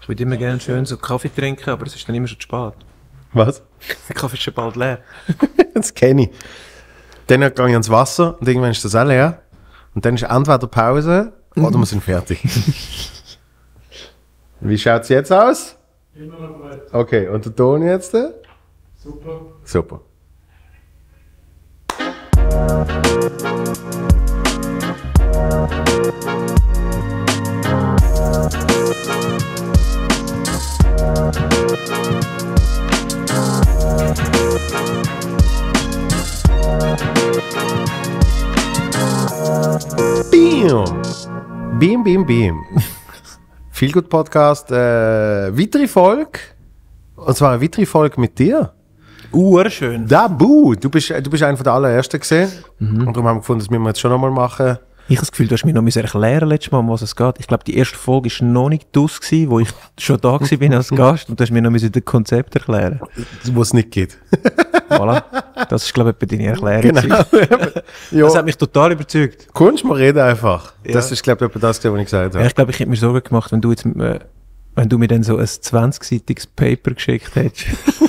Ich würde immer gerne schön so Kaffee trinken, aber es ist dann immer schon zu spät. Was? Der Kaffee ist schon bald leer. Das kenne ich. Dann gehe ich ans Wasser und irgendwann ist das auch leer. Und dann ist entweder Pause oder wir sind fertig. Wie schaut es jetzt aus? Immer noch bereit. Okay, und der Ton jetzt? Super. Super. Beam, beam, beam. Viel gut Podcast. Weitere Folge. Und zwar eine weitere Folge mit dir. Schön. Dabu, du bist einer der allerersten gesehen. Und darum haben wir gefunden, das müssen wir jetzt schon nochmal machen. Ich habe das Gefühl, du hast mir noch erklären letztes Mal, um was es geht. Ich glaube, die erste Folge war noch nicht draus, wo ich schon da war als Gast. Und du hast mir noch das Konzept erklären. Wo es nicht geht. Voilà. Das ist, glaube ich, deine Erklärung. Genau. Das hat mich total überzeugt. Kannst du mal reden einfach. Ja. Das ist, glaube ich, das, was ich gesagt habe. Ja, ich glaube, ich hätte mir Sorgen gemacht, wenn du mir dann so ein 20-seitiges Paper geschickt hättest.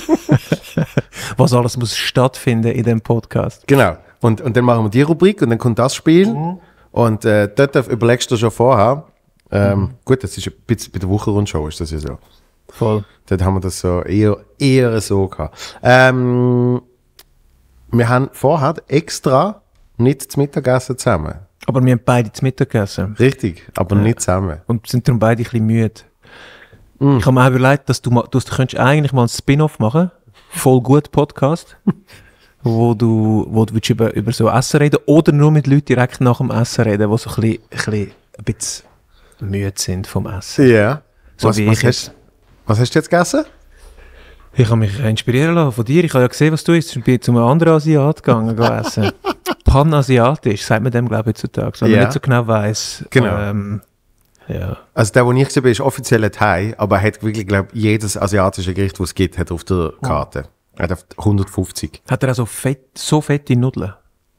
Was alles muss stattfinden in diesem Podcast. Genau. Und dann machen wir die Rubrik und dann kommt das Spiel. Und dort überlegst du schon vorher. Gut, das ist ein bisschen bei der Wochenrundshow, ist das ja so. Voll. Dort haben wir das so eher so gehabt. Wir haben vorher extra nicht zum Mittagessen zusammen. Aber wir haben beide zu Mittag gegessen. Richtig, aber nicht zusammen. Und sind darum beide ein bisschen müde. Ich habe mir auch überlegt, dass du könntest eigentlich mal einen Spin-off machen. Voll gut Podcast. wo du willst über so Essen reden oder nur mit Leuten direkt nach dem Essen reden, die so ein bisschen müde sind vom Essen. Ja. So Was wie ich jetzt. hast du jetzt gegessen? Ich habe mich inspirieren lassen von dir. Ich habe ja gesehen, was du isst. Ich bin zu einem anderen Asiat gegangen essen. Panasiatisch, sagt man dem, glaube ich, heutzutage. Weil man nicht so genau weiss. Genau. Ja. Also der, wo ich gesehen bin, ist offiziell ein Thai, aber er hat wirklich, glaube ich, jedes asiatische Gericht, das es gibt, hat auf der Karte. Er hat auf 150. Hat er auch so fette Nudeln?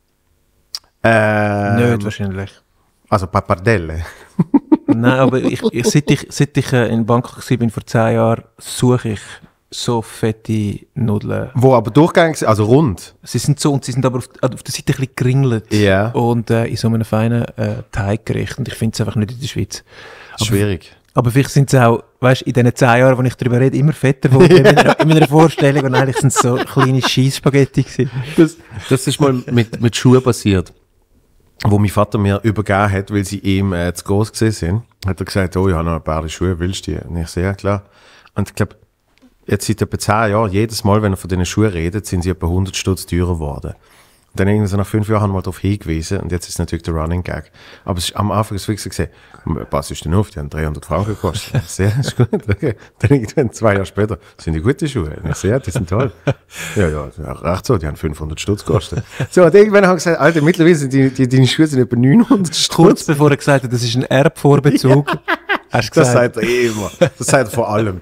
Nicht wahrscheinlich. Also Pappardelle. Nein, aber seit ich in Bangkok war vor 10 Jahren, suche ich so fette Nudeln. Wo aber durchgängig sind, also rund. Sie sind aber auf der Seite ein bisschen geringelt. Ja. Und in so einem feinen Teiggericht. Und ich finde es einfach nicht in der Schweiz. Schwierig. Aber vielleicht sind sie auch, weißt du, in diesen 10 Jahren, wo ich darüber rede, immer fetter geworden in meiner Vorstellung. Und eigentlich sind es so kleine Scheissspaghetti gewesen. Das ist mal mit Schuhen passiert, wo mein Vater mir übergeben hat, weil sie ihm zu groß gesehen sind. Hat er gesagt, oh, ich habe noch ein paar Schuhe, willst du die? Und ich so, ja klar. Und ich glaube, jetzt seit etwa 10 Jahren, jedes Mal, wenn er von diesen Schuhen redet, sind sie etwa 100 Stutz teurer geworden. Und dann irgendwie so nach 5 Jahren haben wir mal darauf hingewiesen und jetzt ist natürlich der Running Gag. Aber es ist, am Anfang ist es wirklich gesehen, was ist denn auf? Die haben 300 Franken gekostet. Sehr, ist gut, okay. Dann irgendwann 2 Jahre später, sind die gute Schuhe? Und ich so, ja, die sind toll. Ja, recht so, die haben 500 Stutz gekostet. So, und irgendwann haben wir gesagt, Alter, mittlerweile sind deine Schuhe sind etwa 900 Stutz. Kurz bevor er gesagt hat, das ist ein Erbvorbezug, hast du Das gesagt. sagt er immer. Das sagt er vor allem.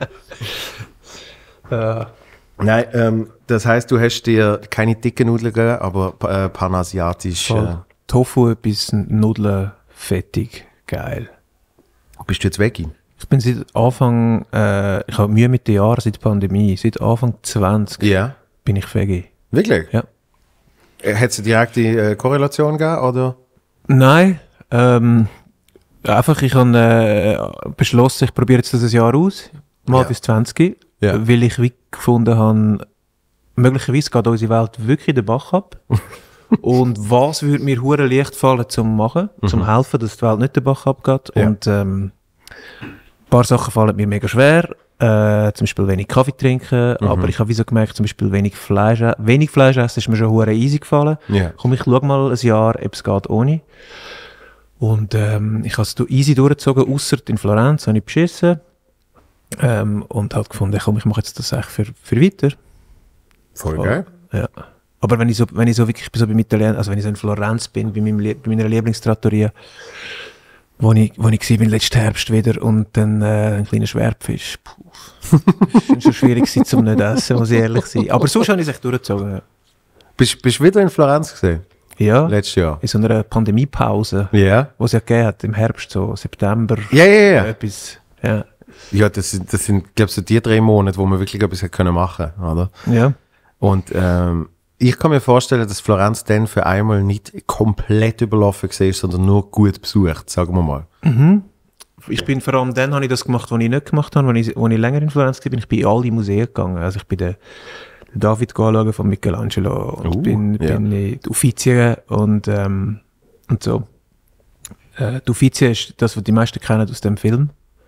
Nein, das heisst, du hast dir keine dicken Nudeln gegeben, aber panasiatisch. Tofu, etwas Nudeln, fettig, geil. Bist du jetzt Veggie? Ich bin seit Anfang, ich habe Mühe mit den Jahren, seit der Pandemie, seit Anfang 20 Ja. bin ich Veggie. Wirklich? Ja. Hat es eine direkte Korrelation gegeben, oder? Nein, einfach, ich habe beschlossen, ich probiere jetzt das ein Jahr aus, mal Ja. bis 20, Ja. weil ich wie gefunden habe, möglicherweise geht unsere Welt wirklich den Bach ab. Und was würde mir hure leicht fallen zum machen, zum helfen, dass die Welt nicht den Bach abgeht. Ja. Und ein paar Sachen fallen mir mega schwer. Zum Beispiel wenig Kaffee trinken, aber ich habe wie so gemerkt, zum Beispiel wenig Fleisch essen ist mir schon hure easy gefallen. Ja. Komm, ich schau mal ein Jahr, ob es geht ohne. Und ich habe es easy durchgezogen, ausser in Florenz, habe ich beschissen. Und halt gefunden, komm, ich mache jetzt das echt für weiter. Voll geil. Ja. Aber wenn ich so wirklich so beim Italiener, also wenn ich so in Florenz bin, bei meiner Lieblingstrattoria, wo ich bin letzten Herbst wieder und dann ein kleiner Schwertfisch. Das war schon schwierig gewesen, zum nicht essen, muss ich ehrlich sein. Aber sonst habe ich es echt durchgezogen. Ja. Bist du wieder in Florenz gesehen? Ja, Letztes Jahr? in so einer Pandemiepause, Ja. die es ja gegeben hat, im Herbst, so September. Ja. Etwas, ja. Ja, das sind glaube ich, so die 3 Monate, wo man wirklich etwas hätte machen können, oder? Ja. Und ich kann mir vorstellen, dass Florenz dann für einmal nicht komplett überlaufen war, sondern nur gut besucht, sagen wir mal. Ich bin vor allem dann habe ich das gemacht, was ich nicht gemacht habe, als ich länger in Florenz war, bin ich bei all die Museen gegangen. Also ich bin den David anschauen von Michelangelo und bin in die Uffizien und so. Die Uffizien ist das, was die meisten kennen aus dem Film.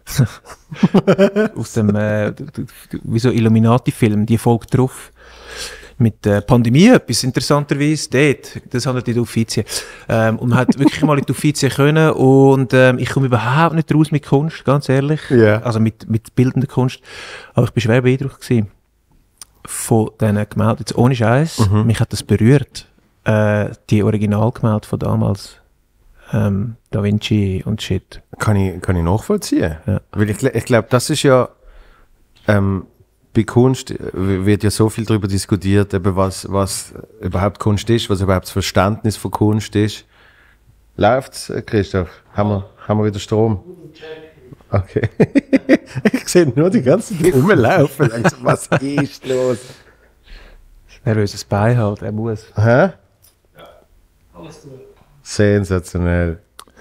Aus dem wie so Illuminati-Film, die folgt drauf. Mit der Pandemie, etwas interessanterweise, dort, das handelt die Uffizien. Und man hat wirklich mal in die Uffizien können und ich komme überhaupt nicht raus mit Kunst, ganz ehrlich. Yeah. Also mit bildender Kunst. Aber ich war schwer beeindruckt gewesen von diesen Gemälden. Jetzt ohne Scheiß, mich hat das berührt. Die Originalgemälde von damals. Da Vinci und Shit. Kann ich nachvollziehen. Ja. Weil ich glaube, das ist ja bei Kunst wird ja so viel darüber diskutiert, eben was überhaupt Kunst ist, was überhaupt das Verständnis von Kunst ist. Läuft's, Christoph? Haben wir wieder Strom? Okay. Ich sehe nur die ganze Zeit rumlaufen. Was ist los? Nervöses Bein halt, er muss. Hä? Alles gut. Sensationell.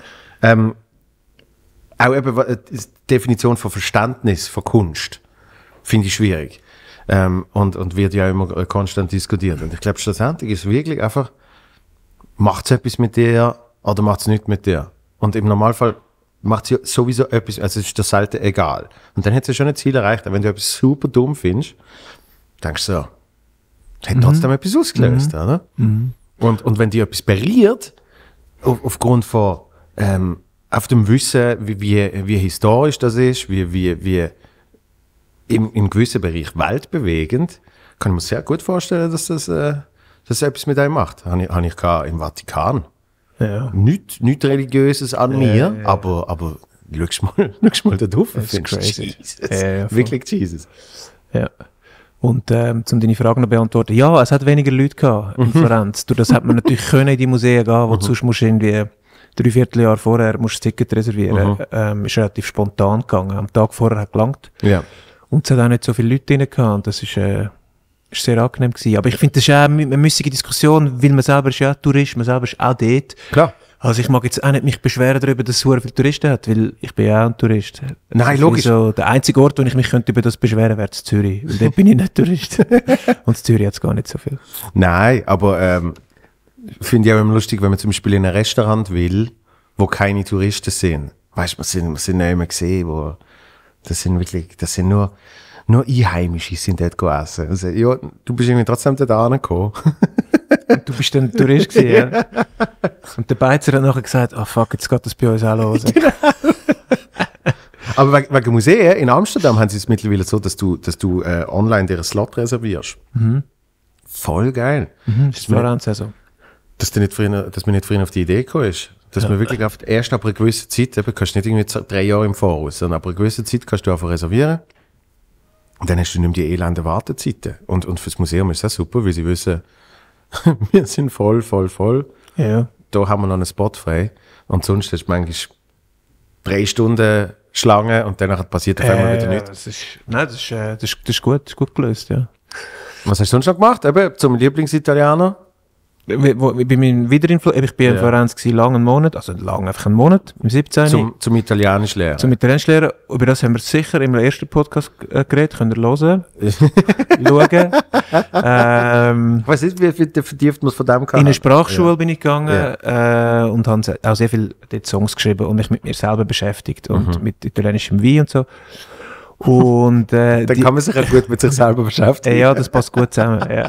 Auch eben die Definition von Verständnis von Kunst finde ich schwierig. Und wird ja immer konstant diskutiert. Und ich glaube, schlussendlich ist es wirklich einfach, macht es etwas mit dir oder macht es nichts mit dir? Und im Normalfall macht es ja sowieso etwas, also es ist dir selten egal. Und dann hat es ja schon ein Ziel erreicht. Und wenn du etwas super dumm findest, denkst du so, hat trotzdem etwas ausgelöst, oder? Und wenn dich etwas berührt, aufgrund von auf dem Wissen, wie historisch das ist, wie im gewissen Bereich weltbewegend, kann ich mir sehr gut vorstellen, dass das etwas mit einem macht. Habe ich gehabt im Vatikan. Ja. Nichts Religiöses an mir, aber schau mal da drauf. Das ist crazy. Jesus. Ja, voll. Wirklich Jesus. Ja. Und um deine Frage noch beantworten, ja, es hat weniger Leute gehabt in Florenz. Durch das hat man natürlich können in die Museen gehen, wo du sonst musst irgendwie 3/4 Jahr vorher musst das Ticket reservieren. Ist relativ spontan gegangen. Am Tag vorher hat gelangt. Ja. Und es hat auch nicht so viele Leute drin gehabt. Und das ist sehr angenehm gewesen. Aber ich finde, das ist auch eine müßige Diskussion, weil man selber ist ja auch Tourist, man selber ist auch dort. Klar. Also ich mag jetzt auch nicht mich beschweren darüber, dass es so viele Touristen hat, weil ich bin ja auch ein Tourist. Nein, ist logisch. So, der einzige Ort, wo ich mich könnte über das beschweren, wäre Zürich, weil dort bin ich nicht Tourist. Und in Zürich hat es gar nicht so viel. Nein, aber finde ich auch immer lustig, wenn man zum Beispiel in ein Restaurant will, wo keine Touristen sind. Weißt du, wir sind nicht mehr gesehen, wo das sind nur Einheimische sind dort gegessen. Also, ja, du bist irgendwie trotzdem dort angekommen. Und du bist dann Tourist gewesen, ja. Und der Beizer hat nachher gesagt, oh fuck, jetzt geht das bei uns auch los. Genau. Aber wegen Museen in Amsterdam haben sie es mittlerweile so, dass du online dir einen Slot reservierst. Voll geil. Das ist Florenz ja so. Dass man nicht früher auf die Idee gekommen ist. Dass man wirklich erst ab einer gewissen Zeit, eben, kannst du nicht irgendwie 3 Jahre im Voraus, sondern ab einer gewissen Zeit kannst du einfach reservieren. Und dann hast du nicht mehr die elenden Wartezeiten. Und fürs Museum ist das super, weil sie wissen, wir sind voll. Ja. Da haben wir noch einen Spot frei. Und sonst hast du manchmal 3 Stunden Schlange und danach passiert auf einmal wieder nichts. Das ist gut gelöst, ja. Was hast du sonst noch gemacht? Eben zum Lieblingsitaliener? Ich bin in Florenz gewesen, lang einen Monat, also lang, einfach einen Monat, im 17. Zum Italienisch lernen. Zum Italienisch lernen. Über das haben wir sicher im ersten Podcast geredet, könnt ihr hören, schauen. Was ist, wie vertieft man es von dem gehabt? In eine Sprachschule bin ich gegangen und habe auch sehr viel dort Songs geschrieben und mich mit mir selber beschäftigt und mit italienischem Wein und so. Und, dann kann man sich auch gut mit sich selber beschäftigen. Ja, das passt gut zusammen. Ja.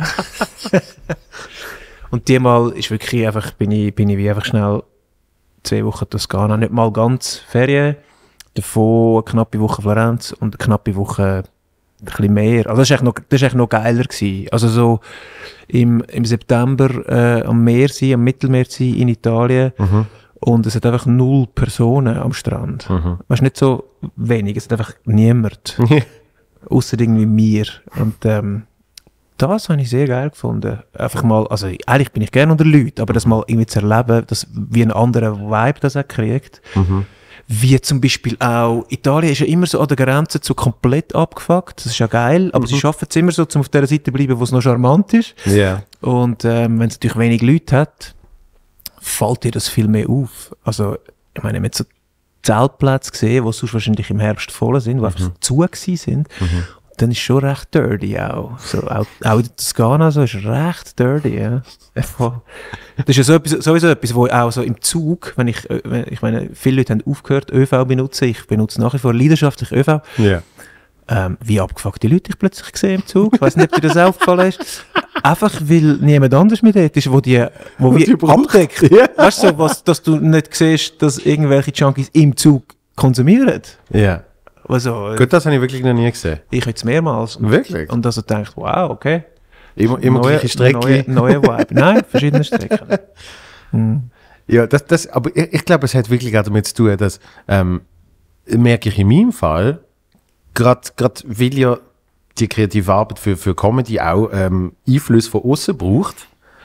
Und diesmal ist wirklich einfach, bin ich wie einfach schnell 2 Wochen Toskana, nicht mal ganz Ferien, davon eine knappe Woche Florenz und eine knappe Woche ein bisschen mehr. Also das ist eigentlich noch geiler gewesen. Also so im September am Mittelmeer sein in Italien und es hat einfach 0 Personen am Strand. Weißt du, nicht so wenig, es hat einfach niemand. Ausser irgendwie mir. Und das habe ich sehr geil gefunden. Einfach mal, also eigentlich bin ich gerne unter Leuten, aber das mal irgendwie zu erleben, dass wie ein anderer Vibe das auch kriegt. Wie zum Beispiel auch, Italien ist ja immer so an der Grenze zu komplett abgefuckt. Das ist ja geil, aber sie schaffen es immer so, um auf der Seite zu bleiben, wo es noch charmant ist. Ja. Und wenn es natürlich wenig Leute hat, fällt dir das viel mehr auf. Also, ich meine, wir haben so Zeltplätze gesehen, die sonst wahrscheinlich im Herbst voll sind, die einfach so zu gewesen sind. Dann ist schon recht dirty auch. So, auch in Toskana so ist recht dirty, ja. Das ist ja sowieso etwas, wo auch so im Zug, ich meine, viele Leute haben aufgehört, ÖV benutzen. Ich benutze nach wie vor leidenschaftlich ÖV. Ja. Wie abgefuckt die Leute ich plötzlich gesehen im Zug. Ich weiss nicht, ob dir das aufgefallen ist. Einfach, weil niemand anders mit dort ist, wo wie abdeckt. Ja. Weißt du, so, dass du nicht siehst, dass irgendwelche Junkies im Zug konsumieren. Ja. Also, Gut, das habe ich wirklich noch nie gesehen. ich jetzt mehrmals. Wirklich? Und also denkt, wow, okay. Immer gleiche Strecke. Neue Vibe. Nein, verschiedene Strecken. Ja, aber ich glaube, es hat wirklich auch damit zu tun, dass, merke ich in meinem Fall, gerade weil ja die kreative Arbeit für Comedy auch Einfluss von außen braucht,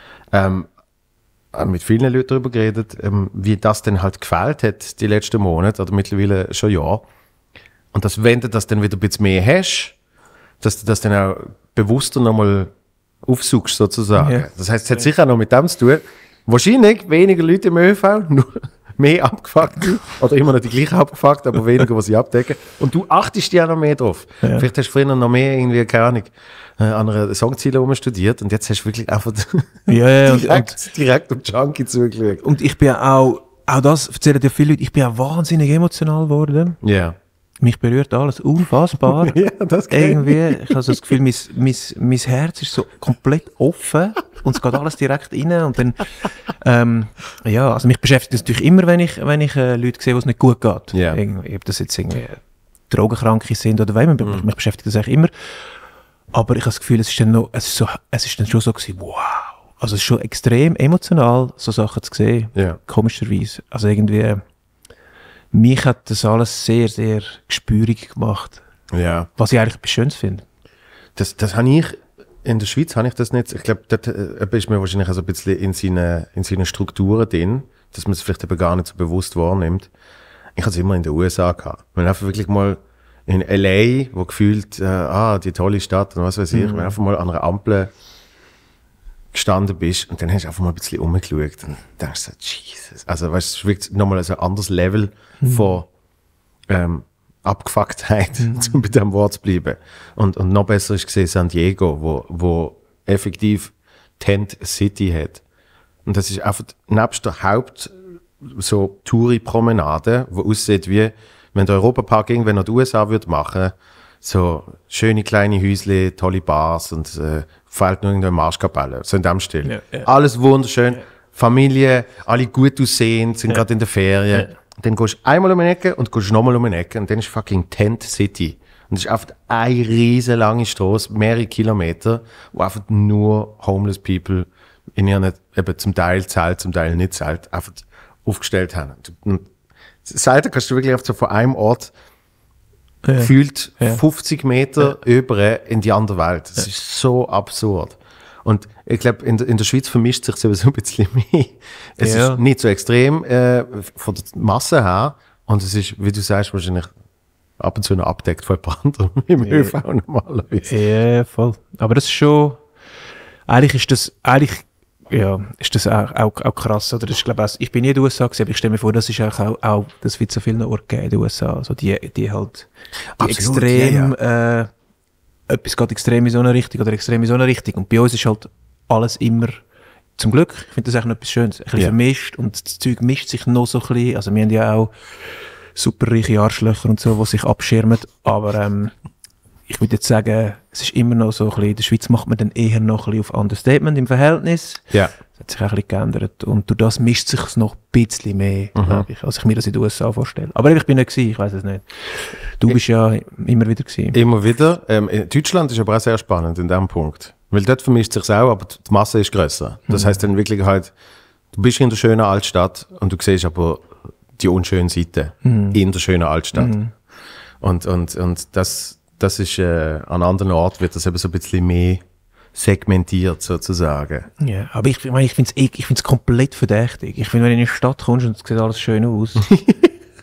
mit vielen Leuten darüber geredet, wie das dann halt gefällt hat die letzten Monate oder mittlerweile schon Jahre. Und dass, wenn du das dann wieder ein bisschen mehr hast, dass du das dann auch bewusster nochmal aufsuchst, sozusagen. Ja. Das heisst, es hat sicher auch noch mit dem zu tun. Wahrscheinlich weniger Leute im ÖV, nur mehr abgefuckt. Oder immer noch die gleichen abgefuckt, aber weniger, was sie abdecken. Und du achtest ja noch mehr drauf. Ja. Vielleicht hast du früher noch mehr irgendwie, keine Ahnung, an einer Songziele studiert und jetzt hast du wirklich einfach Ja, direkt um Junkie zugeschaut. und ich bin auch das erzählen dir viele Leute, ich bin auch wahnsinnig emotional geworden. Ja. Mich berührt alles unfassbar. Ja, das geht. Irgendwie, ich habe so das Gefühl, mein Herz ist so komplett offen und es geht alles direkt rein und dann, ja, also mich beschäftigt das natürlich immer, wenn ich Leute sehe, wo es nicht gut geht. Ja. Irgendwie, ob das jetzt irgendwie Drogenkranke sind oder was, mich beschäftigt das eigentlich immer. Aber ich habe das Gefühl, es ist dann schon so gewesen, wow. Also es ist schon extrem emotional, so Sachen zu sehen. Ja. Komischerweise. Also irgendwie, mich hat das alles sehr, sehr gespürig gemacht. Ja. Was ich eigentlich etwas Schönes finde. Das habe ich, in der Schweiz habe ich das nicht. Ich glaube, dort ist mir wahrscheinlich auch so ein bisschen in seinen Strukturen drin, dass man es vielleicht eben gar nicht so bewusst wahrnimmt. Ich habe es immer in den USA gehabt. Wenn einfach wirklich mal in L.A., wo gefühlt, die tolle Stadt und was weiß ich, wenn einfach mal an einer Ampel gestanden bist und dann hast du einfach mal ein bisschen rumgeschaut und denkst so, Jesus. Also weißt du, es ist wirklich nochmal so ein anderes Level von Abgefucktheit, um bei diesem Wort zu bleiben. Und noch besser ist gesehen San Diego, wo effektiv Tent City hat. Und das ist einfach nebst der Haupt so Touri-Promenade, wo aussieht wie, wenn der Europapark irgendwann nach den USA würde machen, so schöne kleine Häusle, tolle Bars und fehlt nur irgendeine Marschkapelle, so in dem Stil. Ja, ja. Alles wunderschön, Familie, alle gut aussehend, sind gerade in der Ferien. Ja. Dann gehst du einmal um eine Ecke und gehst nochmal um eine Ecke und dann ist fucking Tent City. Und es ist einfach eine riesen lange Straße, mehrere Kilometer, wo einfach nur homeless people in ihren, eben zum Teil Zelt, zum Teil nicht Zelt, einfach aufgestellt haben. Und seitdem kannst du wirklich einfach so von einem Ort gefühlt 50 Meter über in die andere Welt. Das ist so absurd. Und ich glaube, in der Schweiz vermischt sich sowieso ein bisschen mehr. Es ist nicht so extrem von der Masse her. Und es ist, wie du sagst, wahrscheinlich ab und zu noch abdeckt von jemand anderem im ÖV normalerweise. Ja, voll. Aber das ist schon, eigentlich ist das auch krass, oder? Das ist, glaube ich bin nie in den USA gewesen, aber ich stelle mir vor, das ist auch das wird so vielen Orten in den USA, also die halt, die Absolut, extrem, etwas geht extrem in so eine Richtung oder extrem in so eine Richtung. Und bei uns ist halt alles immer, zum Glück, ich finde das eigentlich noch etwas Schönes, ein bisschen vermischt und das Zeug mischt sich noch so ein bisschen, also wir haben ja auch superreiche Arschlöcher und so, die sich abschirmen, aber ich würde jetzt sagen, es ist immer noch so ein bisschen, in der Schweiz macht man dann eher noch ein bisschen auf Understatement im Verhältnis. Ja. Das hat sich auch ein bisschen geändert. Und durch das mischt sich es noch ein bisschen mehr, glaube ich, als ich mir das in den USA vorstelle. Aber ich bin nicht gewesen, ich weiß es nicht. Du bist ja immer wieder gewesen. Immer wieder. In Deutschland ist aber auch sehr spannend in diesem Punkt. Weil dort vermischt sich auch, aber die Masse ist grösser. Das heisst dann wirklich halt, du bist in der schönen Altstadt und du siehst aber die unschönen Seiten in der schönen Altstadt. Und das ist, an anderen Orten wird das eben so ein bisschen mehr segmentiert, sozusagen. Ja, aber ich finde es komplett verdächtig. Ich finde, wenn du in eine Stadt kommst und es sieht alles schön aus,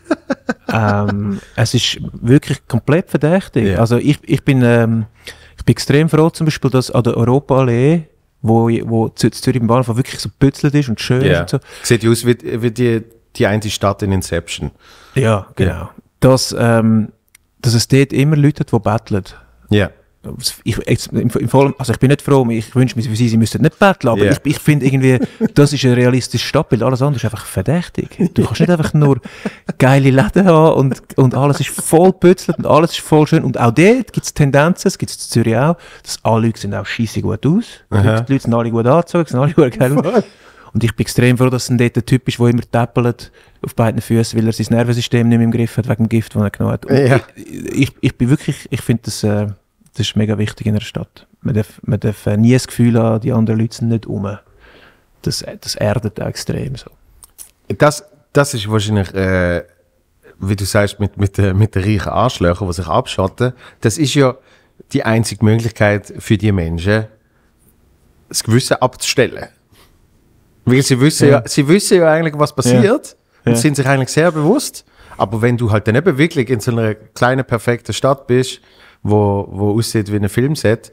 Es ist wirklich komplett verdächtig. Ja. Also ich bin extrem froh zum Beispiel, dass an der Europaallee, wo Zürich im Bahnhof wirklich so pützelt ist und schön ist und so. Sieht aus wie die eine Stadt in Inception. Ja, genau. Dass es dort immer Leute hat, die betteln. Ja. Ich bin nicht froh, ich wünsche mir für sie müssten nicht betteln, aber ich finde irgendwie, das ist ein realistisches Stadtbild, alles andere ist einfach verdächtig. Du kannst nicht einfach nur geile Läden haben und alles ist voll pützelt und alles ist voll schön und auch dort gibt es Tendenzen, es gibt es in Zürich auch, dass alle Leute sehen auch scheisse gut aus, die Leute sind alle gut angezogen, sind alle gut geil aus. Und ich bin extrem froh, dass es dort ein Typ ist, der immer täppelt auf beiden Füßen, weil er sein Nervensystem nicht mehr im Griff hat, wegen dem Gift, das er genommen hat. Und ich bin wirklich, ich finde das ist mega wichtig in einer Stadt. Man darf nie das Gefühl haben, die anderen Leute sind nicht um. Das erdet auch extrem so. Das ist wahrscheinlich, wie du sagst, mit den reichen Arschlöchern, die sich abschotten, das ist ja die einzige Möglichkeit für die Menschen, das Gewissen abzustellen. Weil sie wissen ja eigentlich, was passiert und sind sich eigentlich sehr bewusst. Aber wenn du halt dann eben wirklich in so einer kleinen, perfekten Stadt bist, wo aussieht wie ein Filmset,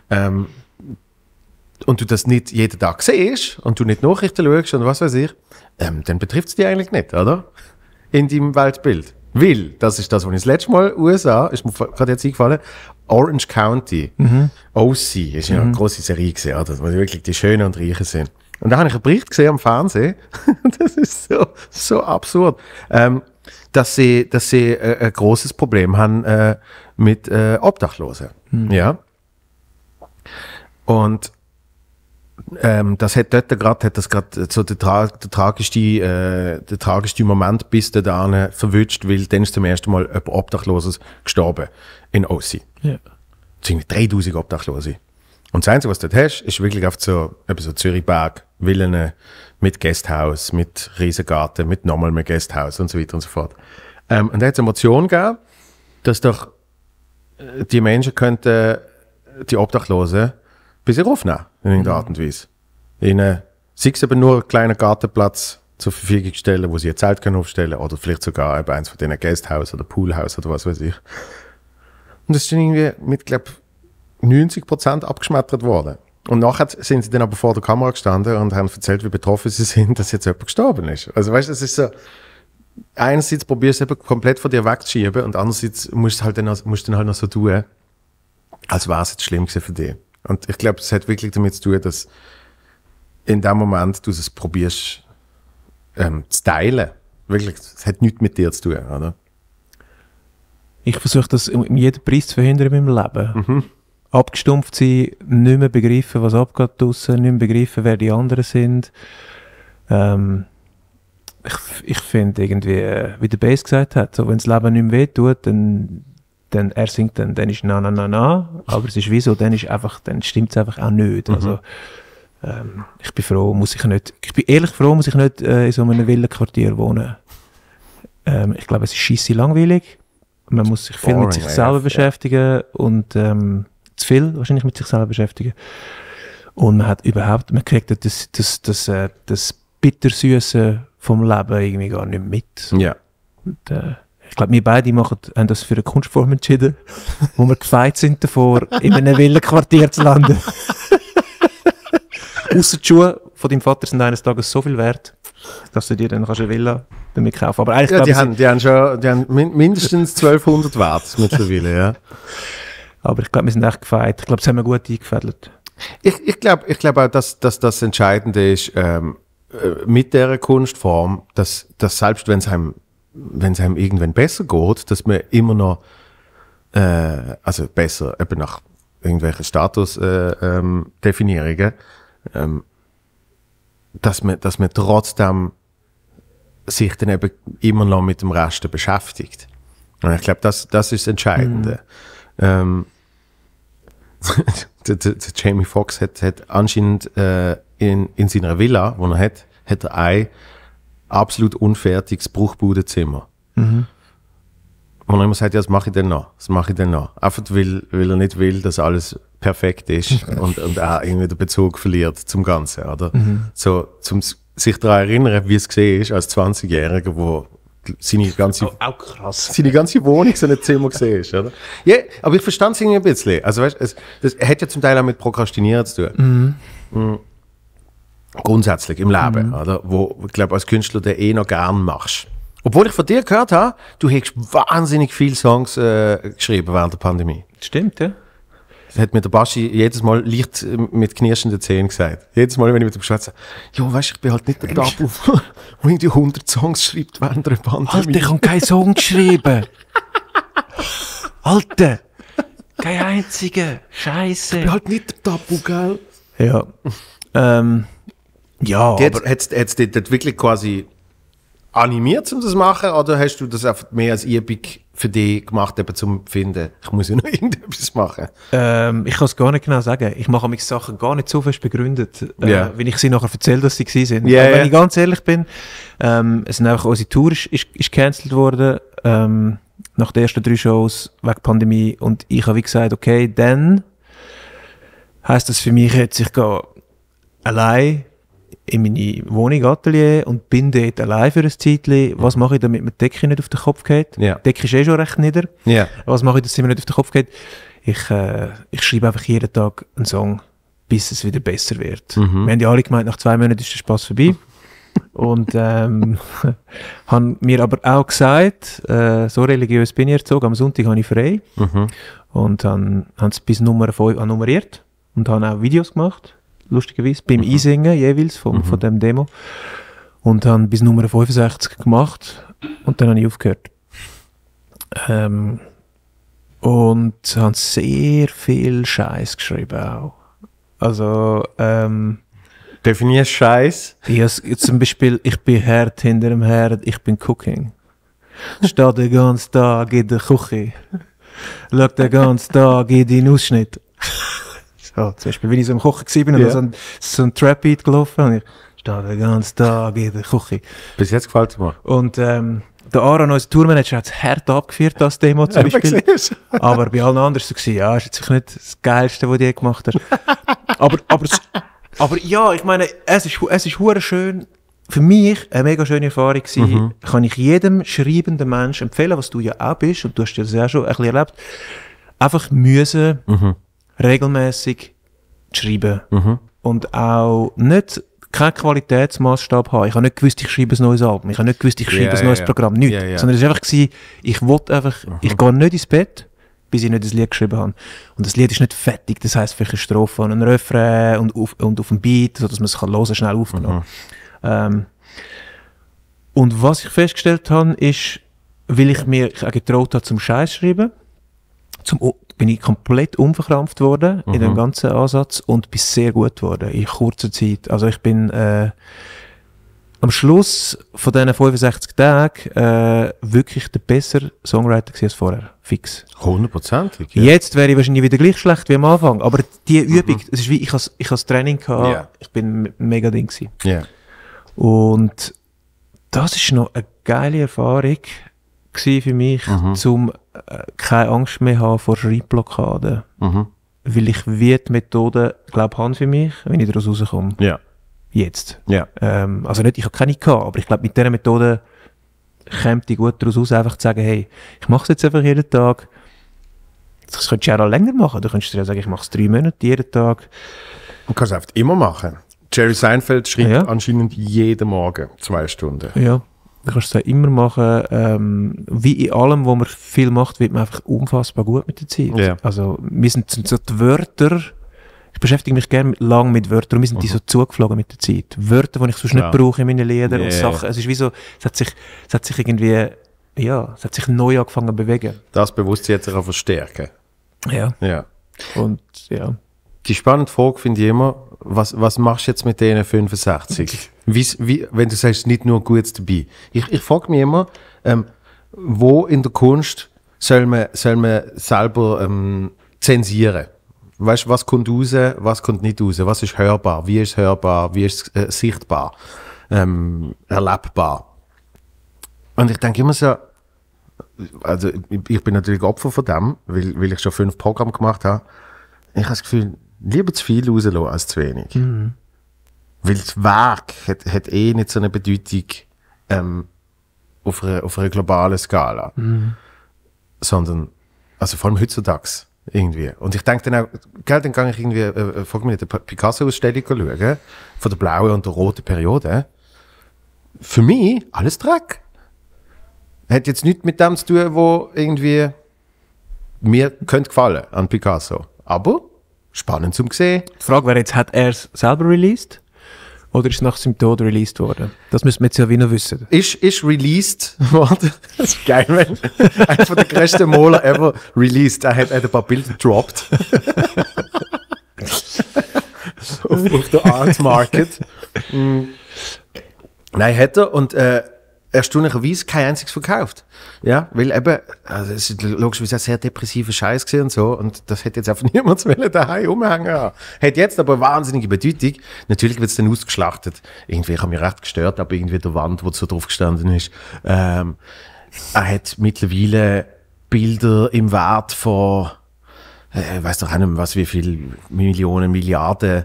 und du das nicht jeden Tag siehst und du nicht Nachrichten schaust und was weiß ich, dann betrifft es dich eigentlich nicht, oder? In deinem Weltbild. Weil, das ist das, was ich das letzte Mal USA, ist mir gerade jetzt eingefallen, Orange County, OC, ist ja eine grosse Serie gewesen, oder? Wo wirklich die Schönen und Reichen sind. Und da habe ich einen Bericht gesehen am Fernsehen, das ist so absurd, dass sie ein grosses Problem haben mit Obdachlosen. Ja. Und das hat dort gerade so der tragischste Moment bis dahin verwünscht, weil dann ist zum ersten Mal jemand Obdachloses gestorben in OC. Ja. Es sind 3000 Obdachlose. Und das Einzige, was du dort hast, ist wirklich auf so Zürichberg, Villen mit Gasthaus, mit Riesengarten, mit nochmal mehr Gasthaus und so weiter und so fort. Und da hat es eine Motion gegeben, dass doch die Menschen könnten die Obdachlosen ein bisschen aufnehmen, in irgendeiner Art und Weise. Ihnen, sei es eben nur einen kleinen Gartenplatz zur Verfügung stellen, wo sie ein Zelt können aufstellen oder vielleicht sogar eben eins von denen Gasthaus oder Poolhaus oder was weiß ich. Und das ist dann irgendwie mit, glaube 90% abgeschmettert worden. Und nachher sind sie dann aber vor der Kamera gestanden und haben erzählt, wie betroffen sie sind, dass jetzt jemand gestorben ist. Also weißt du, es ist so, einerseits probierst du es eben komplett von dir wegzuschieben und andererseits musst du dann halt noch so tun, als wäre es jetzt schlimm gewesen für dich. Und ich glaube, es hat wirklich damit zu tun, dass in dem Moment du es probierst zu teilen. Wirklich, es hat nichts mit dir zu tun, oder? Ich versuche das um jeden Preis zu verhindern in meinem Leben. Abgestumpft sein, nicht mehr begreifen, was abgeht draussen, nicht mehr begreifen, wer die anderen sind. Ich finde irgendwie, wie der Bass gesagt hat, so, wenn das Leben nicht mehr wehtut, dann er singt dann ist na, aber es ist wieso, dann stimmt es einfach auch nicht. Also, ich bin ehrlich froh, muss ich nicht in so einem Villenquartier wohnen. Ich glaube, es ist scheisse langweilig. Man muss sich viel mit sich selber beschäftigen und zu viel wahrscheinlich mit sich selber beschäftigen. Und man kriegt das Bittersüße vom Leben irgendwie gar nicht mit. Ja. Und, ich glaube, wir beide haben das für eine Kunstform entschieden, wo wir gefeit sind davor, in einem Villenquartier zu landen. Ausser die Schuhe von deinem Vater sind eines Tages so viel wert, dass du dir dann eine Villa damit kaufen. Aber eigentlich die haben mindestens 1200 Watt mittlerweile, ja. Aber ich glaube, wir sind echt gefeit. Ich glaube, das haben wir gut eingefädelt. Ich glaube auch, dass das Entscheidende ist, mit dieser Kunstform, dass selbst wenn es einem irgendwann besser geht, dass man immer noch, also besser eben nach irgendwelchen Statusdefinierungen, dass man trotzdem sich dann eben immer noch mit dem Rest beschäftigt. Und ich glaube, das ist das Entscheidende. Der Jamie Foxx hat anscheinend in seiner Villa, wo er hat er ein absolut unfertiges Bruchbudenzimmer. Und er immer sagt, ja, was mache ich denn noch? Einfach weil er nicht will, dass alles perfekt ist und auch irgendwie den Bezug verliert zum Ganzen, oder? So, zum sich daran erinnern, wie es gesehen ist, als 20-Jähriger, wo seine ganze Auch krass. seine ganze Wohnung so ein Zimmer gesehen ist, oder? Ja, aber ich verstand es irgendwie ein bisschen. Also weißt, das hat ja zum Teil auch mit Prokrastinieren zu tun. Mhm. Grundsätzlich im Leben, oder? Wo ich glaube, als Künstler den noch gern machst. Obwohl ich von dir gehört habe, du hast wahnsinnig viele Songs geschrieben während der Pandemie. Stimmt, ja. Das hat mir der Baschi jedes Mal leicht mit knirschenden Zähnen gesagt. Jedes Mal, wenn ich mit ihm schwätze, ja, weißt du, ich bin halt nicht der Tabu, der irgendwie 100 Songs schreibt während der Pandemie. Alter, ich habe keinen Song geschrieben. Alter, kein einziger. Scheiße. Ich bin halt nicht der Tabu, gell? Ja. Ja, aber... Hat es dich dort wirklich quasi animiert, um das zu machen, oder hast du das einfach mehr als Übung für dich gemacht, eben zum finden, ich muss ja noch irgendetwas machen? Ich kann es gar nicht genau sagen. Ich mache mich Sachen gar nicht so fest begründet, wenn ich sie nachher erzähle, dass sie gewesen sind. Yeah, Aber wenn ich ganz ehrlich bin, es sind einfach unsere Tour ist gecancelt worden, nach den ersten 3 Shows wegen Pandemie, und ich habe wie gesagt, okay, dann heisst das für mich jetzt, ich gehe allein in meine Wohnung, Atelier, und bin dort allein für ein Zeitchen. Was mache ich, damit mir die Decke nicht auf den Kopf geht? Ja. Die Decke ist eh schon recht nieder. Ja. Was mache ich, dass sie mir nicht auf den Kopf geht? Ich schreibe einfach jeden Tag einen Song, bis es wieder besser wird. Wir haben ja alle gemeint, nach 2 Monaten ist der Spass vorbei. Und haben mir aber auch gesagt, so religiös bin ich erzogen, am Sonntag habe ich frei. Und haben es bis Nummer 5 nummeriert und haben auch Videos gemacht. Lustigerweise, beim Einsingen jeweils von dem Demo. Und haben bis Nummer 65 gemacht und dann habe ich aufgehört. Und haben sehr viel Scheiß geschrieben auch. Also, Definier Scheiß. zum Beispiel, ich bin Herd hinter dem Herd, ich bin Cooking. Stehe den ganzen Tag in der Küche. Schau den ganzen Tag in den Ausschnitt. So, zum Beispiel, wenn ich so im Kochen war und so ein Trap-Beat gelaufen, und ich stehe den ganzen Tag in der Küche. Bis jetzt gefällt es mir. Und der Aaron, unser Tourmanager, hat es hart abgeführt, das Demo zum Beispiel. Aber bei allen anderen war es so, ja, ist jetzt nicht das Geilste, was du je gemacht hast. aber ja, ich meine, es ist hure schön. Für mich eine mega schöne Erfahrung gewesen. Kann ich jedem schreibenden Menschen empfehlen, was du ja auch bist, und du hast das ja schon ein bisschen erlebt, einfach müssen regelmäßig schreiben. Und auch nicht keinen Qualitätsmaßstab haben. Ich habe nicht gewusst, ich schreibe ein neues Album. Ich habe nicht gewusst, ich schreibe ein neues Programm. Nichts. Sondern es war einfach, ich wollte einfach, ich gehe nicht ins Bett, bis ich nicht ein Lied geschrieben habe. Und das Lied ist nicht fertig. Das heisst, vielleicht eine Strophe und ein Refrain und auf dem Beat, sodass man es hören kann, schnell aufgenommen. Und was ich festgestellt habe, ist, weil ich mir auch getraut habe zum Scheiß schreiben, bin ich komplett unverkrampft worden in dem ganzen Ansatz und bin sehr gut geworden in kurzer Zeit. Also ich bin am Schluss von diesen 65 Tagen wirklich der bessere Songwriter gewesen als vorher. Fix. 100%. Ja. Jetzt wäre ich wahrscheinlich wieder gleich schlecht wie am Anfang, aber die Übung, es ist wie, ich has Training gehabt, ich bin mega Ding gewesen. Yeah. Und das ist noch eine geile Erfahrung für mich, zum keine Angst mehr haben vor Schreibblockaden. Weil ich wie die Methode, glaube ich, habe für mich, wenn ich daraus rauskomme. Ja. Jetzt. Ja. Also nicht, ich habe keine gehabt, aber ich glaube, mit dieser Methode kommt ich gut daraus raus, einfach zu sagen, hey, ich mache es jetzt einfach jeden Tag. Das könntest du ja auch länger machen. Du könntest ja sagen, ich mache es 3 Monate jeden Tag. Du kannst es einfach immer machen. Jerry Seinfeld schreibt anscheinend jeden Morgen 2 Stunden. Ja. Du kannst es immer machen. Wie in allem, wo man viel macht, wird man einfach unfassbar gut mit der Zeit. Ja. Also, wir sind so die Wörter, ich beschäftige mich gerne lang mit Wörtern, und wir sind die so zugeflogen mit der Zeit. Wörter, die ich sonst nicht brauche in meinen Liedern und Sachen. Es ist wie so, es hat sich irgendwie, ja, es hat sich neu angefangen zu bewegen. Das Bewusstsein hat sich auch verstärken. Ja. Ja. Und, ja. Die spannende Frage finde ich immer, was machst du jetzt mit denen 65? Wenn du sagst, nicht nur Gutes dabei. Ich frage mich immer, wo in der Kunst soll man selber zensieren? Weißt du, was kommt raus, was kommt nicht raus? Was ist hörbar? Wie ist es hörbar? Wie ist es sichtbar? Erlebbar? Und ich denke immer so, also ich bin natürlich Opfer von dem, weil ich schon 5 Programme gemacht habe. Ich habe das Gefühl, lieber zu viel rauslassen als zu wenig. Weil das Werk hat eh nicht so eine Bedeutung, auf einer globalen Skala. Sondern, also vor allem heutzutage irgendwie. Und ich denke dann auch, gell, dann kann ich irgendwie, frag mich nicht, eine Picasso-Ausstellung schauen, von der blauen und der roten Periode. Für mich alles Dreck. Hat jetzt nichts mit dem zu tun, wo irgendwie mir könnte gefallen an Picasso. Aber spannend zum sehen. Die Frage wäre jetzt, hat er es selber released? Oder ist es nach seinem Tod released worden? Das müssen wir jetzt ja wie noch wissen. Ist released worden. Das ist geil, wenn einer von der größten Maler ever released. Er hat ein paar Bilder gedroppt. auf der Art Market. Nein, hat er. Und erstaunlicherweise kein einziges verkauft. Ja, weil eben, also es ist logischerweise ein sehr depressiver Scheiß gewesen und so, und das hätte jetzt einfach niemand daheim umhängen. Hat jetzt aber eine wahnsinnige Bedeutung. Natürlich wird es dann ausgeschlachtet. Irgendwie, ich habe mich recht gestört, aber irgendwie der Wand, wo so drauf gestanden ist. Er hat mittlerweile Bilder im Wert von, ich weiß doch auch nicht mehr, wie viel Millionen, Milliarden,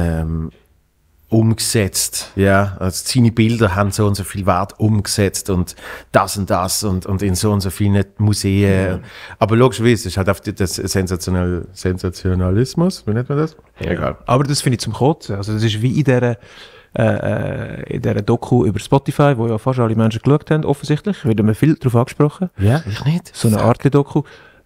umgesetzt, ja, also seine Bilder haben so und so viel Wert umgesetzt und das und in so und so vielen Museen, aber logischerweise ist halt auf das Sensationalismus, wie nennt man das? Ja. Egal. Aber das finde ich zum Kotzen, also das ist wie in dieser Doku über Spotify, wo ja fast alle Menschen geschaut haben, offensichtlich, wird mir viel darauf angesprochen. Ja, ich nicht. So eine Art Doku,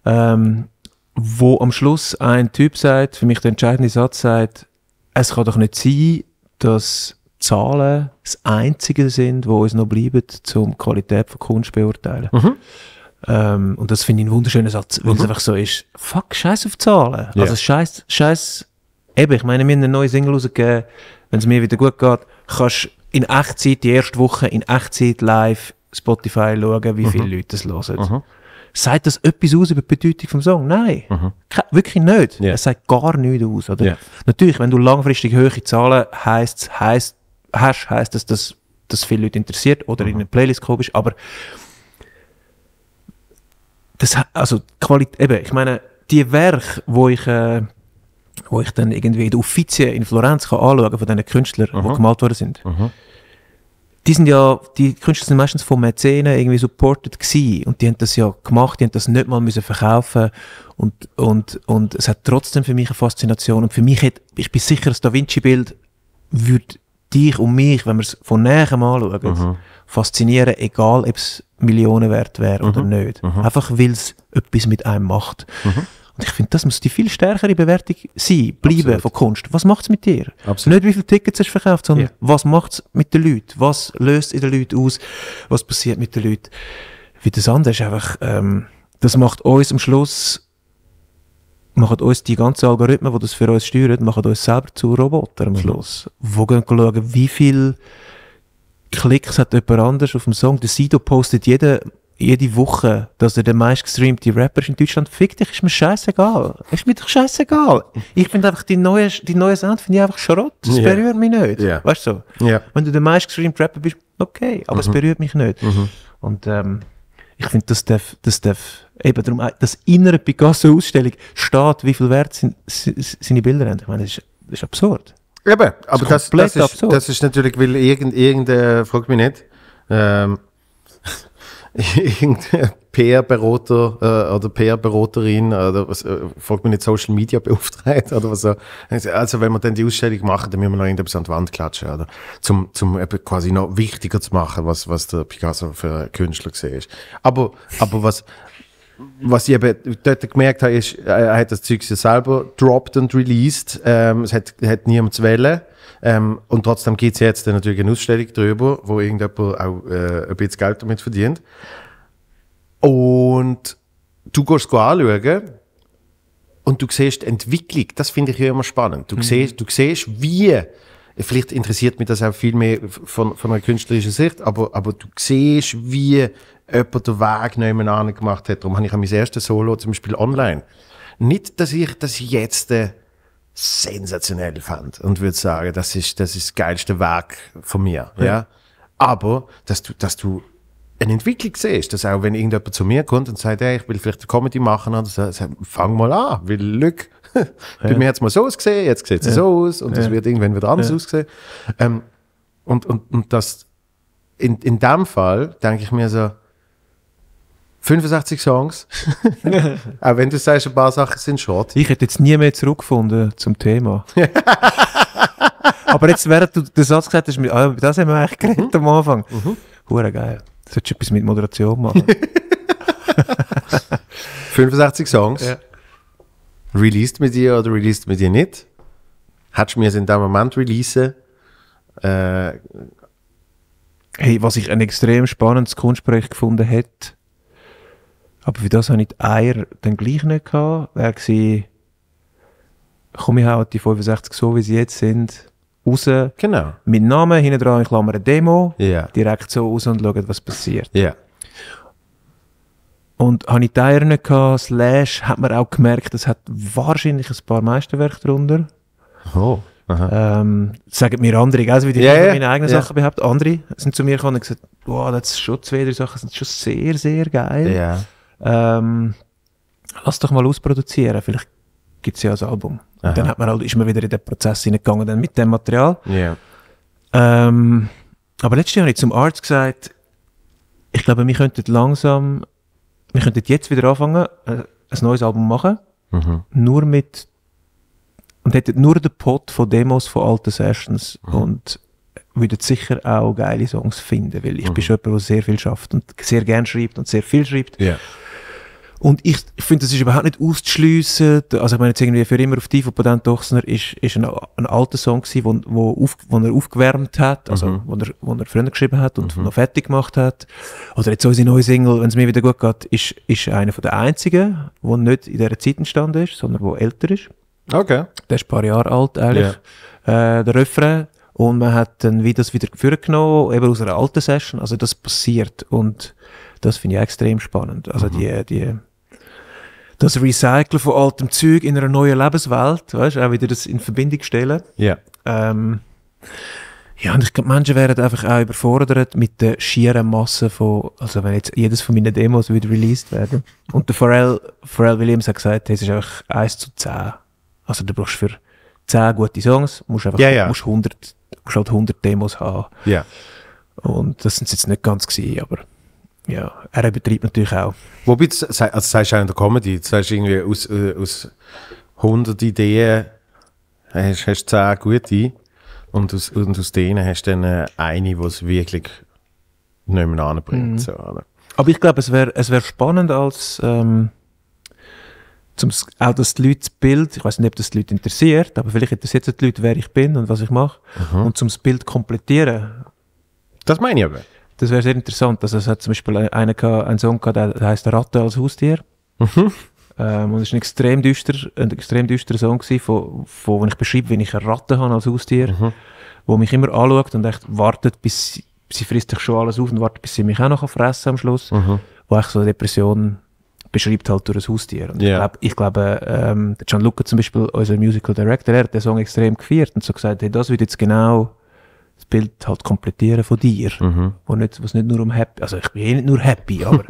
wo am Schluss ein Typ sagt, für mich der entscheidende Satz sagt, es kann doch nicht sein, dass Zahlen das Einzige sind, wo uns noch bleiben, um die Qualität von Kunst zu beurteilen. Und das finde ich einen wunderschönen Satz, weil es einfach so ist, fuck, scheiß auf Zahlen. Yeah. Also scheiß, eben, ich meine, wir haben eine neue Single rausgegeben, wenn es mir wieder gut geht, kannst in Echtzeit, die erste Woche in Echtzeit live Spotify schauen, wie viele Leute das hören. Sagt das etwas aus über die Bedeutung vom Song? Nein, wirklich nicht. Yeah. Es sagt gar nichts aus. Oder? Yeah. Natürlich, wenn du langfristig hohe Zahlen heisst das, dass viele Leute interessiert oder in eine Playlist gekommen bist, aber das, also eben, ich meine, die Werke, wo ich dann irgendwie in der Uffizie in Florenz kann anschauen von diesen Künstlern, die gemalt worden sind, die Künstler sind meistens von Mäzenen irgendwie supported gewesen und die haben das ja gemacht, die haben das nicht mal müssen verkaufen und es hat trotzdem für mich eine Faszination und für mich ich bin sicher, das Da Vinci-Bild würde dich und mich, wenn wir es von näherem anschauen, faszinieren, egal ob es Millionen wert wäre oder nicht. Einfach, weil es etwas mit einem macht. Und ich finde, das muss die viel stärkere Bewertung sein, bleiben von Kunst. Was macht es mit dir? Absolut. Nicht, wie viele Tickets hast du verkauft, sondern was macht es mit den Leuten? Was löst in den Leuten aus? Was passiert mit den Leuten? Wie das andere ist einfach, das macht uns am Schluss, machen uns die ganzen Algorithmen, die das für uns steuern, machen uns selber zu Robotern am Schluss. Wo gehen wir schauen, wie viele Klicks hat jemand anders auf dem Song. Der Sido postet jede Woche, dass er der meistgestreamte Rapper ist in Deutschland. Fick dich, ist mir scheißegal. Ist mir doch scheißegal. Ich finde einfach, die neue Sound finde ich einfach Schrott. Das berührt mich nicht. Weißt du so? Wenn du der meistgestreamte Rapper bist, okay, aber es berührt mich nicht. Und ich finde, das darf eben darum, das innere Picasso-Ausstellung steht, wie viel wert seine Bilder haben. Ich meine, das ist absurd. Eben, aber das absurd. ist natürlich, weil frag mich nicht, irgendein PR-Berater oder PR-Beraterin oder was, fragt mich nicht, Social Media beauftragt oder was so. Also wenn wir dann die Ausstellung machen, dann müssen wir noch irgendetwas an die Wand klatschen, oder? Zum eben quasi noch wichtiger zu machen, was der Picasso für ein Künstler gesehen ist. Aber was ich eben dort gemerkt habe, ist, er hat das Zeug selber dropped und released. Es hat niemand zu wählen. Und trotzdem gibt es jetzt natürlich eine Ausstellung darüber, wo irgendjemand auch ein bisschen Geld damit verdient. Und du gehst es anschauen und du siehst die Entwicklung. Das finde ich ja immer spannend. Du siehst, wie, vielleicht interessiert mich das auch viel mehr von einer künstlerischen Sicht, aber du siehst, wie jemand den Weg nebeneinander gemacht hat. Darum habe ich mein erstes Solo zum Beispiel online. Nicht, dass ich das jetzt sensationell fand und würde sagen, das ist das geilste Werk von mir. Ja. Aber, dass du eine Entwicklung siehst, dass auch wenn irgendjemand zu mir kommt und sagt, hey, ich will vielleicht eine Comedy machen, oder so, fang mal an, weil Glück, bei mir hat es mal so ausgesehen, jetzt sieht es so aus und es wird irgendwann wieder anders aussehen. Und das in dem Fall denke ich mir so, 65 Songs, auch wenn du sagst, ein paar Sachen sind short. Ich hätte jetzt nie mehr zurückgefunden zum Thema. Aber jetzt, während du den Satz gesagt hast, das haben wir eigentlich geredet am Anfang. Hure geil. Solltest du etwas mit Moderation machen. 65 Songs. Ja. Released mit dir oder released mit dir nicht? Hättest du mir es in dem Moment releasen? Hey, was ich ein extrem spannendes Kunstprojekt gefunden hätte, aber für das habe ich die Eier dann gleich nicht gehabt, wäre gewesen, komm, ich hau die 65 so, wie sie jetzt sind, raus, Genau. mit Namen, hinten dran in Klammern eine Demo, Ja. direkt so raus und schauen, was passiert. Ja. Und habe ich die Eier nicht gehabt, / hat man auch gemerkt, es hat wahrscheinlich ein paar Meisterwerke drunter. Oh. Aha. Sagen mir andere, also wie die Ja, von ja, meinen eigenen ja. Sachen behaupten. Andere sind zu mir gekommen und gesagt, wow, das ist schon 2, 3 Sachen sind schon sehr, sehr geil. Ja. Lass doch mal ausproduzieren, vielleicht gibt es ja ein Album. Aha. Und dann ist man wieder in den Prozess hineingegangen dann mit dem Material. Ja. Aber letztes Jahr habe ich zum Arzt gesagt, ich glaube, wir könnten jetzt wieder anfangen, ein neues Album machen, nur mit, und hätten nur den Pot von Demos von alten Sessions und würden sicher auch geile Songs finden, weil ich bin schon jemand, der sehr viel schafft und sehr gern schreibt und sehr viel schreibt. Ja. Und ich finde, das ist überhaupt nicht auszuschliessen. Also ich meine jetzt irgendwie «Für immer auf dich» von Patent Ochsner ist ein alter Song gewesen, wo er aufgewärmt hat, also wo er früher geschrieben hat und noch fertig gemacht hat. Oder jetzt unsere neue Single «Wenn es mir wieder gut geht» ist einer von der einzigen, der nicht in dieser Zeit entstanden ist, sondern der älter ist. Okay. Der ist ein paar Jahre alt eigentlich, der Refrain. Und man hat dann das wieder genommen, eben aus einer alten Session. Also das passiert und das finde ich extrem spannend. Also das Recyceln von altem Zeug in einer neuen Lebenswelt, weißt du, auch wieder das in Verbindung stellen. Ja. Ja, und ich glaube, Menschen wären einfach auch überfordert mit der schieren Masse von, also wenn jetzt jedes von meinen Demos wieder released werden. Und der Pharrell Williams hat gesagt, es ist einfach 1:10. Also du brauchst für 10 gute Songs, musst einfach musst 100 Demos haben. Ja. Und das sind jetzt nicht ganz gewesen, aber ja, er übertreibt natürlich auch. Wobei, also sagst du auch in der Comedy, du sagst irgendwie aus 100 Ideen hast du 10 gute und aus denen hast du dann eine, die es wirklich nicht mehr anbringt. So, oder? Aber ich glaube, es wär spannend als auch dass die Leute das Bild, ich weiß nicht, ob das die Leute interessiert, aber vielleicht interessiert es die Leute, wer ich bin und was ich mache. Und zum das Bild komplettieren. Das meine ich aber. Das wäre sehr interessant. Also es hat zum Beispiel einen Song gehabt, der heisst «Ratte als Haustier». Und es ist ein extrem düsterer Song gewesen, wo ich beschreibe, wie ich eine Ratte habe als Haustier, wo mich immer anschaut und echt wartet, bis sie frisst sich schon alles auf und wartet, bis sie mich auch noch fressen am Schluss. Wo ich so eine Depression beschreibt halt durch ein Haustier. Und ich glaube, der Gianluca zum Beispiel, unser Musical Director, er hat den Song extrem gefeiert und so gesagt, hey, das wird jetzt genau das Bild halt komplettieren von dir. Was nicht nur um happy, also ich bin nicht nur happy, aber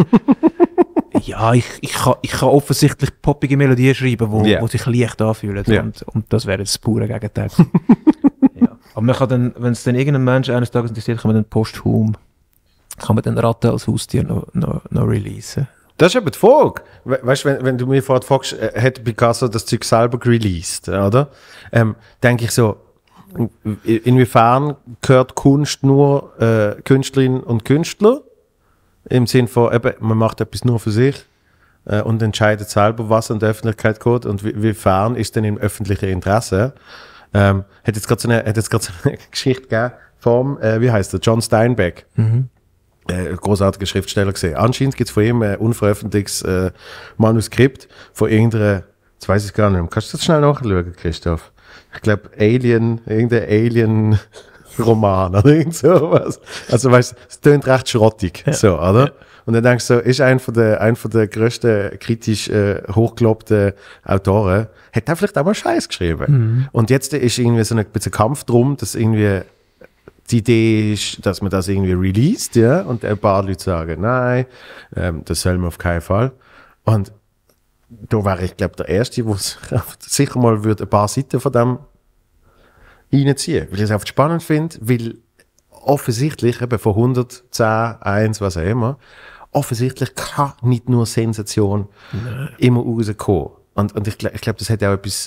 ja, ich kann offensichtlich poppige Melodien schreiben, wo sich leicht anfühlen. Und das wäre das pure Gegenteil. Aber man kann dann, wenn es dann irgendein Mensch eines Tages interessiert, kann man dann posthum, Ratte als Haustier noch releasen. Das ist eben die Frage. Weißt du, wenn du mir vorhin fragst, hat Picasso das Zeug selber released, oder? Denke ich so, inwiefern gehört Kunst nur Künstlerinnen und Künstler? Im Sinne von, eben, man macht etwas nur für sich und entscheidet selber, was an die Öffentlichkeit geht und inwiefern ist denn im öffentlichen Interesse. Hat jetzt gerade so eine Geschichte gegeben vom, wie heißt der, John Steinbeck. Großartiger Schriftsteller gesehen. Anscheinend gibt es von ihm ein unveröffentlichtes Manuskript von irgendeiner, jetzt weiß ich gar nicht mehr. Kannst du das schnell nachschauen, Christoph? Ich glaube, irgendein Alien-Roman oder irgend sowas. Also weißt du, es tönt recht schrottig, so, oder? Ja. Und dann denkst du so, ist ein von der grössten kritisch hochgelobten Autoren, hat er vielleicht auch mal Scheiß geschrieben. Und jetzt ist irgendwie so ein bisschen Kampf drum, dass irgendwie die Idee ist, dass man das irgendwie released, ja, und ein paar Leute sagen, nein, das soll man auf keinen Fall. Und da wäre ich, glaube der Erste, der sicher mal würde ein paar Seiten von dem reinziehen, weil ich es einfach spannend finde, weil offensichtlich, eben von 110, 1, was auch immer, offensichtlich kann nicht nur Sensation immer rauskommen. Und ich glaube, das hat auch etwas,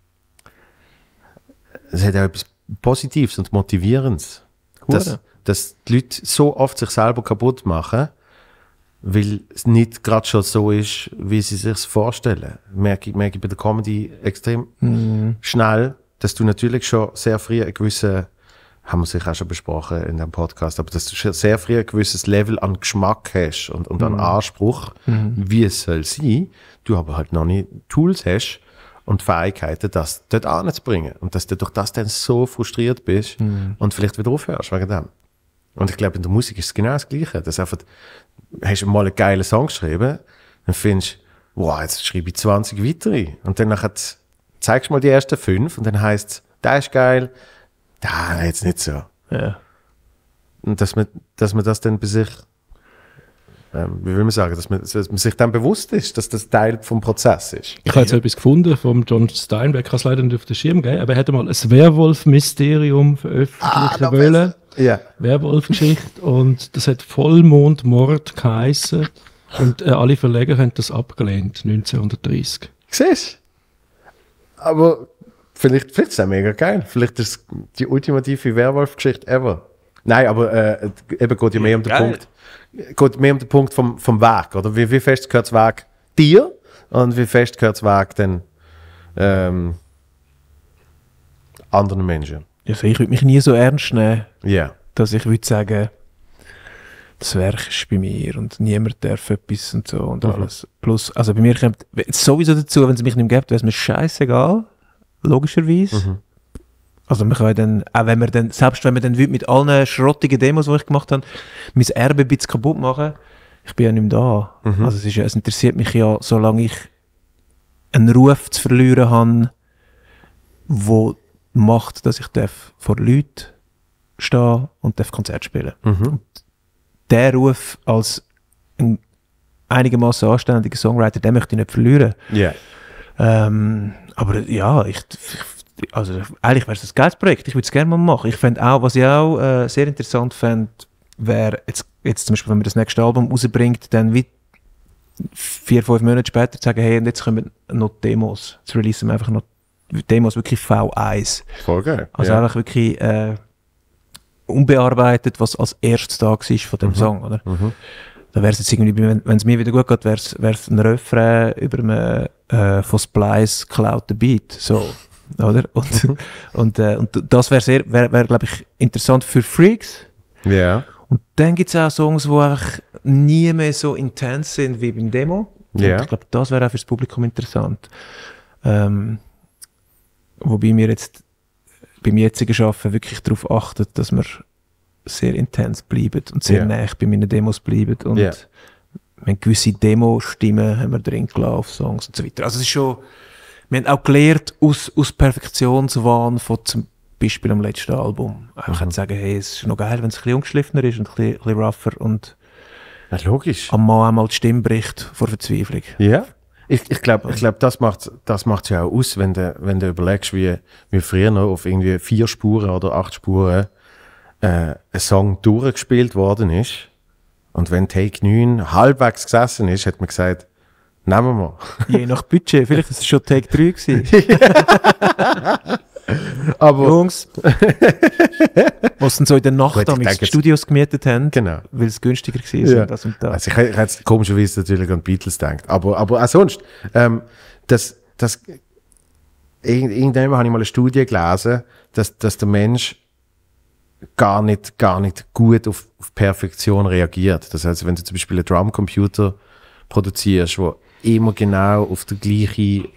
Positives und Motivierendes. Dass die Leute so oft sich selber kaputt machen, weil es nicht gerade schon so ist, wie sie sich vorstellen. Merke ich bei der Comedy extrem schnell, dass du natürlich schon sehr früh einen gewissen, haben wir sicher auch schon besprochen in dem Podcast, aber dass du schon sehr früh ein gewisses Level an Geschmack hast und an Anspruch, wie es soll sein, du aber halt noch nicht Tools hast und Fähigkeiten, das dort anzubringen. Und dass du durch das dann so frustriert bist und vielleicht wieder aufhörst wegen dem. Und ich glaube, in der Musik ist es genau das Gleiche. Dass einfach, hast du mal einen geilen Song geschrieben, dann findest du, wow, jetzt schreibe ich 20 weitere. Und dann nachher zeigst du mal die ersten 5 und dann heisst es, der ist geil, der jetzt nicht so. Ja. Und dass man das dann bei sich, wie will man sagen, dass man sich dann bewusst ist, dass das Teil vom Prozess ist. Ich habe jetzt etwas gefunden vom John Steinbeck, ich kann es leider nicht auf den Schirm geben, aber er hätte mal ein Werwolf-Mysterium veröffentlichen wollen. Ja. Werwolf-Geschichte, und das hat Vollmondmord geheissen, und alle Verleger haben das abgelehnt, 1930. Siehst du? Aber vielleicht ist es auch mega geil. Vielleicht ist es die ultimative Werwolf-Geschichte ever. Nein, aber eben geht ja mehr um den Punkt. Geht mehr um den Punkt vom Weg, oder? Wie fest gehört das Weg dir und wie fest gehört das Weg dann anderen Menschen? Also ich würde mich nie so ernst nehmen, dass ich würde sagen, das Werk ist bei mir und niemand darf etwas und so und alles. Plus, also bei mir kommt sowieso dazu, wenn es mich nicht mehr gibt, wäre es mir scheißegal, logischerweise. Also man kann dann, auch wenn man dann, selbst wenn man dann mit allen schrottigen Demos, die ich gemacht habe, mein Erbe ein bisschen kaputt machen, ich bin ja nicht mehr da. Also es interessiert mich ja, solange ich einen Ruf zu verlieren habe, wo macht, dass ich vor Leuten stehen und Konzert spielen. Und der Ruf als ein einigermaßen anständiger Songwriter, den möchte ich nicht verlieren. Aber ja, also eigentlich wäre es ein geiles Projekt, ich würde es gerne mal machen. Ich fände auch, was ich auch sehr interessant fände, wäre jetzt zum Beispiel, wenn man das nächste Album rausbringt, dann wie 4-5 Monate später zu sagen, hey, und jetzt kommen noch Demos. Jetzt releasen wir einfach noch Demos, wirklich V1. Voll geil. Also einfach wirklich unbearbeitet, was als erstes da war von dem Song, oder? Da wäre es jetzt irgendwie, wenn es mir wieder gut geht, wäre es ein Refrain über einen von Splice geklauten Beat, so, oder? Und das wäre glaube ich, interessant für Freaks. Ja. Und dann gibt es auch Songs, die einfach nie mehr so intens sind wie beim Demo. Ja. Ich glaube, das wäre auch fürs Publikum interessant. Wobei wir jetzt beim jetzigen Arbeiten wirklich darauf achten, dass wir sehr intens bleiben und sehr nah bei meinen Demos bleiben. Und wir haben gewisse Demo-Stimmen haben wir drin gelassen auf Songs und so weiter. Also es ist schon, wir haben auch gelernt aus Perfektionswahn von zum Beispiel am letzten Album. Ich kann sagen, hey, es ist noch geil, wenn es ein bisschen ungeschliffener ist und ein bisschen rougher und logisch. am Mann einmal die Stimme bricht vor Verzweiflung. Ja. Ich glaube, das macht ja auch aus, wenn du überlegst, wie früher noch auf irgendwie 4 Spuren oder 8 Spuren ein Song durchgespielt worden ist. Und wenn Take 9 halbwegs gesessen ist, hat man gesagt, nehmen wir. Je nach Budget, vielleicht ist es schon Take 3 gewesen. Aber Jungs, was dann so in der Nacht am Studios gemietet haben, weil es günstiger war. Und das und das. Also ich hätte jetzt komischerweise natürlich an Beatles gedacht. Aber auch sonst, irgendwann habe ich mal eine Studie gelesen, dass der Mensch gar nicht gut auf Perfektion reagiert. Das heißt, wenn du zum Beispiel einen Drumcomputer produzierst, der immer genau auf der gleichen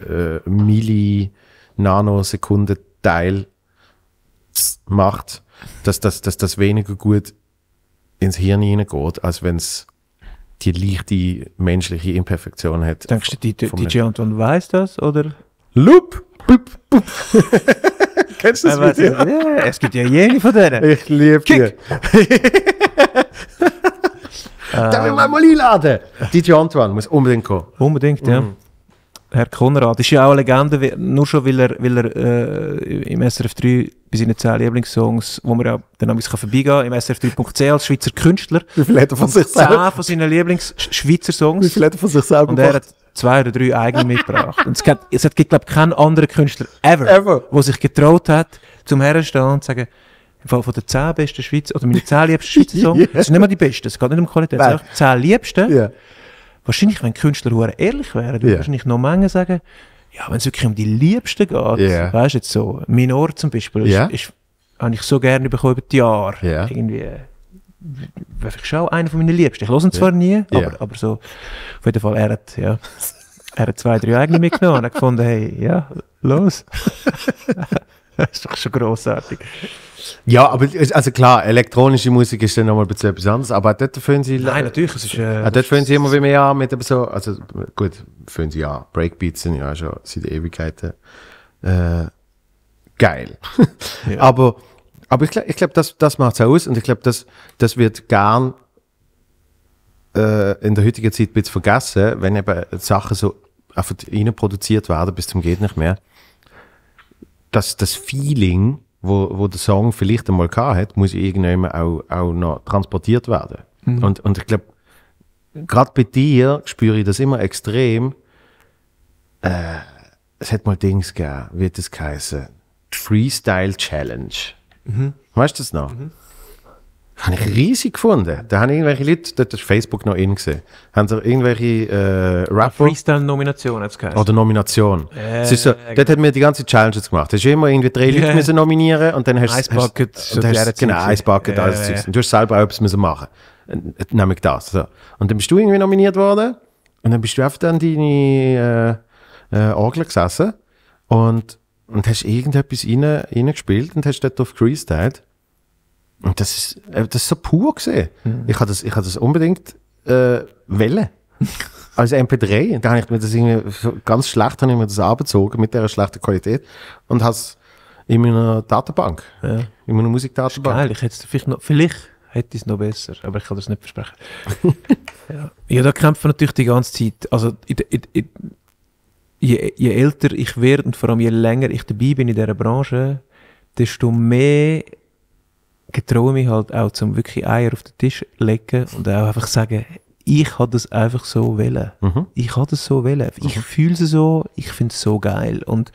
Nanosekundenteil macht, dass das weniger gut ins Hirn hineingeht, als wenn es die leichte menschliche Imperfektion hat. Denkst du, DJ Anton weiss das, oder? Loop! Boop, boop. Kennst du das Video? Ja, es gibt ja jene von denen. Ich liebe die. Da will man mal einladen. DJ Antoine muss unbedingt kommen. Unbedingt, ja. Herr Konrad ist ja auch eine Legende, nur schon, weil er im SRF 3 bei seinen 10 Lieblingssongs, wo man ja dann ein bisschen vorbeigehen kann, im SRF3.ch als Schweizer Künstler. Wie viel hat er von sich 10 selber? von seinen Lieblings-Schweizer Songs. Wie viel hat er von sich selber Und er hat 2 oder 3 eigene mitgebracht. Und es gibt, glaube ich, keinen anderen Künstler ever, der sich getraut hat, zum Herstehen und zu sagen, im Fall von den 10 besten Schweizer, oder meine 10 liebsten Schweizer Songs, das sind nicht mal die besten, es geht nicht um Qualität, es sind einfach die 10 liebsten. Ja. Wahrscheinlich, wenn Künstler hure ehrlich wären, würden wahrscheinlich noch Menge sagen, ja, wenn es wirklich um die Liebsten geht, weißt du, jetzt so, Minor zum Beispiel, habe ich so gerne bekommen über die Jahre. Irgendwie, wäre ich schon einer von meinen Liebsten. Ich höre ihn zwar nie, aber so, auf jeden Fall, er hat 2, 3 eigene mitgenommen und hat gefunden, hey, ja, los. Das ist doch schon grossartig. Ja, aber also klar, elektronische Musik ist dann nochmal ein bisschen etwas anderes, aber dort fühlen sie... Nein, natürlich, es ist... dort fühlen sie immer wie mehr an mit so, also gut, fühlen sie an, Breakbeats sind ja schon seit Ewigkeiten geil. Ja. aber ich glaube, das macht es aus und ich glaube, das wird gern in der heutigen Zeit ein bisschen vergessen, wenn eben Sachen so einfach rein produziert werden, bis zum geht nicht mehr. Dass das Feeling, wo der Song vielleicht einmal hat, muss irgendwann auch noch transportiert werden. Und ich glaube, gerade bei dir spüre ich das immer extrem. Es hat mal Dings gegeben, wie hat das geheißen? Freestyle Challenge. Weißt du das noch? Habe ich riesig gefunden. Da haben irgendwelche Leute, dort ist Facebook noch in gesehen, haben sie irgendwelche Rapper... Freestyle-Nomination hat es geheißen. Oder Nomination. Es ist so, dort hat mir die ganze Challenges gemacht. Hast du immer irgendwie 3 Leute müssen nominieren und dann hast du... Ice Bucket. Genau, Ice Bucket, alles Zeugs. Und du hast selber auch etwas müssen machen. Nämlich das. So. Und dann bist du irgendwie nominiert worden und dann bist du einfach dann deine Orgel gesessen und hast irgendetwas reingespielt und hast dort auf freestylt. Und das ist so pur gesehen. Ich habe das unbedingt wollen. Als MP3. Und da habe ich mir das irgendwie so ganz schlecht habe ich mir das abgezogen mit dieser schlechten Qualität und habe es in meiner Datenbank. In meiner Musikdatenbank. Geil, vielleicht hätte ich es noch besser, aber ich kann das nicht versprechen. Ja, da kämpfen natürlich die ganze Zeit. Also je älter ich werde und vor allem je länger ich dabei bin in dieser Branche, desto mehr getraue mich halt auch, zum wirklich Eier auf den Tisch legen und auch einfach sagen, ich habe das einfach so wollen. Ich habe das so wollen. Ich fühle es so, ich finde es so geil. Und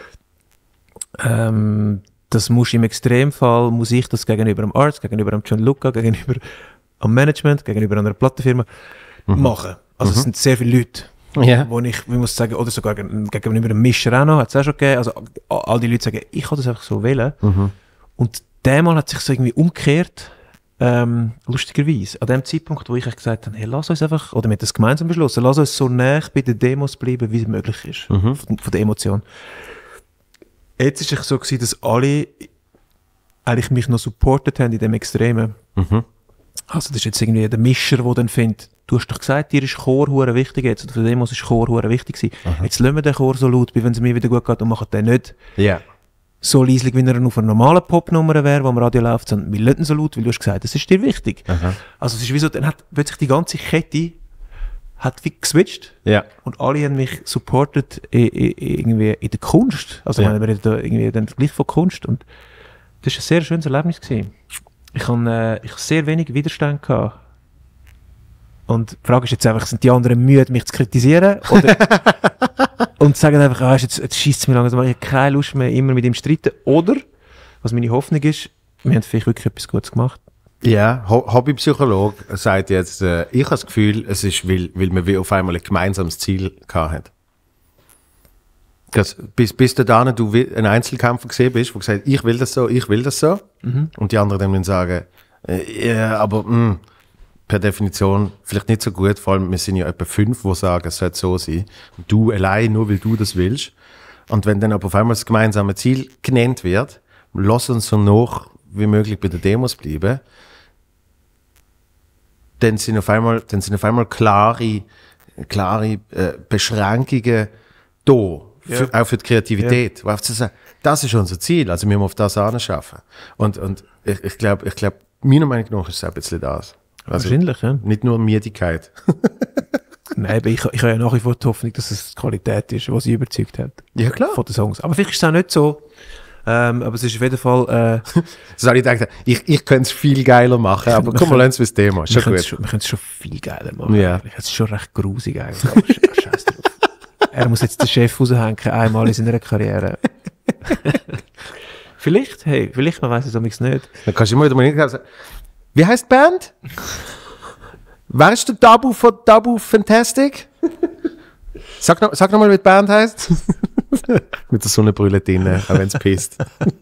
das muss im Extremfall, muss ich das gegenüber dem Arzt, gegenüber dem Gianluca, gegenüber am Management, gegenüber einer Plattenfirma machen. Also es sind sehr viele Leute, wo ich muss sagen, oder sogar gegenüber dem Mischer auch noch, hat es auch schon gegeben. Also all die Leute sagen, ich habe das einfach so wollen. Und dermal hat sich so irgendwie umgekehrt, lustigerweise, an dem Zeitpunkt, wo ich gesagt habe, hey, lass uns einfach, oder mit das gemeinsam beschlossen, lass uns so nah bei den Demos bleiben, wie es möglich ist, von der Emotion. Jetzt ist es so gewesen, dass alle eigentlich mich noch supportet haben in dem Extremen. Also das ist jetzt irgendwie der Mischer, der dann findet, du hast doch gesagt, dir ist Chor hure wichtig jetzt, und für Demos ist Chor hure wichtig gewesen. Jetzt lassen wir den Chor so laut, wie wenn es mir wieder gut geht, und machen den nicht so leislich, wie er auf einer normalen Popnummer wäre, wo am Radio läuft, sondern wir lassen ihn so laut, weil du hast gesagt, das ist dir wichtig. Also es ist wie so, dann hat plötzlich die ganze Kette hat wie geswitcht und alle haben mich supportet irgendwie in der Kunst. Also wir reden da irgendwie dann gleich von Kunst und das war ein sehr schönes Erlebnis gewesen. Ich habe sehr wenig Widerstand gehabt. Und die Frage ist jetzt einfach, sind die anderen müde, mich zu kritisieren? Oder und sagen einfach, jetzt scheisst es mir langsam, ich habe keine Lust mehr, immer mit ihm zu streiten. Oder, was meine Hoffnung ist, wir haben vielleicht wirklich etwas Gutes gemacht. Ja, Hobbypsychologe sagt jetzt, ich habe das Gefühl, es ist, weil man wie auf einmal ein gemeinsames Ziel gehabt hat. Bis dahin du ein Einzelkämpfer gesehen bist, der gesagt hat, ich will das so. Und die anderen dann müssen sagen, aber per Definition vielleicht nicht so gut, vor allem wir sind ja etwa 5, die sagen, es sollte so sein. Und du allein, nur weil du das willst. Und wenn dann aber auf einmal das gemeinsame Ziel genannt wird, lass uns so noch wie möglich bei den Demos bleiben, dann sind auf einmal klare Beschränkungen da, auch für die Kreativität. Ja. Das ist unser Ziel, also wir müssen auf das anschaffen. Und ich glaube, meiner Meinung nach ist es ein bisschen das. Also wahrscheinlich, ja. Nicht nur Müdigkeit. Nein, aber ich habe ja nach wie vor die Hoffnung, dass es die Qualität ist, was sie überzeugt hat. Ja, klar. Von den Songs. Aber vielleicht ist es auch nicht so. Aber es ist auf jeden Fall... Das habe ich gedacht, ich könnte es viel geiler machen, aber komm mal, lass uns das Thema. Ist wir schon können gut. es schon viel geiler machen. Ja. Eigentlich. Es ist schon recht grusig eigentlich. Aber scheiß drauf. Er muss jetzt den Chef raushängen, einmal in seiner Karriere. Vielleicht, man weiß es amigs nicht. Dann kannst du immer wieder mal hingehen und sagen, wie heisst die Band? Wer ist der Dabu von Dabu Fantastic? Sag noch mal, wie die Band heisst. Mit der Sonnenbrille drin, auch wenn es pisst.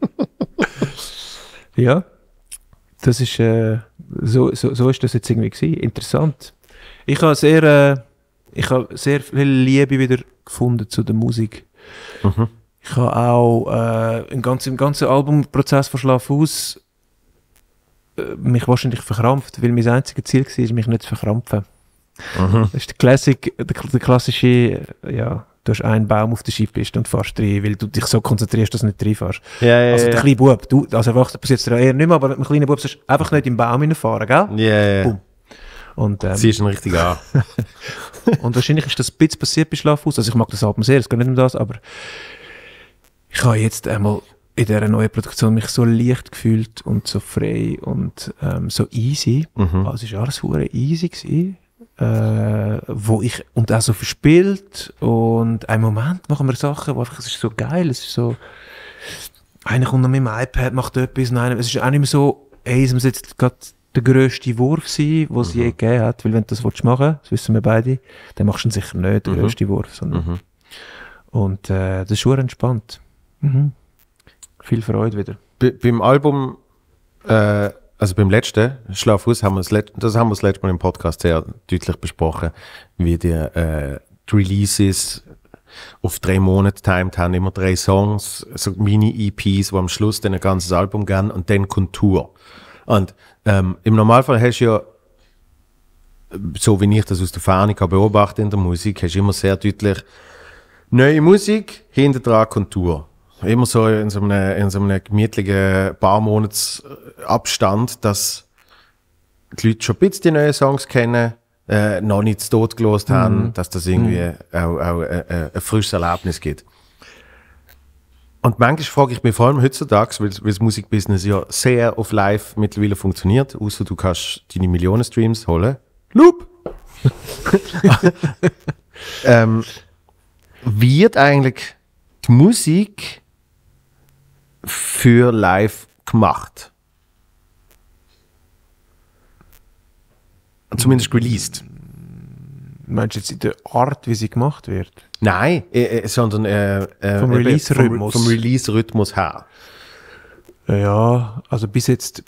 Ja, das ist, so ist das jetzt irgendwie gewesen. Interessant. Ich habe sehr viel Liebe wieder gefunden zu der Musik. Mhm. Ich habe auch im ganzen Albumprozess von Schlaf aus mich wahrscheinlich verkrampft, weil mein einziges Ziel war, mich nicht zu verkrampfen. Mhm. Das ist der klassische, ja, du hast einen Baum auf der Skipiste und fährst rein, weil du dich so konzentrierst, dass du nicht reinfährst. Ja, Also der kleine Bub, du, als Erwachsener passiert es dir eher nicht mehr, aber mit dem kleinen Bub sollst du einfach nicht im Baum hineinfahren, gell? Ja. Boom. Und, Ziehst ihn richtig an. und wahrscheinlich ist das ein bisschen passiert bei Schlafhaus. Also ich mag das Album sehr, es geht nicht um das, aber ich habe jetzt einmal in dieser neuen Produktion mich so leicht gefühlt und so frei und so easy. Mhm. Also es war alles verdammt easy gewesen. Wo ich, und auch so verspielt und einen Moment machen wir Sachen, wo einfach, es ist so geil, es ist so, einer kommt noch mit dem iPad, macht etwas, nein, es ist auch nicht mehr so, hey, es muss jetzt gerade der grösste Wurf sein, den es je gegeben hat, weil wenn du das machen willst, das wissen wir beide, dann machst du ihn sicher nicht, den grössten Wurf, sondern, und das ist schon entspannt. Mhm. Viel Freude wieder. Beim Album, also beim letzten, Schlafhaus, haben wir das letzte Mal im Podcast sehr deutlich besprochen, wie die Releases auf 3 Monate timed haben, immer 3 Songs, so Mini-EPs, die am Schluss dann ein ganzes Album geben und dann Kontur. Und im Normalfall hast du ja, so wie ich das aus der Ferne kann beobachten in der Musik, hast du immer sehr deutlich neue Musik, hinter dran Kontur. Immer so in so einem gemütlichen paar Monats Abstand, dass die Leute schon ein bisschen die neuen Songs kennen, noch nicht zu Tod gelost haben, dass das irgendwie auch ein frisches Erlebnis gibt. Und manchmal frage ich mich vor allem heutzutage, weil das Musikbusiness ja sehr auf Live mittlerweile funktioniert, außer du kannst deine Millionen Streams holen. Loop! Wird eigentlich die Musik für live gemacht? Zumindest released. Meinst du jetzt in der Art, wie sie gemacht wird? Nein, sondern Vom Release-Rhythmus. Vom Release-Rhythmus her. Ja, also bis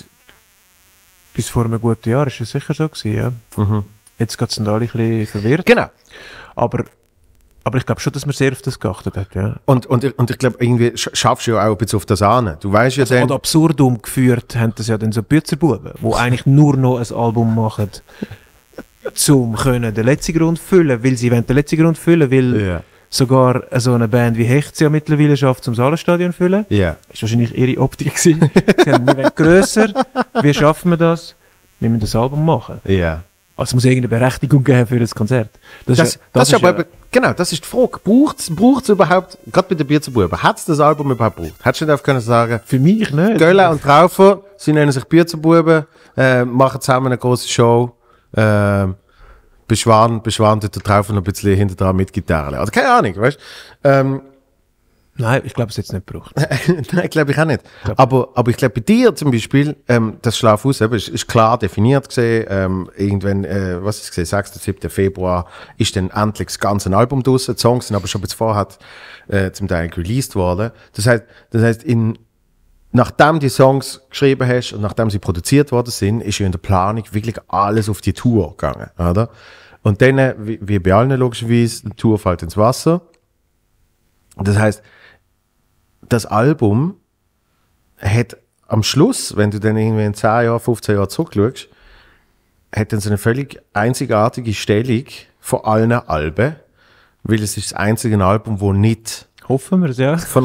vor einem guten Jahr ist es sicher so gewesen, ja. Jetzt geht es dann alle ein bisschen verwirrt. Genau. Aber ich glaube schon, dass man sehr auf das geachtet hat, ja. Und ich glaube, irgendwie schaffst du ja auch ein bisschen auf das an. Du weißt ja Also, dann... ad absurdum geführt haben das ja dann so Bützerbuben, die eigentlich nur noch ein Album machen, zum können den letzten Grund füllen, weil sie wollen den letzten Grund füllen, weil Ja. sogar so eine Band wie Hecht ja mittlerweile schafft, zum Salenstadion zu füllen. Ja. Das war wahrscheinlich ihre Optik gewesen. Sie haben, wir wollen grösser, wie schaffen wir das? Wir müssen das Album machen. Ja. Also es muss irgendeine Berechtigung geben für das Konzert. Das ist aber eben, genau, das ist die Frage. Braucht es überhaupt, gerade bei den Bierzenbuben, hat es das Album überhaupt gebraucht? Hättest du nicht einfach können sagen, für mich nicht. Göller und Traufer, sie nennen sich Bierzenbuben, machen zusammen eine große Show, beschwaren dort der Traufer noch ein bisschen hinter dran mit Gitarre. Also keine Ahnung, weißt du? Nein, ich glaube, es hat es nicht gebraucht. Nein, glaube ich auch nicht. Aber ich glaube, bei dir zum Beispiel, das Schlafhaus ist klar definiert gesehen. Irgendwann, was ist gesehen, 6. 7. Februar ist dann endlich das ganze Album draussen. Die Songs sind aber schon bis vorher zum Teil released worden. Das heißt, nachdem die Songs geschrieben hast und nachdem sie produziert worden sind, ist ja in der Planung wirklich alles auf die Tour gegangen, oder? Und dann, wie bei allen logischerweise, die Tour fällt ins Wasser. Das heißt, das Album hat am Schluss, wenn du dann irgendwie in 10 Jahren, 15 Jahren zurückschaust, hat dann so eine völlig einzigartige Stellung von allen Alben, weil es ist das einzige Album, wo nicht Hoffen wir es, ja. von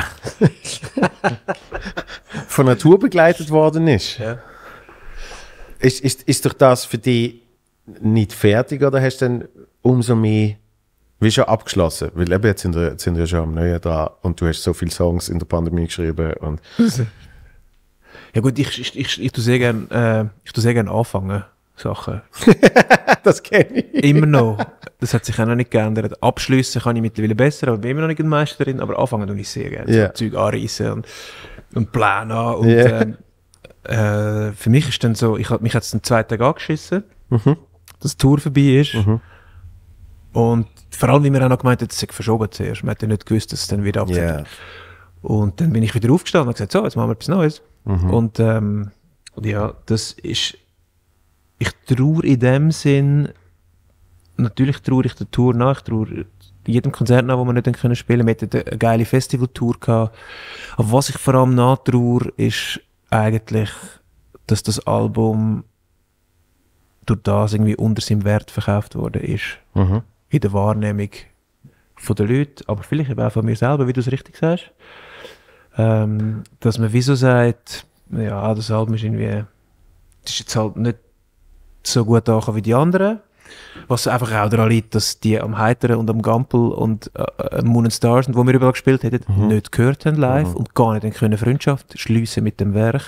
einer Tour begleitet worden ist. Ja. Ist doch das für dich nicht fertig oder hast du dann umso mehr wie schon abgeschlossen. Weil eben jetzt sind wir ja schon am Neuen dran und du hast so viele Songs in der Pandemie geschrieben. Und Ja gut, ich tue sehr gerne anfangen, Sachen. das kenne ich. Immer noch. Das hat sich auch noch nicht geändert. Abschliessen kann ich mittlerweile besser, aber bin immer noch nicht ein Meister drin, aber anfangen tue ich sehr gerne. Yeah. So Zeug anreissen und Pläne an. Und, für mich ist dann so, mich hat es den 2 Tag angeschissen, dass die Tour vorbei ist. Und vor allem, wie wir auch noch gemeint haben, es sei verschoben zuerst. Man hat ja nicht gewusst, dass es dann wieder abgeht. Yeah. Und dann bin ich wieder aufgestanden und gesagt, so, jetzt machen wir etwas Neues. Und ja, das ist, ich trauere in dem Sinn, natürlich trauere ich der Tour nach, ich trauere jedem Konzert nach, wo wir nicht können spielen. Wir hatten eine geile Festivaltour gehabt. Aber was ich vor allem nachtrauere, ist eigentlich, dass das Album durch das irgendwie unter seinem Wert verkauft worden ist. In der Wahrnehmung von den Leuten, aber vielleicht eben auch von mir selber, wie du es richtig sagst. Dass man wieso sagt, ja, das Album ist irgendwie, das ist jetzt halt nicht so gut angekommen wie die anderen. Was einfach auch daran liegt, dass die am Heiteren und am Gampel und Moon and Stars, wo wir überall gespielt haben, nicht gehört haben live und gar nicht können Freundschaft schliessen mit dem Werk.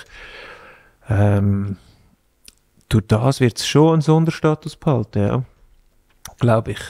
Durch das wird es schon einen Sonderstatus behalten, ja. Glaube ich.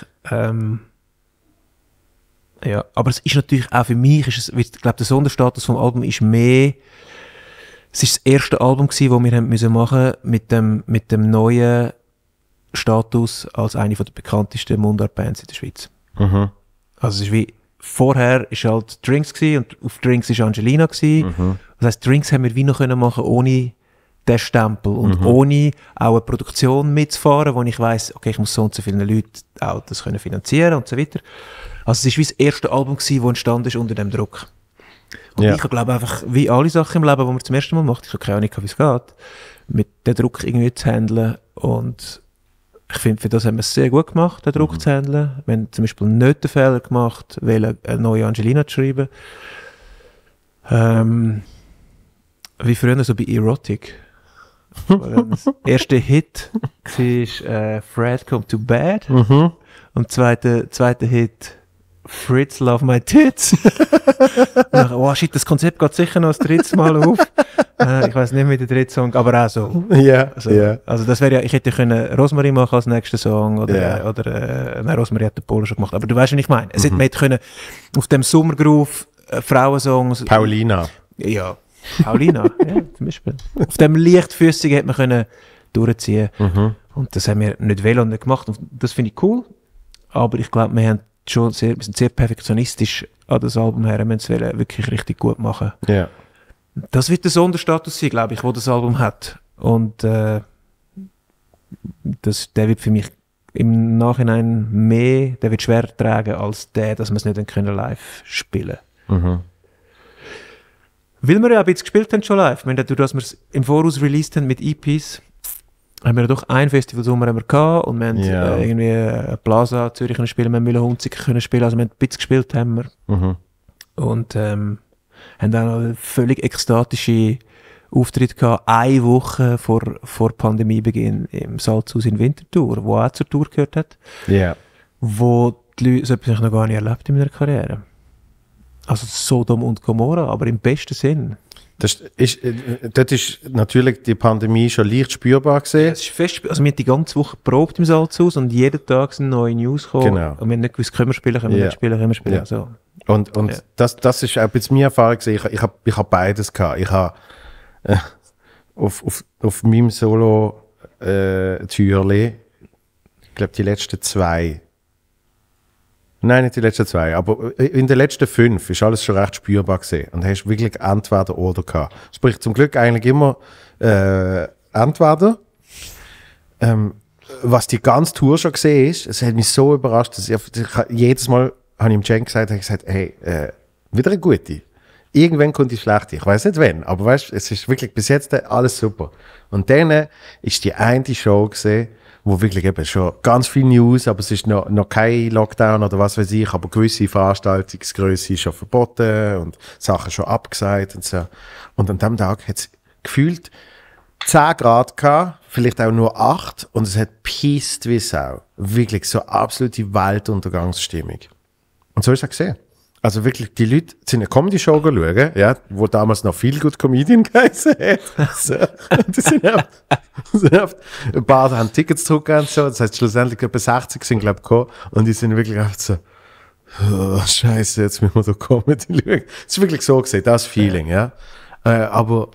Ja, aber es ist natürlich auch für mich, ich glaube, der Sonderstatus vom Album ist mehr, es ist das erste Album gewesen, das wir haben müssen machen mit dem neuen Status als eine der bekanntesten Mundart-Bands in der Schweiz. Also es ist wie, vorher ist halt Drinks gewesen und auf Drinks ist Angelina gewesen. Das heisst, Drinks haben wir wie noch können machen ohne den Stempel und ohne auch eine Produktion mitzufahren, wo ich weiss, okay, ich muss so und so vielen Leuten auch das können finanzieren und so weiter. Also es ist wie das erste Album gewesen, das entstanden ist unter dem Druck. Und ich glaube einfach, wie alle Sachen im Leben, die man zum ersten Mal macht, ich habe keine Ahnung, wie es geht, mit dem Druck irgendwie zu handeln. Und ich finde, für das haben wir es sehr gut gemacht, den Druck zu handeln. Wir haben zum Beispiel nicht den Fehler gemacht, eine neue Angelina zu schreiben. Wie früher so bei Erotic. Das erste Hit war Fred Come to Bed. Und zweite Hit Fritz Love My Tits. Oh shit, das Konzept geht sicher noch das dritte Mal auf. Ich weiß nicht mehr den dritten Song, aber auch so. Also das wäre ja, ich hätte können Rosmarie machen als nächsten Song oder nein, Rosmarie hat den Polo schon gemacht, aber du weißt, was ich meine. Es hätte können auf dem Sommergroove Frauensongs. Paulina. Ja, Paulina, ja, zum Beispiel. Auf dem Leichtfüßigen hätte man können durchziehen. Und das haben wir nicht wollen und nicht gemacht. Und das finde ich cool. Aber ich glaube, wir sind sehr perfektionistisch an das Album her. Wir müssen es wirklich richtig gut machen. Yeah. Das wird der Sonderstatus sein, glaube ich, wo das Album hat. Und der wird für mich im Nachhinein mehr, der wird schwerer tragen als dass wir es nicht können live spielen können. Weil wir ja ein bisschen gespielt haben schon live. Dadurch, dass wir es im Voraus released haben mit EPs, haben wir doch ein Festivalsommer gehabt und wir haben irgendwie Plaza Zürich können spielen, wir haben Mühlenhunzig können spielen, also wir haben ein bisschen gespielt haben wir. Und haben dann noch einen völlig ekstatischen Auftritt gehabt, eine Woche vor Pandemiebeginn im Salzhaus in Winterthur, wo auch zur Tour gehört hat. Wo die Leute, so etwas habe ich noch gar nicht erlebt in meiner Karriere. Also Sodom und Gomorra, aber im besten Sinn. Dort ist natürlich die Pandemie schon leicht spürbar gesehen. Es ist fest, also wir haben die ganze Woche geprobt im Salzhaus und jeden Tag sind neue News gekommen. Genau. Und wir haben nicht gewusst, können wir spielen, können wir nicht spielen, können wir spielen. Ja. So. Und das ist auch jetzt meine Erfahrung gewesen. Ich hab beides gehabt. Ich habe auf meinem Solo Türli, ich glaube die letzten 2. Nein, nicht die letzten 2, aber in den letzten 5 ist alles schon recht spürbar gesehen. Und hast wirklich entweder oder gehabt. Sprich, zum Glück eigentlich immer entweder. Was die ganze Tour schon gesehen ist, es hat mich so überrascht, dass jedes Mal habe ich ihm Jen gesagt, hey, wieder eine gute. Irgendwann kommt die schlechte. Ich weiß nicht wann, aber weißt, es ist wirklich bis jetzt alles super. Und dann ist die eine Show gesehen, wo wirklich eben schon ganz viel News, aber es ist noch kein Lockdown oder was weiß ich, aber gewisse Veranstaltungsgröße ist schon verboten und Sachen schon abgesagt und so. Und an dem Tag hat es gefühlt 10 Grad gehabt, vielleicht auch nur 8 und es hat pisst wie Sau. Wirklich so absolute Weltuntergangsstimmung. Und so ist es gesehen. Also wirklich, die Leute sind eine Comedy-Show schauen, ja, wo damals noch viel gut Comedian geheißen hat. So. Und die sind oft, ein paar haben Tickets zurückgegeben, so. Das heißt, schlussendlich etwa 60 sind, glaube ich, gekommen. Und die sind wirklich einfach so, oh, Scheiße, jetzt müssen wir da Comedy schauen. Es ist wirklich so gesehen, das Feeling, ja. Aber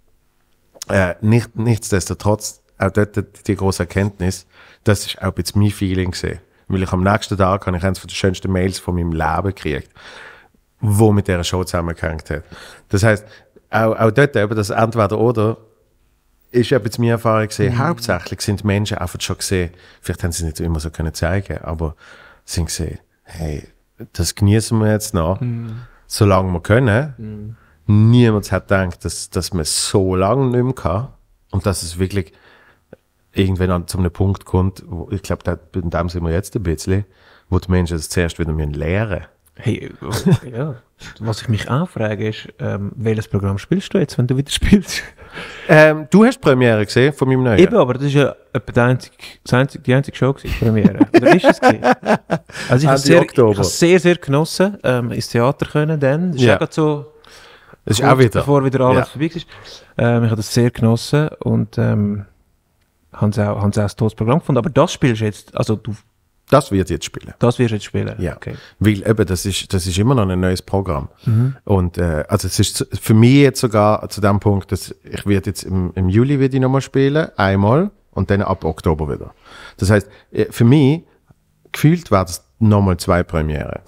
nichtsdestotrotz, auch dort die grosse Erkenntnis, das ist auch jetzt mein Feeling gesehen. Weil ich am nächsten Tag habe ich eines der schönsten Mails von meinem Leben gekriegt, wo mit dieser Show zusammengehängt hat. Das heisst, auch dort eben das Entweder-Oder ist eben meine Erfahrung gesehen. Hauptsächlich sind Menschen einfach schon gesehen, vielleicht haben sie es nicht immer so können zeigen, aber sind gesehen, hey, das genießen wir jetzt noch, solange wir können. Niemand hat gedacht, dass man so lange nicht mehr kann und dass es wirklich irgendwann zu einem Punkt kommt, wo, ich glaube, in dem sind wir jetzt ein bisschen, wo die Menschen das zuerst wieder lernen müssen. Hey, ja. Was ich mich auch frage, ist, welches Programm spielst du jetzt, wenn du wieder spielst? Du hast die Premiere gesehen von meinem neuen? Eben, aber das ist ja etwa die einzige Show gewesen, die Premiere. Oder ist es gewesen? Also ich habe sehr, sehr genossen, ins Theater können dann. Das ist auch so, das ist auch wieder. Bevor wieder alles vorbei ist. Ich habe das sehr genossen und haben sie auch ein tolles Programm gefunden. Aber das spielst du jetzt, also du... Das wird jetzt spielen. Das wirst du jetzt spielen? Ja, okay. Weil eben, das ist immer noch ein neues Programm. Und also es ist für mich jetzt sogar zu dem Punkt, dass ich werde jetzt im Juli wieder nochmal spielen, einmal, und dann ab Oktober wieder. Das heisst, für mich, gefühlt werden es nochmal 2 Premiere.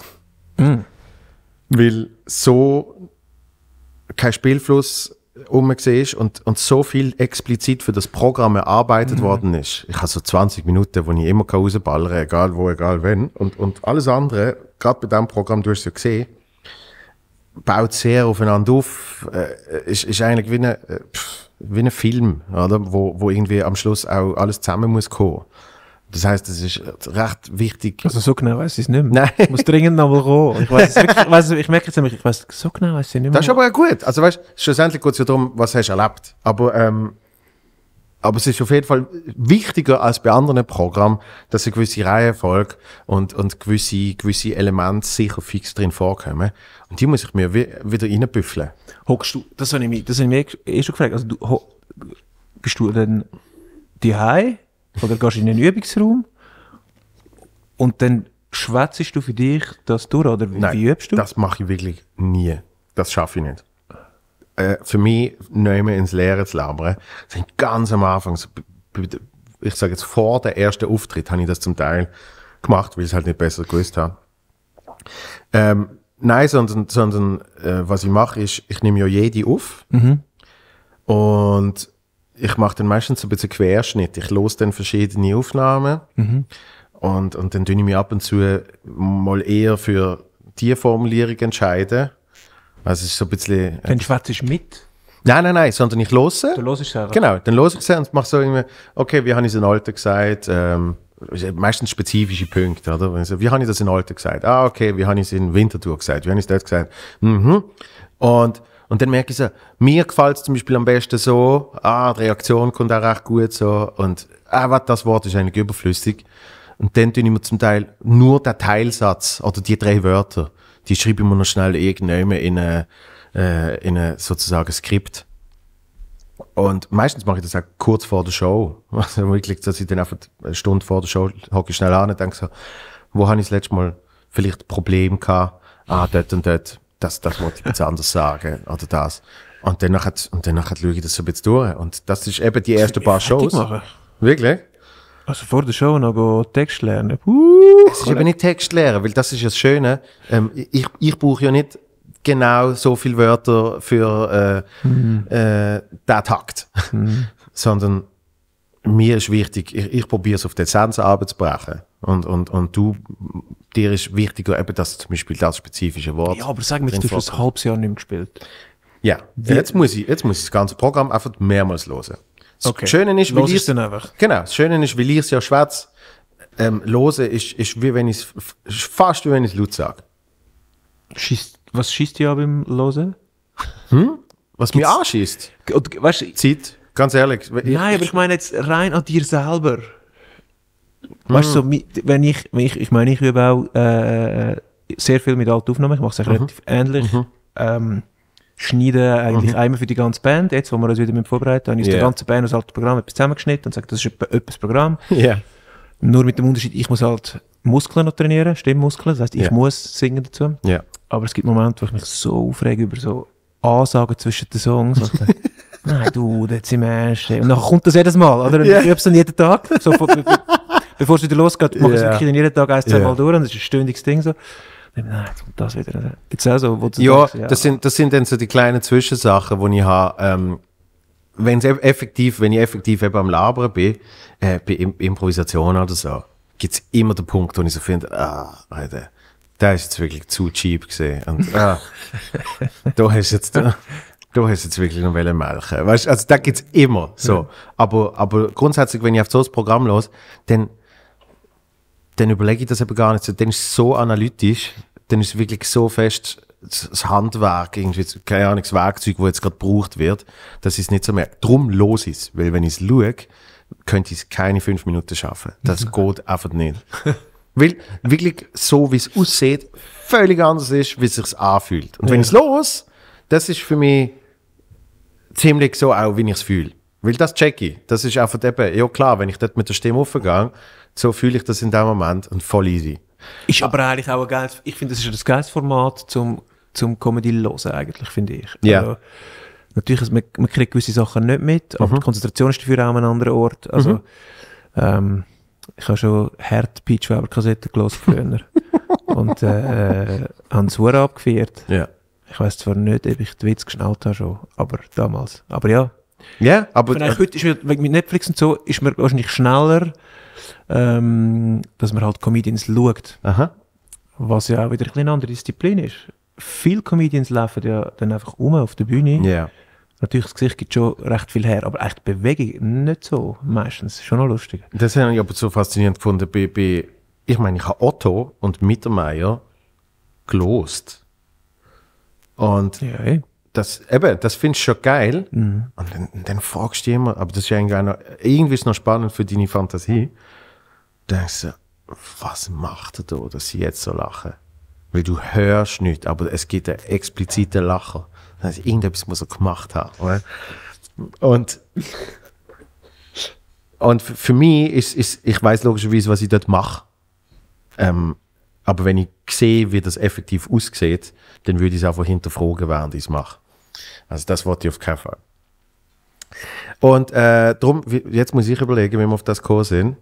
Weil so kein Spielfluss ist und so viel explizit für das Programm erarbeitet worden ist. Ich habe so 20 Minuten, wo ich immer rausballern kann, egal wo, egal wenn. Und alles andere, gerade bei diesem Programm, du hast es ja gesehen, baut sehr aufeinander auf. Ist eigentlich wie ein Film, oder? Wo irgendwie am Schluss auch alles zusammen muss kommen. Das heisst, es ist recht wichtig. Also so genau weiss ich es nicht mehr. Nein. Ich muss dringend noch mal kommen. Ich merke jetzt nämlich, ich weiss so genau weiss ich nicht mehr. Das ist aber auch gut. Also weißt, schlussendlich geht es ja darum, was hast du erlebt. Aber es ist auf jeden Fall wichtiger als bei anderen Programmen, dass eine gewisse Reihenfolge und gewisse Elemente sicher fix drin vorkommen. Und die muss ich mir wieder reinbüffeln. Hockst du, das habe ich mich schon gefragt, also bist du dann daheim? Oder gehst du in einen Übungsraum und dann schwätzest du für dich das durch, oder wie übst du? Das mache ich wirklich nie. Das schaffe ich nicht. Für mich, nicht mehr ins Leere zu labern, ganz am Anfang, ich sage jetzt vor dem ersten Auftritt, habe ich das zum Teil gemacht, weil ich es halt nicht besser gewusst habe. Nein, sondern was ich mache, ist, ich nehme ja jede auf und ich mache dann meistens so ein bisschen Querschnitt. Ich höre dann verschiedene Aufnahmen und dann tue ich mich ab und zu mal eher für die Formulierung entscheiden. Also es ist so ein bisschen... Dann schwätzt du mit? Nein, sondern ich höre. Du hörst es einfach? Genau, dann höre ich sie und mache so irgendwie, okay, wie habe ich es in Alten gesagt? Meistens spezifische Punkte, oder? Wie habe ich das in Alten gesagt? Ah, okay, wie habe ich es in Winterthur gesagt? Wie habe ich es dort gesagt? Und dann merke ich so, mir gefällt es zum Beispiel am besten so, die Reaktion kommt auch recht gut so und das Wort ist eigentlich überflüssig. Und dann tue ich mir zum Teil nur den Teilsatz oder die 3 Wörter, die schreibe ich mir noch schnell irgendjemand in ein sozusagen Skript. Und meistens mache ich das auch kurz vor der Show. Also wirklich, dass ich dann einfach eine Stunde vor der Show hocke schnell an und denke so, wo habe ich das letzte Mal vielleicht ein Problem gehabt? Dort und dort. Das wollte ich jetzt anders sagen, oder das. Und dann schaue ich das so ein bisschen durch. Und das ist eben die ersten paar Shows. Machen. Wirklich? Also vor der Show noch Text lernen. Es ist eben nicht Text lernen, weil das ist ja das Schöne. Ich brauche ja nicht genau so viele Wörter für den Takt. Sondern mir ist wichtig, ich probiere es auf die Essenz abzubrechen. Und dir ist wichtiger, eben das zum Beispiel das spezifische Wort. Ja, aber sag mir, du hast ein halbes Jahr nicht mehr gespielt. Ja, jetzt muss ich das ganze Programm einfach mehrmals hören. Okay. Das Schöne ist, weil das ich es ja schwätze, hören ist wie wenn ich es, fast wie wenn ich es laut sage. Was schießt dir ab beim Hören? Was mich anschießt? Weißt du, Zeit. ganz ehrlich. Nein, aber ich meine jetzt rein an dir selber. Weißt du, so, wenn ich meine, ich übe auch sehr viel mit Altaufnahmen, ich mache es relativ ähnlich. Schneide eigentlich einmal für die ganze Band, jetzt, wo wir uns wieder mit vorbereiten, habe ich aus der ganzen Band das alte Programm etwas zusammengeschnitten und sage, das ist etwas Programm. Nur mit dem Unterschied, ich muss halt Muskeln noch trainieren, Stimmmuskeln, das heisst, ich muss singen dazu. Aber es gibt Momente, wo ich mich so aufrege über so Ansagen zwischen den Songs. Also, nein, du, jetzt sind wir erst. Und dann kommt das jedes Mal, oder? Ich übe es dann jeden Tag. So, bevor es wieder losgeht, mache ich es wirklich dann jeden Tag 1-2 Mal durch und das ist ein stündiges Ding so. Nein, das wieder. Gibt's auch so, wo du sagst, das sind dann so die kleinen Zwischensachen, die ich habe, wenn ich effektiv eben am Labern bin, bei Improvisation oder so, gibt es immer den Punkt, wo ich so finde, Alter, der ist jetzt wirklich zu cheap gesehen. Und da hast du jetzt wirklich noch melken. Weißt, also da gibt es immer so. Aber grundsätzlich, wenn ich auf so ein Programm los, dann überlege ich das eben gar nicht so. Dann ist es so analytisch, dann ist es wirklich so fest das Handwerk, irgendwie, keine Ahnung, das Werkzeug, das jetzt gerade gebraucht wird, dass ich es nicht so merke. Drum los ist, weil wenn ich es schaue, könnte ich es keine 5 Minuten schaffen. Das geht einfach nicht. Weil wirklich so, wie es aussieht, völlig anders ist, wie es sich anfühlt. Und wenn ich es los, das ist für mich ziemlich so auch, wie ich es fühle. Weil das check ich. Das ist einfach eben, ja klar, wenn ich dort mit der Stimme aufgehe, so fühle ich das in dem Moment und voll easy. Ist aber eigentlich auch ein geiles, ich finde, das ist ein geiles Format zum Comedy hören eigentlich, finde ich. Ja. Also, natürlich, man kriegt gewisse Sachen nicht mit, aber die Konzentration ist dafür auch an einem anderen Ort. Also, ich habe schon hart Peach Weber Kassetten gehört früher. Und habe es verdammt abgefeiert. Ja. Ich weiss zwar nicht, ob ich den Witz geschnallt habe schon, aber damals. Aber ja. Ja, aber... Heute ist mit Netflix und so, ist man wahrscheinlich schneller, dass man halt Comedians schaut. Aha. Was ja auch wieder ein bisschen eine andere Disziplin ist. Viele Comedians laufen ja dann einfach auf der Bühne. Ja. Natürlich, das Gesicht gibt schon recht viel her, aber echt die Bewegung nicht so, meistens. Schon noch lustig. Das habe ich aber so faszinierend gefunden. Ich meine, ich habe Otto und Mittermeier gelost. Und das finde ich schon geil. Und dann fragst du dich immer, aber das ist ja irgendwie ist noch spannend für deine Fantasie. Du denkst du, was macht er da, dass sie jetzt so lachen? Weil du hörst nicht, aber es gibt einen expliziten Lacher. Das heißt, irgendetwas muss er gemacht haben. Oder? Und für mich ist ich weiss logischerweise, was ich dort mache. Aber wenn ich sehe, wie das effektiv aussieht, dann würde ich es einfach hinterfragen, während ich es mache. Also das wollte ich auf keinen Fall. Und darum, jetzt muss ich überlegen, wie wir auf das gekommen sind.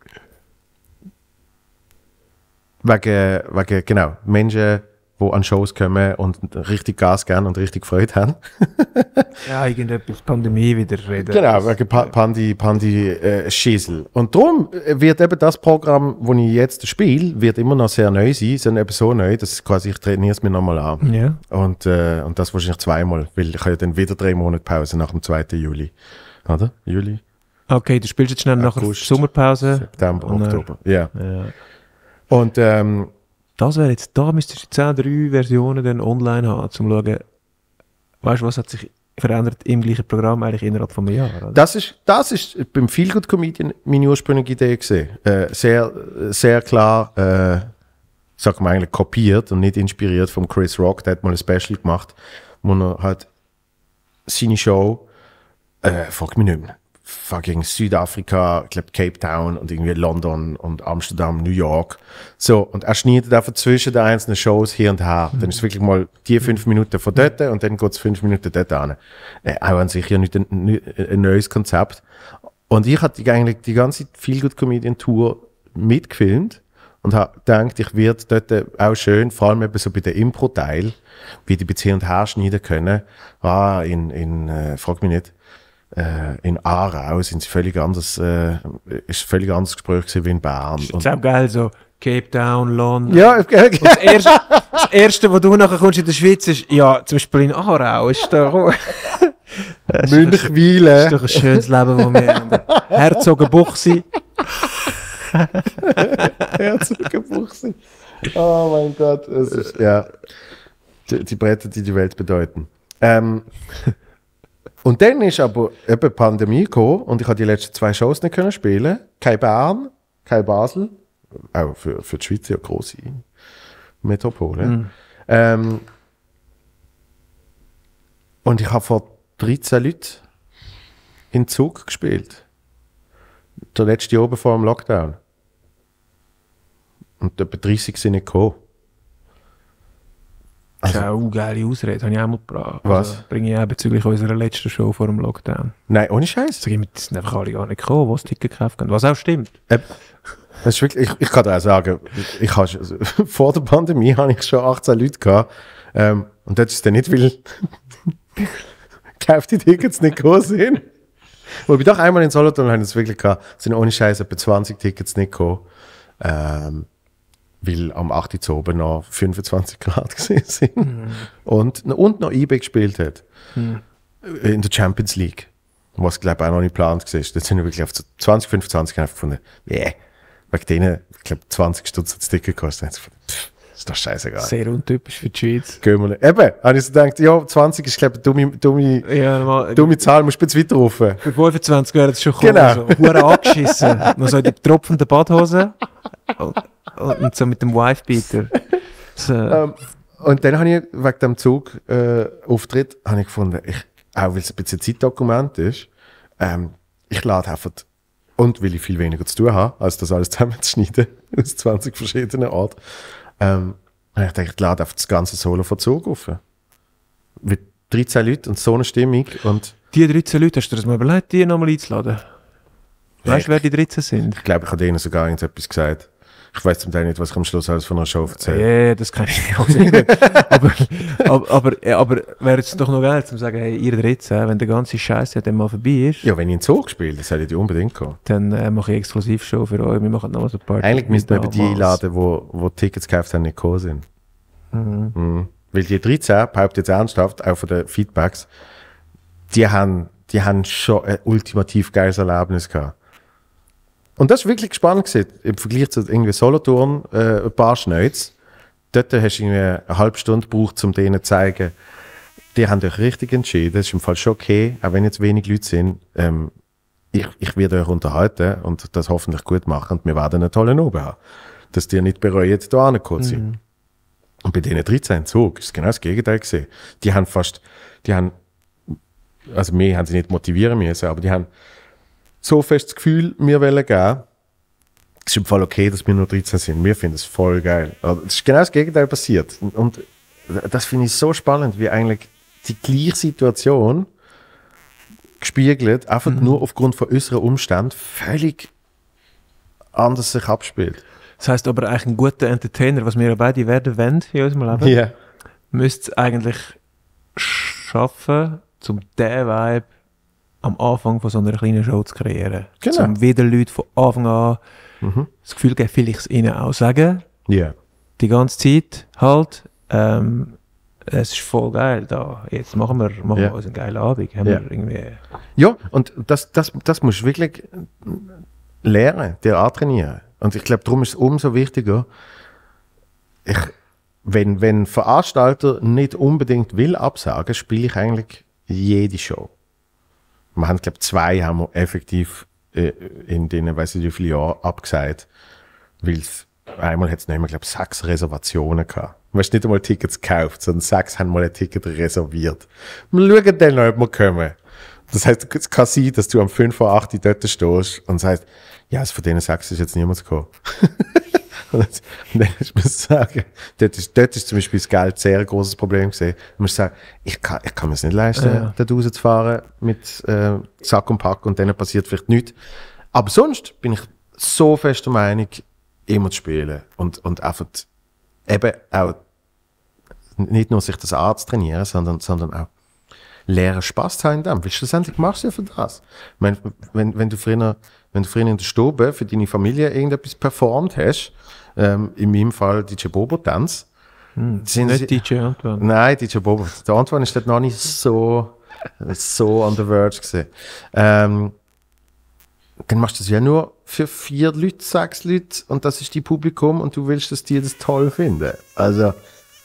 Wegen genau, Menschen, die an Shows kommen und richtig Gas geben und richtig Freude haben. Ja, irgendetwas Pandemie wieder reden. Genau, wegen Pandi-Schissel. Und darum wird eben das Programm, das ich jetzt spiele, wird immer noch sehr neu sein, sondern eben so neu, dass quasi ich trainiere es mir nochmal an. Ja. Und das wahrscheinlich zweimal, weil ich habe ja dann wieder 3 Monate Pause nach dem 2. Juli. Oder? Juli? Okay, du spielst jetzt schnell nach der Sommerpause. September, Oktober. Ja. Und das wäre jetzt, da müsstest du 10, 3 Versionen dann online haben, um zu schauen, weißt du, was hat sich verändert im gleichen Programm eigentlich innerhalb von einem Jahr? Oder? Das ist beim Feel Good Comedian meine ursprüngliche Idee gewesen. Sehr, sehr klar, sagen wir eigentlich kopiert und nicht inspiriert von Chris Rock. Der hat mal ein Special gemacht, wo er halt seine Show, frag mich nicht mehr, fucking Südafrika, ich glaube Cape Town und irgendwie London und Amsterdam, New York. So, und er schneidet einfach zwischen den einzelnen Shows hier und her. Dann ist es wirklich mal die 5 Minuten von dort und dann geht es 5 Minuten dort hin. Auch an sich ja nicht ein neues Konzept. Und ich hatte eigentlich die ganze Feel Good Comedian Tour mitgefilmt und habe gedacht, ich werde dort auch schön, vor allem eben so bei der Impro-Teil, wie die Beziehung und her schneiden können. Frag mich nicht, in Aarau sind sie völlig anders, ist ein völlig anderes Gespräch gewesen wie in Bern. Das ist auch geil, so Cape Town, London. Ja, okay. Und das Erste, wo du nachher kommst in der Schweiz, ist, ja, zum Beispiel in Aarau, ist da... Münchwilen. Das ist doch ein schönes Leben, das wir haben. Herzogenbuchsee. Herzogenbuchsee. Oh mein Gott, es ist, ja, die Bretter, die die Welt bedeuten. Und dann ist aber eben die Pandemie gekommen und ich habe die letzten 2 Shows nicht können spielen. Kein Bern, kein Basel. Auch für die Schweiz ja grosse Metropole. Und ich habe vor 13 Leuten in Zug gespielt. Der letzte Jahr vor dem Lockdown. Und etwa 30 sind nicht gekommen. Das ist auch eine geile Ausrede, habe ich auch mal gebracht. Was? Also, bringe ich auch bezüglich unserer letzten Show vor dem Lockdown. Nein, ohne Scheiß. Sag ich mir, die sind einfach alle gar nicht gekommen, die das Ticket gekauft haben. Was auch stimmt. Das ist wirklich, ich kann dir auch sagen, vor der Pandemie hatte ich schon 18 Leute gehabt. Und das ist dann nicht, weil gekaufte Tickets nicht gekommen sind. Wobei doch einmal in Solothurn haben es wirklich gehabt, sind ohne Scheiß etwa 20 Tickets nicht gekommen. Weil am 8. Uhr oben noch 25 Grad gesehen sind. Und noch eBay gespielt hat. In der Champions League. Was, glaube ich, auch noch nicht geplant war. Dort sind wir wirklich auf 20, 25 einfach gefunden, wegen denen, ich glaube, 20 Stutz hat das Ticket gekostet. Ist doch scheißegal. Sehr untypisch für die Schweiz. Gehen wir nicht. Eben, habe ich so gedacht, ja, 20 ist, glaube ich, eine dumme Zahl, musst du jetzt weiter rufen. Für 25 wäre es schon gekommen. Genau. Also, hure angeschissen. Noch so in die tropfenden Badhosen. Und so mit dem Wife-Beater. So. Und dann habe ich wegen dem Zug-Auftritt gefunden, auch weil es ein bisschen ein Zeitdokument ist, ich lade einfach, und weil ich viel weniger zu tun habe, als das alles zusammenzuschneiden, aus 20 verschiedenen Orten, ich dachte, ich lade einfach das ganze Solo von Zug auf. Mit 13 Leuten und so eine Stimmung. Und Die 13 Leute, hast du dir das mal überlegt, die nochmal einzuladen? Weißt du, wer die 13 sind? ich glaube, ich habe denen sogar irgendetwas gesagt. Ich weiß zum Teil nicht, was ich am Schluss alles von einer Show erzähle. Ja, das kann ich auch nicht. aber wäre es doch noch geil, zu sagen, hey, ihr 13, wenn der ganze Scheiß dann mal vorbei ist, Ja, wenn ich in Zug spiele, das hätte ich unbedingt kommen. dann mache ich Exklusivshow für euch. Wir machen noch so ein paar. Eigentlich müsste man eben die einladen, wo Tickets gekauft haben, nicht gekommen sind. Weil die 13, behauptet jetzt ernsthaft, auch von den Feedbacks, die haben schon ein ultimativ geiles Erlebnis gehabt. Und das war wirklich spannend gewesen. Im Vergleich zu irgendwie Solothurn, ein paar Schneuts. Dort hast du irgendwie eine halbe Stunde gebraucht, um denen zu zeigen, die haben euch richtig entschieden. Das ist im Fall schon okay, auch wenn jetzt wenig Leute sind. Ich werde euch unterhalten und das hoffentlich gut machen und wir werden einen tollen Abend haben. Dass die nicht bereuen, da angekommen sind. Und bei denen 13 Zug ist genau das Gegenteil gewesen. Also wir haben sie nicht motivieren müssen, aber die haben so fest das Gefühl, wir wollen gehen. Es ist im Fall okay, dass wir nur 13 sind. Wir finden es voll geil. Also, das ist genau das Gegenteil passiert. Und das finde ich so spannend, wie eigentlich die gleiche Situation gespiegelt, einfach nur aufgrund von unseren Umständen, völlig anders sich abspielt. Das heisst aber eigentlich ein guter Entertainer, was wir ja beide werden wollen in unserem Leben, Ja. müsste es eigentlich schaffen, um diesen Vibe am Anfang von so einer kleinen Show zu kreieren. Genau. Um wieder Leute von Anfang an das Gefühl geben, will ich es ihnen auch sagen. Ja. Die ganze Zeit halt. Es ist voll geil da. Jetzt machen wir uns einen geilen Abend. Haben wir irgendwie... Ja, und das musst du wirklich lernen, dir antrainieren. Und ich glaube, darum ist es umso wichtiger, wenn ein Veranstalter nicht unbedingt will absagen, spiele ich eigentlich jede Show. Wir haben, glaube ich, 2 haben wir effektiv in denen, weiß ich wie viele Jahren, abgesagt. Weil einmal hat es noch immer, glaube ich, 6 Reservationen gehabt. Du hast nicht einmal Tickets gekauft, sondern 6 haben mal ein Ticket reserviert. Wir schauen dann noch, ob wir kommen. Das heisst, es kann sein, dass du am 5 vor 8 dort stehst und sagst, ja, also von denen 6 ist jetzt niemand gekommen. Und dann muss man sagen, dort ist zum Beispiel das Geld sehr ein grosses Problem gewesen. Man muss sagen, ich kann mir es nicht leisten, dort rauszufahren mit Sack und Pack und dann passiert vielleicht nichts. Aber sonst bin ich so fest der Meinung, immer zu spielen und einfach eben auch nicht nur sich das anzutrainieren, sondern auch lernen Spaß zu haben in dem. Weil schlussendlich machst du ja für das. Ich meine, wenn du früher in der Stube für deine Familie irgendetwas performt hast, in meinem Fall DJ Bobo-Tanz. Nicht DJ Antoine. Nein, DJ Bobo. Der Antoine ist dort noch nicht so on the verge gewesen. Dann machst du das ja nur für 4 Leute, 6 Leute und das ist dein Publikum und du willst, dass die das toll finden. Also,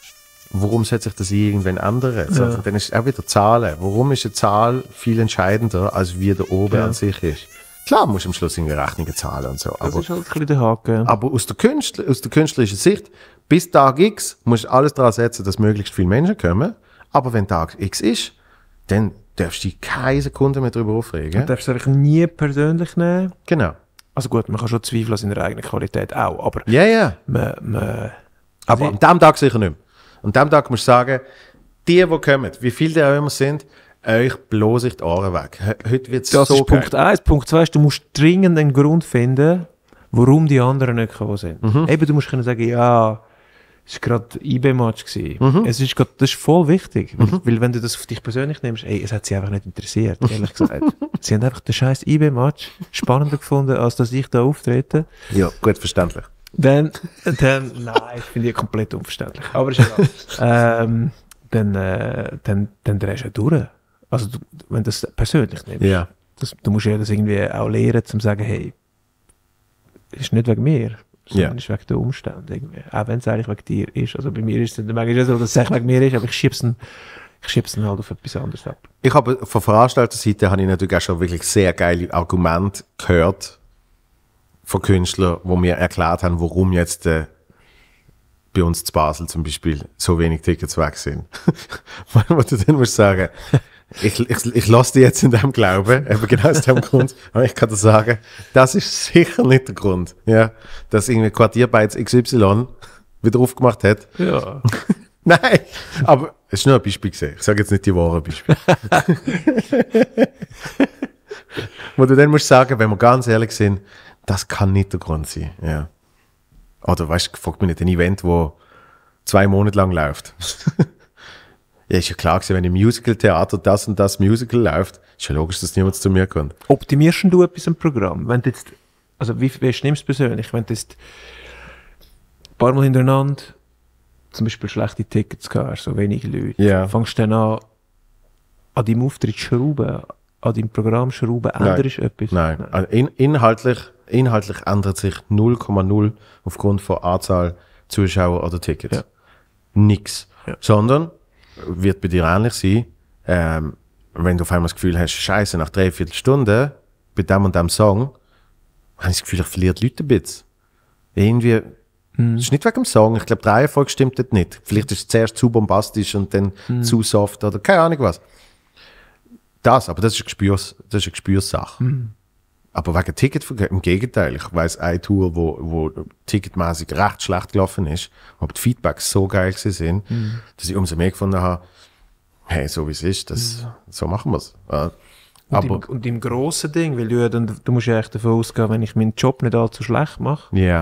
warum sollte sich das irgendwann ändern? Sondern dann ist es auch wieder Zahlen. Warum ist eine Zahl viel entscheidender, als wie der oben an sich ist? Klar, musst du am Schluss irgendwie Rechnungen zahlen und so. Das ist halt ein bisschen der Haken. Aber aus der künstlerischen Sicht, bis Tag X musst du alles daran setzen, dass möglichst viele Menschen kommen. Aber wenn Tag X ist, dann darfst du dich keine Sekunde mehr darüber aufregen. Du darfst es einfach nie persönlich nehmen. Genau. Also gut, man kann schon zweifeln an seiner eigenen Qualität auch, aber Ja. Aber an dem Tag sicher nicht mehr. An dem Tag musst du sagen, die kommen, wie viele die auch immer sind, euch bloß die Ohren weg. Heute wird es so das ist geil. Punkt 1. Punkt 2 ist, du musst dringend einen Grund finden, warum die anderen nicht gekommen sind. Eben, du musst können sagen, ja, es war gerade IB-Match gewesen. Es ist grad, das ist voll wichtig, weil wenn du das auf dich persönlich nimmst, es hat sie einfach nicht interessiert, ehrlich gesagt. Sie haben einfach den scheiß IB-Match spannender gefunden, als dass ich da auftrete. Ja, gut verständlich. Dann nein, finde ich komplett unverständlich. Aber ist egal. Dann drehst du durch. Also, wenn du das persönlich nimmst. Ja. Du musst ja das irgendwie auch lernen, um zu sagen, hey, es ist nicht wegen mir, sondern es ist wegen der Umstände. Irgendwie. Auch wenn es eigentlich wegen dir ist. Also bei mir ist es manchmal so, dass es wegen mir ist, aber ich schiebe es dann halt auf etwas anderes ab. Ich habe von Veranstalterseite habe ich natürlich auch schon wirklich sehr geile Argumente gehört von Künstlern, die mir erklärt haben, warum jetzt bei uns zu Basel zum Beispiel so wenig Tickets weg sind. Wo du dann musst sagen, ich lasse dich jetzt in dem Glauben, eben genau aus dem Grund, aber ich kann dir sagen, das ist sicher nicht der Grund, ja, dass irgendwie Quartierbeiz XY wieder aufgemacht hat. Ja. Nein, aber es ist nur ein Beispiel gesehen. Ich sage jetzt nicht die wahren Beispiele. Wo du dann musst sagen, wenn wir ganz ehrlich sind, das kann nicht der Grund sein. Ja. Oder weißt du, fragt mich nicht ein Event, wo 2 Monate lang läuft. Ja, ist ja klar gewesen, wenn im Musical-Theater das und das Musical läuft, ist ja logisch, dass niemand zu mir kommt. Optimierst du etwas im Programm? Wenn du jetzt, also wie nimmst du es persönlich? Wenn du jetzt ein paar Mal hintereinander zum Beispiel schlechte Tickets hast, so wenige Leute, Ja. fängst du dann an deinem Auftritt schrauben, an deinem Programm schrauben, änderst du etwas? Nein. Also inhaltlich ändert sich 0,0 aufgrund von Anzahl Zuschauer oder Tickets. Ja. Nix. Ja. Sondern wird bei dir ähnlich sein, wenn du auf einmal das Gefühl hast, Scheiße, nach 3/4 Stunden bei dem und dem Song, habe ich das Gefühl, ich verliere die Leute ein bisschen. Irgendwie, es ist nicht wegen dem Song, ich glaube, die Reihenfolge stimmt dort nicht. Vielleicht ist es zuerst zu bombastisch und dann zu soft oder keine Ahnung was. Aber das ist eine Gespürssache. Aber wegen Ticketverkauf, im Gegenteil, ich weiss eine Tour, wo ticketmäßig recht schlecht gelaufen ist, aber die Feedbacks so geil sind, dass ich umso mehr gefunden habe, hey, so wie es ist, so machen wir es. Und im grossen Ding, weil du musst ja echt davon ausgehen, wenn ich meinen Job nicht allzu schlecht mache, Ja.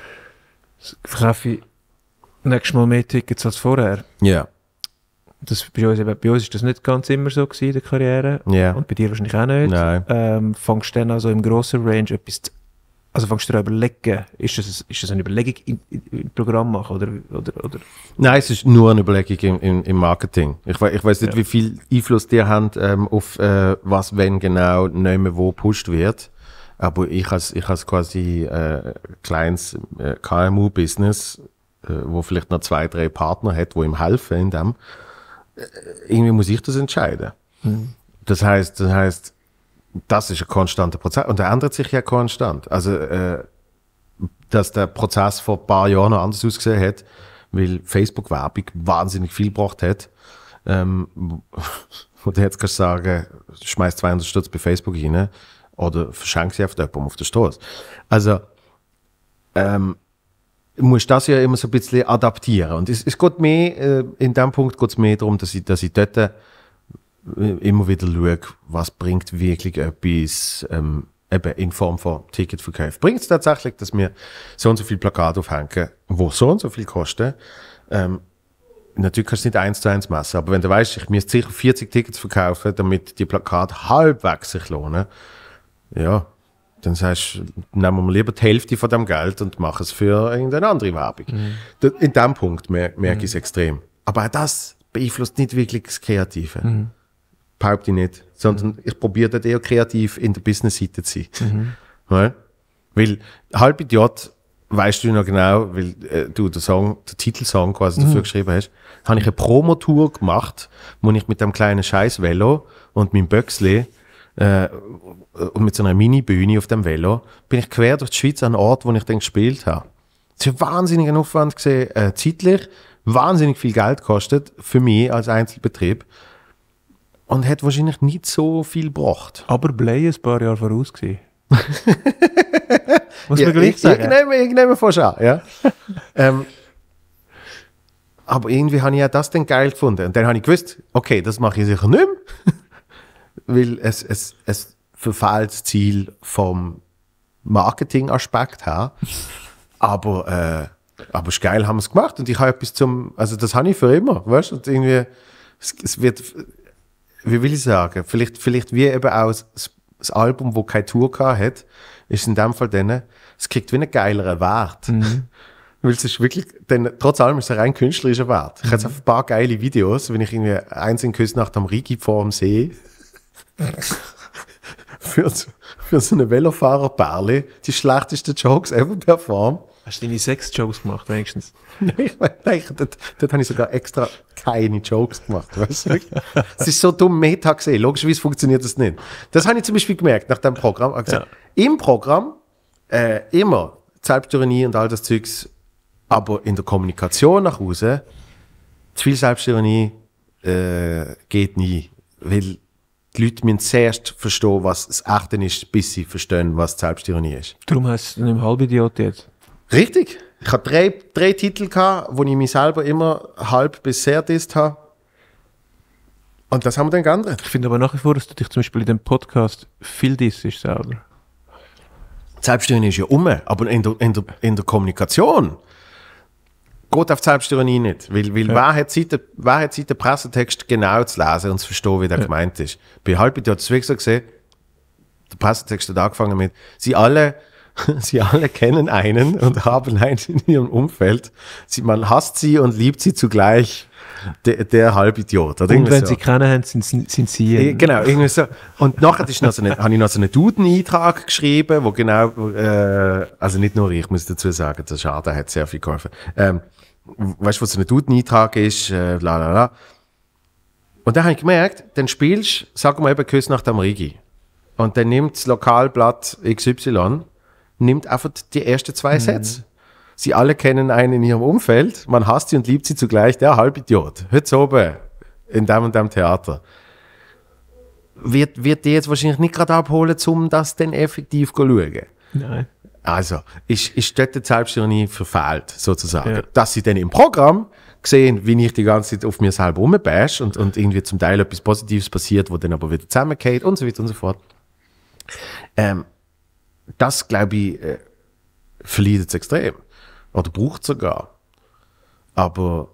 verkaufe ich nächstes Mal mehr Tickets als vorher. Ja. Bei uns ist das nicht ganz immer so gewesen in der Karriere. Ja. Und bei dir wahrscheinlich auch nicht. Nein. Fängst du dann also im grossen Range etwas fängst du dir überlegen, ist das eine Überlegung im Programm machen oder? Nein, es ist nur eine Überlegung im Marketing. Ich weiss nicht, wie viel Einfluss die haben auf was, wenn genau, nicht mehr wo gepusht wird. Aber ich als quasi kleines KMU-Business, wo vielleicht noch 2, 3 Partner hat, die ihm helfen in dem, irgendwie muss ich das entscheiden. Das heißt, das ist ein konstanter Prozess und der ändert sich ja konstant. Also, dass der Prozess vor ein paar Jahren noch anders ausgesehen hat, weil Facebook-Werbung wahnsinnig viel gebracht hat, wo du jetzt kannst sagen, schmeiß 200 Stutz bei Facebook rein oder verschenk sie auf jemandem auf der Straße. Also, musst das ja immer so ein bisschen adaptieren. Und es geht mehr, in dem Punkt geht es mehr darum, dass ich dort immer wieder schaue, was bringt wirklich etwas, eben in Form von Ticketverkauf. Bringt es tatsächlich, dass wir so und so viel Plakate aufhängen, wo so und so viel kosten? Natürlich kannst du nicht 1:1 messen, aber wenn du weißt, ich müsste sicher 40 Tickets verkaufen, damit die Plakate halbwegs sich lohnen, ja, dann sagst du, nehmen wir lieber die Hälfte von dem Geld und machen es für irgendeine andere Werbung. In dem Punkt merke ich es extrem. Aber auch das beeinflusst nicht wirklich das Kreative. Behaupte ich nicht. Sondern ich probiere dort eher kreativ in der Business-Seite zu sein. Weil halb Idiot weißt du noch genau, weil du den Titelsong quasi dafür geschrieben hast, habe ich eine Promotour gemacht, wo ich mit dem kleinen Scheiß-Velo und meinem Böcksli und mit so einer Mini-Bühne auf dem Velo bin ich quer durch die Schweiz an einen Ort, wo ich dann gespielt habe. Es war ein wahnsinniger Aufwand gesehen, zeitlich, wahnsinnig viel Geld gekostet für mich als Einzelbetrieb und hat wahrscheinlich nicht so viel gebracht. Aber Blei ein paar Jahre voraus gewesen. Muss man gleich sagen. Ich nehme fast an, ja. Aber irgendwie habe ich ja das dann geil gefunden. Und dann habe ich gewusst, okay, das mache ich sicher nicht mehr. Weil es verfehlt das Ziel vom Marketing-Aspekt her. Aber es ist geil, haben wir es gemacht. Und ich habe etwas also das habe ich für immer, weißt du? Und irgendwie, es wird, wie will ich sagen, vielleicht wie eben auch das Album, das keine Tour hat, ist in dem Fall dann, es kriegt wie einen geileren Wert. Weil es ist wirklich, denn trotz allem ist es ein rein künstlerischer Wert. Ich habe jetzt ein paar geile Videos, wenn ich irgendwie einzeln Küsnacht am Rigi vor dem See für so eine Velofahrer-Perle die schlechtesten Jokes ever performt. Hast du deine 6 Jokes gemacht, wenigstens? Nein, dort habe ich sogar extra keine Jokes gemacht. Weißt du? Es ist so dumm Meta gesehen. Logischerweise funktioniert das nicht. Das habe ich zum Beispiel gemerkt nach dem Programm. Gesagt, im Programm immer Selbstironie und all das Zeugs, aber in der Kommunikation nach Hause zu viel Selbstironie geht nie. Weil die Leute müssen zuerst verstehen, was das Echte ist, bis sie verstehen, was Selbstironie ist. Darum heißt es nicht Halbidiot jetzt. Richtig. Ich hatte drei Titel, wo ich mich selber immer halb bis sehr disst habe. Und das haben wir dann geändert. Ich finde aber nach wie vor, dass du dich zum Beispiel in dem Podcast viel dissest selber. Selbstironie ist ja aber in der Kommunikation geht auf die Selbstironie nicht. Weil wer hat Zeit, den Pressetext genau zu lesen und zu verstehen, wie der gemeint ist. Bei Halbidiot hat es wirklich so gesehen, der Pressetext hat angefangen mit, Sie alle kennen einen und haben einen in ihrem Umfeld. Man hasst sie und liebt sie zugleich. Der Halbidiot. Oder und wenn so. sie kennen haben, sind sie... Genau, irgendwie so. Und nachher habe ich noch so einen Duden-Eintrag geschrieben, wo genau, also nicht nur ich muss dazu sagen, der Schade hat sehr viel geholfen. Weißt du, was so ein Duden-Eintrag ist, Und dann habe ich gemerkt, dann spielst du, sagen wir eben, Küsnacht am Rigi. Und dann nimmt das Lokalblatt XY, nimmt einfach die ersten 2 Sätze. Sie alle kennen einen in ihrem Umfeld, man hasst sie und liebt sie zugleich, der Halbidiot. Heute oben in dem und dem Theater. Wird die jetzt wahrscheinlich nicht gerade abholen, um das dann effektiv zu schauen. Nein. Also, ist dort die Selbstironie verfehlt, sozusagen. Ja. Dass sie dann im Programm sehen, wie ich die ganze Zeit auf mir selber rumbash und irgendwie zum Teil etwas Positives passiert, wo dann aber wieder zusammengeht und so weiter und so fort. Das, glaube ich, verliert es extrem. Oder braucht es sogar. Aber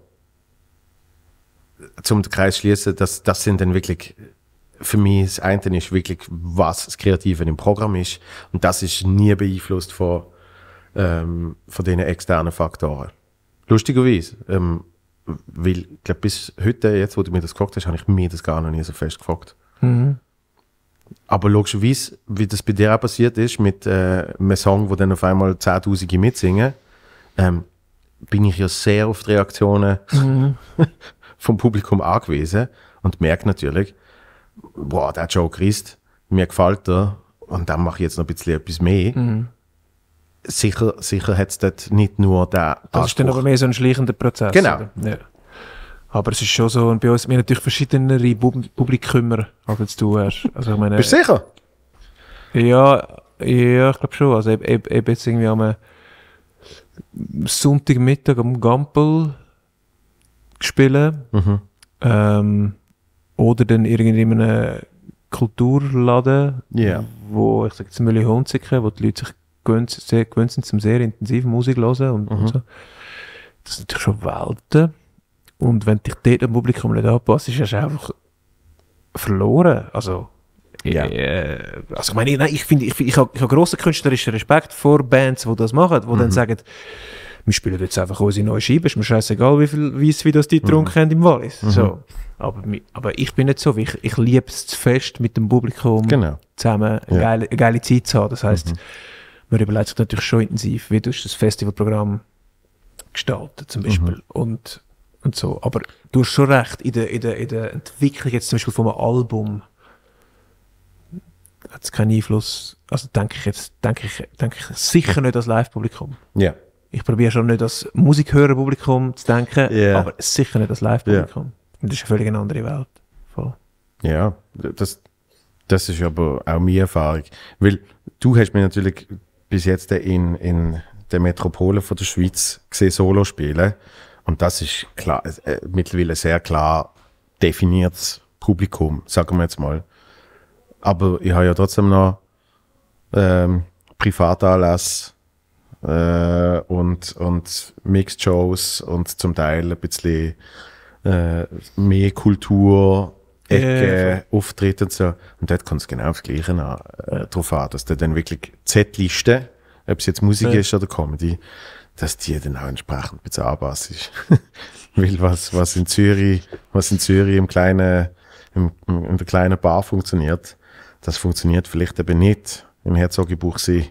zum Kreis schließen, das sind dann wirklich, für mich das eine ist wirklich, was das Kreative im Programm ist. Und das ist nie beeinflusst von diesen externen Faktoren. Lustigerweise. Weil, ich glaube, bis heute, jetzt, wo du mir das gefragt hast, habe ich mir das gar noch nie so fest gefragt. Aber logischerweise, wie das bei dir auch passiert ist, mit einem Song, wo dann auf einmal 10'000 mitsingen, bin ich ja sehr auf die Reaktionen vom Publikum angewiesen und merke natürlich, boah, der Joke ist, mir gefällt er und dann mache ich jetzt noch ein bisschen etwas mehr. Sicher hat es dort nicht nur den Anspruch. Das ist dann aber mehr so ein schleichender Prozess. Genau. Ja. Aber es ist schon so, und bei uns, wir haben natürlich verschiedene Publikummer, als du hast. Also, ich meine, bist du sicher? Ja, ich glaube schon. Also eben jetzt irgendwie am Sonntagmittag am Gampel spielen. Oder dann irgendwie in einem Kulturladen, wo ich sage jetzt Mühle-Hunziken, wo die Leute sich gewöhnt sind zum sehr intensiven Musik hören und so. Das ist natürlich schon Welten. Und wenn dich dort am Publikum nicht anpasst, ist es einfach verloren. Also, also ich meine, nein, ich habe grossen künstlerischen Respekt vor Bands, die das machen, die dann sagen, wir spielen jetzt einfach unsere neue Scheibe, ist mir scheißegal, wie viel Weiss wie das die getrunken haben im Wallis. So. Aber ich bin nicht so, ich liebe es zu fest mit dem Publikum zusammen eine geile Zeit zu haben. Das heisst, man überlegt sich natürlich schon intensiv, wie du das Festivalprogramm gestalten zum Beispiel und so. Aber du hast schon recht, in der Entwicklung jetzt zum Beispiel von einem Album hat es keinen Einfluss, also denke ich sicher nicht als Live-Publikum. Ja. Ich probiere schon nicht als Musikhörer-Publikum zu denken, aber sicher nicht als Live-Publikum. Und das ist eine völlig eine andere Welt. Voll. Ja, das ist aber auch meine Erfahrung. Weil du hast mich natürlich bis jetzt in der Metropole von der Schweiz gesehen, Solo spielen. Und das ist klar, mittlerweile sehr klar definiertes Publikum, sagen wir jetzt mal. Aber ich habe ja trotzdem noch Privatanlässe und Mixed-Shows und zum Teil ein bisschen mehr Kultur, Ecke, Auftritte und so. Und dort kommt es genau aufs Gleiche drauf an, dass du dann wirklich Z-Liste, ob es jetzt Musik ist oder Comedy, dass die dann auch entsprechend bezahlbar ist. Weil was in Zürich in der kleinen Bar funktioniert, das funktioniert vielleicht eben nicht im Herzogenbuchsee.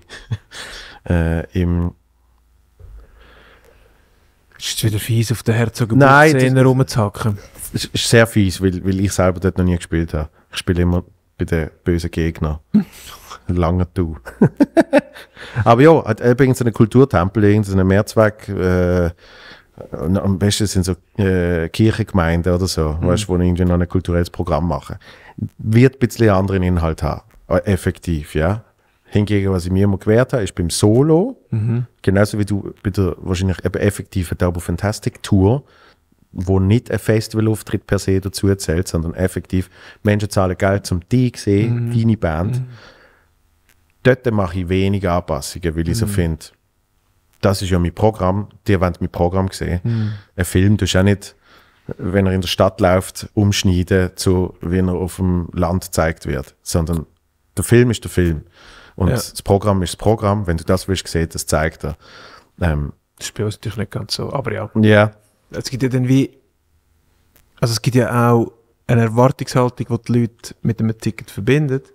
Ist es wieder fies, auf der Herzogenbuchsee rumzuhacken? Es ist sehr fies, weil ich selber dort noch nie gespielt habe. Ich spiele immer bei den bösen Gegnern. Lange du. Aber ja, hat übrigens einen Kulturtempel, irgendeinen Mehrzweck, am besten sind so Kirchengemeinden oder so, weißt, wo irgendwie noch ein kulturelles Programm machen. Wird ein bisschen anderen Inhalt haben. Effektiv, ja. Hingegen, was ich mir immer gewährt habe, ist beim Solo, genauso wie du bei der wahrscheinlich eben effektiven Turbo Fantastic Tour, wo nicht ein Festivalauftritt per se dazu zählt, sondern effektiv Menschen zahlen Geld zum dich sehen, deine Band. Dort mache ich wenig Anpassungen, weil ich so finde, das ist ja mein Programm, die wollen mein Programm sehen. Ein Film tust du auch nicht, wenn er in der Stadt läuft, umschneiden, zu wie er auf dem Land gezeigt wird, sondern der Film ist der Film. Und das Programm ist das Programm. Wenn du das willst sehen, das zeigt er. Das ist bei uns natürlich nicht ganz so, aber ja. Ja. Es gibt ja dann es gibt ja auch eine Erwartungshaltung, die die Leute mit einem Ticket verbindet.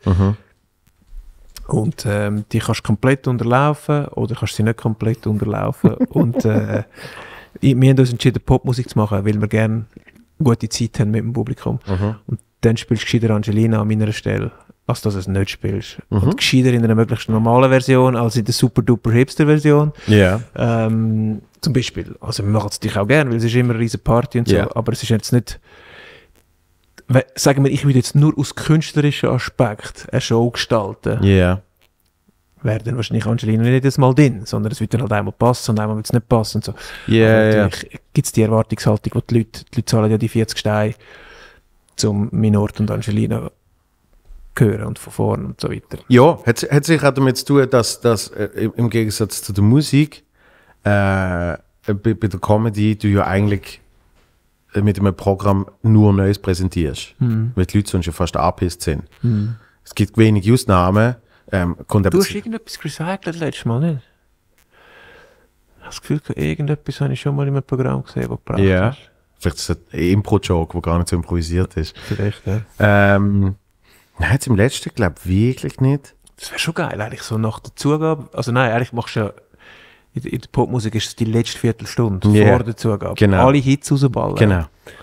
Und die kannst du komplett unterlaufen oder kannst sie nicht komplett unterlaufen. Und wir haben uns entschieden, Popmusik zu machen, weil wir gerne gute Zeit haben mit dem Publikum. Und dann spielst du gescheiter Angelina an meiner Stelle, als dass du es nicht spielst. Und gescheiter in einer möglichst normalen Version, als in der super-duper-Hipster-Version. Ja. Zum Beispiel. Also wir machen es natürlich auch gerne, weil es ist immer eine riesen Party und so, aber es ist jetzt nicht... Sagen wir, ich würde jetzt nur aus künstlerischen Aspekt eine Show gestalten. Ja. Wäre dann wahrscheinlich Angelina nicht jedes Mal drin, sondern es wird dann halt einmal passen und einmal wird es nicht passen und so. Natürlich gibt es die Erwartungshaltung, wo die Leute zahlen ja die 40 Steine, um Minort und Angelina hören und von vorne und so weiter. Ja, hat sich auch damit zu tun, dass im Gegensatz zu der Musik bei der Comedy du ja eigentlich mit einem Programm nur Neues präsentierst. Weil die Leute sonst ja fast angepisst sind. Es gibt wenige Ausnahmen. Du hast irgendetwas recycelt letztes Mal, nicht? Ich habe das Gefühl, irgendetwas habe ich schon mal in einem Programm gesehen, das du gebraucht hast. Vielleicht ist es ein Impro-Joke, der gar nicht so improvisiert ist. Vielleicht, ja. Nein, jetzt im letzten, glaube ich, wirklich nicht. Das wäre schon geil, eigentlich so nach der Zugabe. Also nein, eigentlich machst du ja, in der Popmusik ist es die letzte Viertelstunde vor der Zugabe. Genau. Alle Hits rausballen. Genau.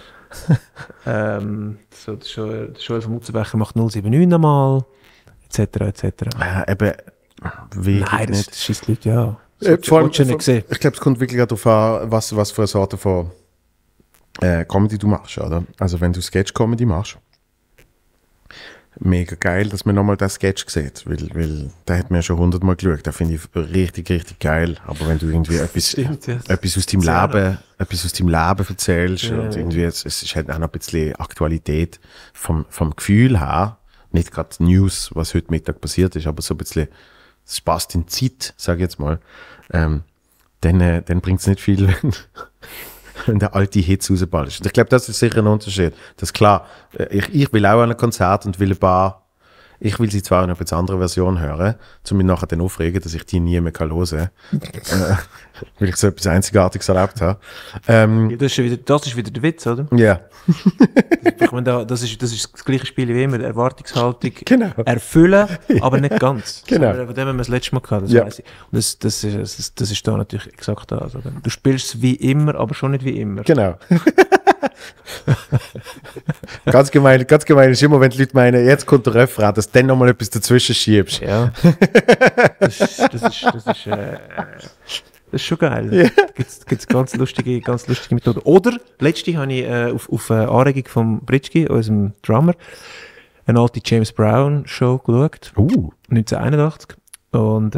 So, der Joel von Mutzenbecher macht 079 nochmal, etc. Eben, wirklich nein, das schießt die Leute, ja. Vor allem, ich glaube, es kommt wirklich darauf an, was für eine Sorte von Comedy du machst, oder? Also wenn du Sketch-Comedy machst, mega geil, dass man nochmal den Sketch sieht, weil der hat mir schon 100-mal geschaut, den finde ich richtig, richtig geil. Aber wenn du irgendwie etwas aus deinem Leben erzählst und irgendwie, es ist halt auch noch ein bisschen Aktualität vom Gefühl her, nicht gerade News, was heute Mittag passiert ist, aber so ein bisschen, es passt in Zeit, sage ich jetzt mal, dann bringt es nicht viel, wenn der alte Hits rausballst. Und ich glaube, das ist sicher ein Unterschied. Das ist klar, ich will auch an ein Konzert und will ich will sie zwar in einer etwas anderen Version hören, um mich nachher dann aufregen, dass ich die nie mehr hören kann, weil ich so etwas Einzigartiges erlebt habe. Das ist wieder der Witz, oder? Ja. Ich meine, das ist das gleiche Spiel wie immer, Erwartungshaltung Genau. erfüllen, aber nicht ganz. Genau. Von dem haben wir das letzte Mal gehabt, das Ja. weiss ich. Und das ist da natürlich exakt das. Oder? Du spielst es wie immer, aber schon nicht wie immer. Genau. Ganz gemein ist immer, wenn die Leute meinen, jetzt kommt der Refrain, dass du dann nochmal etwas dazwischen schiebst. Ja. Das ist schon geil. Ja. Gibt's ganz lustige Methoden. Oder, letzte habe ich auf Anregung von Britschki, unserem Drummer, eine alte James Brown Show geschaut, 1981. Und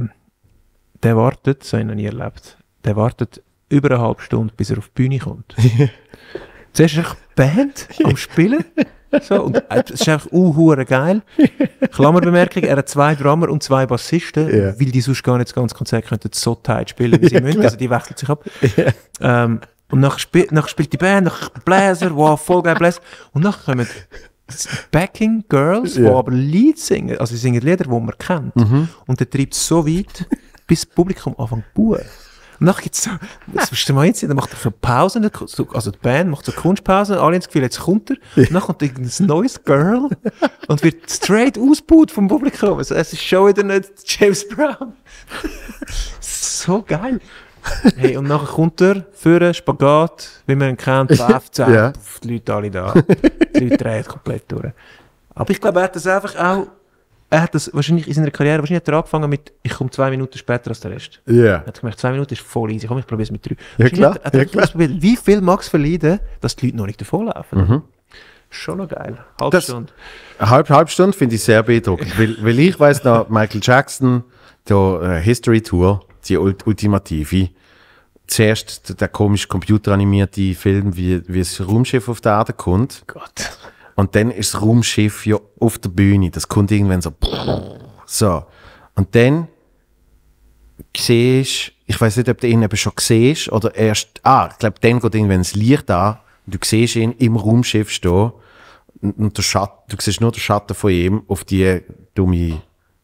der wartet, das habe ich noch nie erlebt, der wartet über eine halbe Stunde, bis er auf die Bühne kommt. Zuerst ist echt die Band am Spielen. So, und es ist einfach hure geil. Klammerbemerkung, er hat 2 Drummer und 2 Bassisten, Ja. weil die sonst gar nicht das ganze Konzert könnten so tight spielen, wie sie müssen. Also die wechseln sich ab. Und nachher spielt die Band, nachher Bläser, wow, voll geil Bläser. Und nachher kommen Backing Girls, die Ja. aber Lied singen, also sie singen Lieder, die man kennt. Und der treibt es so weit, bis das Publikum anfängt zu buhen. Und nachher gibt es so, das musst du mal einsehen, dann macht er so Pausen, also die Band macht so Kunstpausen, alle haben das Gefühl, jetzt kommt er, und dann kommt irgendein neues Girl und wird straight ausgebaut vom Publikum. Also es ist schon wieder nicht James Brown. So geil. Hey, und nachher kommt er, für Spagat, wie man ihn kennt, läuft es Ja. die Leute alle da. Die Leute drehen komplett durch. Aber ich glaube, er hat das einfach auch, er hat das wahrscheinlich in seiner Karriere, wahrscheinlich hat er angefangen mit, ich komme 2 Minuten später als der Rest. Ja. Er hat gemerkt, 2 Minuten ist voll easy, komm, ich probiere es mit 3. Ja, klar, Hat ja, er klar. ausprobiert, wie viel mag es verleiden, dass die Leute noch nicht davonlaufen. Schon noch geil. Halbe Das- Stunde. Eine halbe Stunde finde ich sehr beeindruckend, weil ich weiss noch, Michael Jackson, der History Tour, die ultimative, zuerst der komisch computeranimierte Film, wie das Raumschiff auf der Erde kommt. Gott. Und dann ist das Raumschiff ja auf der Bühne. Das kommt irgendwann so. Und dann siehst, ich weiß nicht, ob du ihn eben schon siehst oder erst, ich glaube, dann geht irgendwann das Licht an und du siehst ihn im Raumschiff stehen und du siehst nur den Schatten von ihm auf die dumme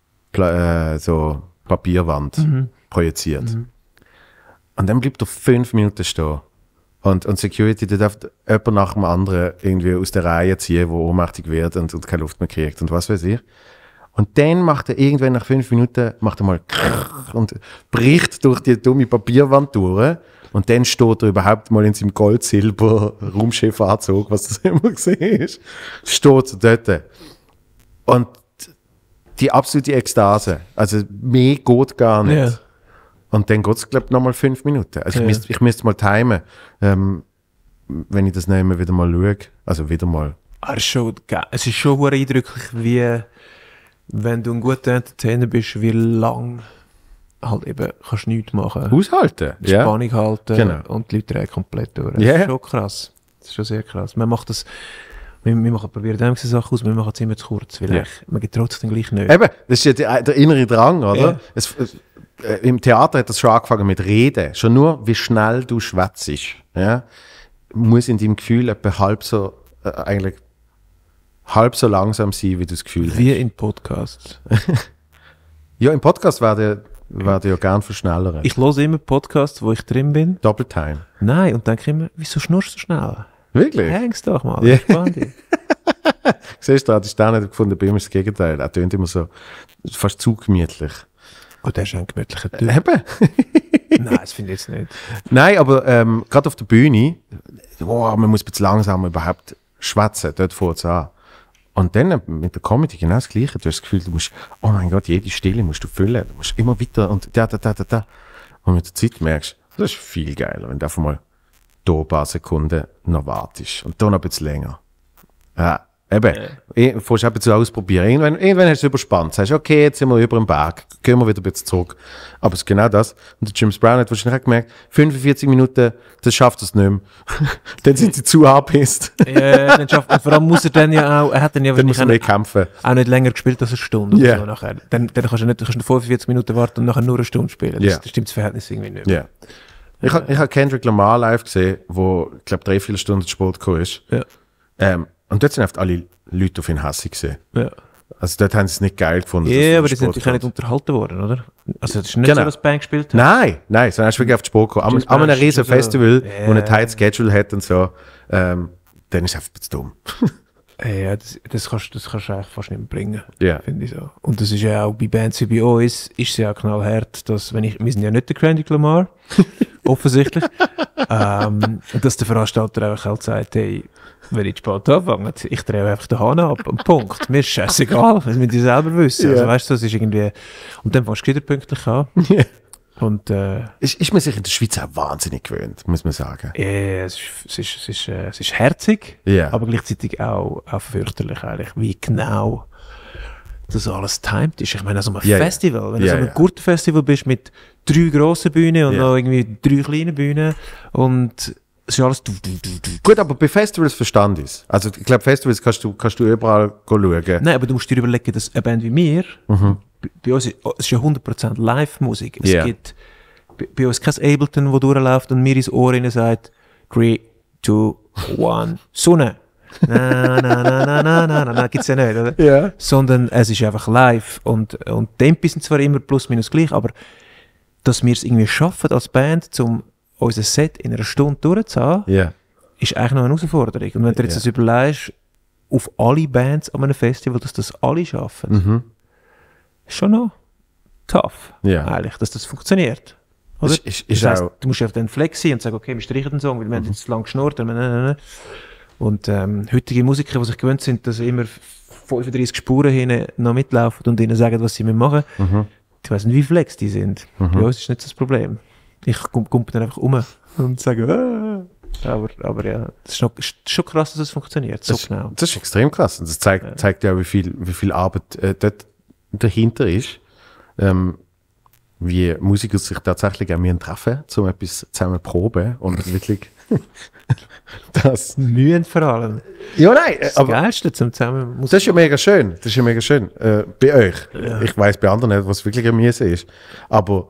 so Papierwand projiziert. Und dann bleibt er 5 Minuten stehen. Und Security, der darf jemand nach dem anderen irgendwie aus der Reihe ziehen, der ohnmächtig wird und keine Luft mehr kriegt und was weiß ich. Und dann macht er irgendwann nach 5 Minuten, macht er mal und bricht durch die dumme Papierwand durch. Und dann steht er überhaupt mal in seinem Gold-Silber-Raumschiffanzug, was das immer gesehen ist, steht er dort. Und die absolute Ekstase. Also mehr geht gar nicht. Ja. Und dann geht es, glaube ich, nochmal 5 Minuten. Also Ja. ich müsste mal timen, wenn ich das nicht mehr wieder mal schaue. Also wieder mal. Es ist schon geil. Es ist schon hure eindrücklich, wie, wenn du ein guter Entertainer bist, wie lang halt eben kannst du nichts machen. Aushalten. Ja. Spannung halten Genau. und die Leute drehen komplett durch. Das Ja. ist schon krass. Das ist schon sehr krass. Man macht das, wir probieren dem Sachen aus, wir machen es immer zu kurz, weil Ja. man getraut sich dann gleich nicht. Eben, das ist ja der innere Drang, oder? Ja. Im Theater hat das schon angefangen mit Reden. Schon nur, wie schnell du schwätzt. Ja? Muss in deinem Gefühl etwa halb so langsam sein, wie du das Gefühl Wie hast. in Podcasts. Ja, im Podcast werde ja gern verschnellern. Ich höre immer Podcasts, wo ich drin bin. Double Time. Nein, und denke immer, wieso schnurrst du so schnell? Wirklich? Hängst doch mal, Ja. entspann dich. Siehst du, ich da nicht gefunden, bei ihm ist das Gegenteil. Er tönt immer so fast zu gemütlich. Oh, der ist ein gemütlicher Typ. Eben. Nein, das finde ich jetzt nicht. Nein, aber gerade auf der Bühne, man muss ein bisschen langsam überhaupt schwätzen, dort fängt es an. Und dann mit der Comedy genau das Gleiche. Du hast das Gefühl, du musst, oh mein Gott, jede Stille musst du füllen. Du musst immer weiter und da. Und mit der Zeit merkst du, das ist viel geiler, wenn du einfach mal da ein paar Sekunden noch wartest. Und dann noch ein bisschen länger. Ja, eben. Fährst ein bisschen ausprobieren. Irgendwann hast du es überspannt. Sagst, okay, jetzt sind wir über den Berg. Gehen wir wieder ein bisschen zurück. Aber es ist genau das. Und der James Brown hat wahrscheinlich auch gemerkt, 45 Minuten, das schafft es nicht mehr. Dann sind sie zu angepisst. Dann schafft, und vor allem muss er dann ja auch, er hat dann ja Dann muss wahrscheinlich er mehr kämpfen. auch nicht länger gespielt als eine Stunde. oder Ja. So nachher. Dann kannst du nicht 45 Minuten warten und nachher nur eine Stunde spielen. Ja. Das stimmt das Verhältnis irgendwie nicht mehr. Ja. Ich hab Kendrick Lamar live gesehen, wo, ich glaube, 3-4 Stunden zu Sport gekommen ist. Ja. Und dort sind oft alle Leute auf ihn hässig gesehen. Ja. Also dort haben sie es nicht geil gefunden. dass Ja, er aber die auf sind Sport natürlich auch nicht kommt. unterhalten worden, oder? Also, das ist nicht Genau. so, dass die Band gespielt hat. Nein, sondern er ist wirklich auf die Sport gekommen. James An einem Brown riesen ist so- Festival, Ja. wo ein tight Schedule hat und so. dann ist es einfach zu dumm. Ja, das kannst du eigentlich fast nicht mehr bringen, Ja. finde ich so. Und das ist ja auch bei Bands wie bei uns, ist es ja auch knallhart, dass, wir sind ja nicht der Kendrick Lamar, offensichtlich, und dass der Veranstalter einfach halt sagt, hey, wenn ich spät anfange, ich drehe einfach den Hahn ab, und Punkt. Mir ist scheißegal, das müssen die selber wissen. Ja. Also weißt du, das ist irgendwie, und dann fängst du wieder pünktlich an. Ja. Und, Ist man sich in der Schweiz auch wahnsinnig gewöhnt, muss man sagen. ja, es ist herzig, Ja. aber gleichzeitig auch fürchterlich eigentlich, wie genau das alles timed ist. Ich meine, an so einem Ja, ja. Festival, wenn du Ja, so einem ja. Gurtenfestival bist mit 3 grossen Bühnen und Ja. noch irgendwie 3 kleinen Bühnen und es ist alles Gut, aber bei Festivals verstand ich es. Also ich glaube, Festivals kannst du überall schauen. Nein, aber du musst dir überlegen, dass eine Band wie mir, bei uns es ist ja 100% Live-Musik. Es Ja. gibt bei uns kein Ableton, das durchläuft und mir ins Ohr rein sagt 3, 2, 1, Sonne. Na, na, na, na, na, na, na, na, gibt's ja nicht, oder? Ja. Sondern es ist einfach live und Tempi sind zwar immer plus minus gleich, aber dass wir es irgendwie schaffen als Band, um unser Set in einer Stunde durchzuhaben, Ja. ist eigentlich noch eine Herausforderung. Und wenn du jetzt Ja. das überlegst, auf alle Bands an einem Festival, dass das alle schaffen, ist schon noch tough, Ja. eigentlich, dass das funktioniert. Oder? Ist Das heisst, auch, du musst auf den Flex sein und sagen, okay, wir streichen den Song, weil wir haben jetzt zu lang geschnurrt. Und heutige Musiker, die sich gewöhnt sind, dass immer 35 Spuren hinten noch mitlaufen und ihnen sagen, was sie machen müssen, ich weiss nicht, wie flex die sind. Bei uns ist nicht das Problem. Ich komme dann einfach um und sage, aber ja, das ist schon krass, dass es funktioniert, so genau. das ist extrem krass. Und das zeigt ja, wie viel Arbeit dort dahinter ist. Wie Musiker sich tatsächlich auch treffen, um etwas zusammen zu proben und wirklich das. Mühen vor allem. Ja, nein, Das aber Geilste zum zusammen das ist ja mega schön. Das ist ja mega schön. Bei euch. Ich weiss bei anderen nicht, was wirklich eine Miese ist. Aber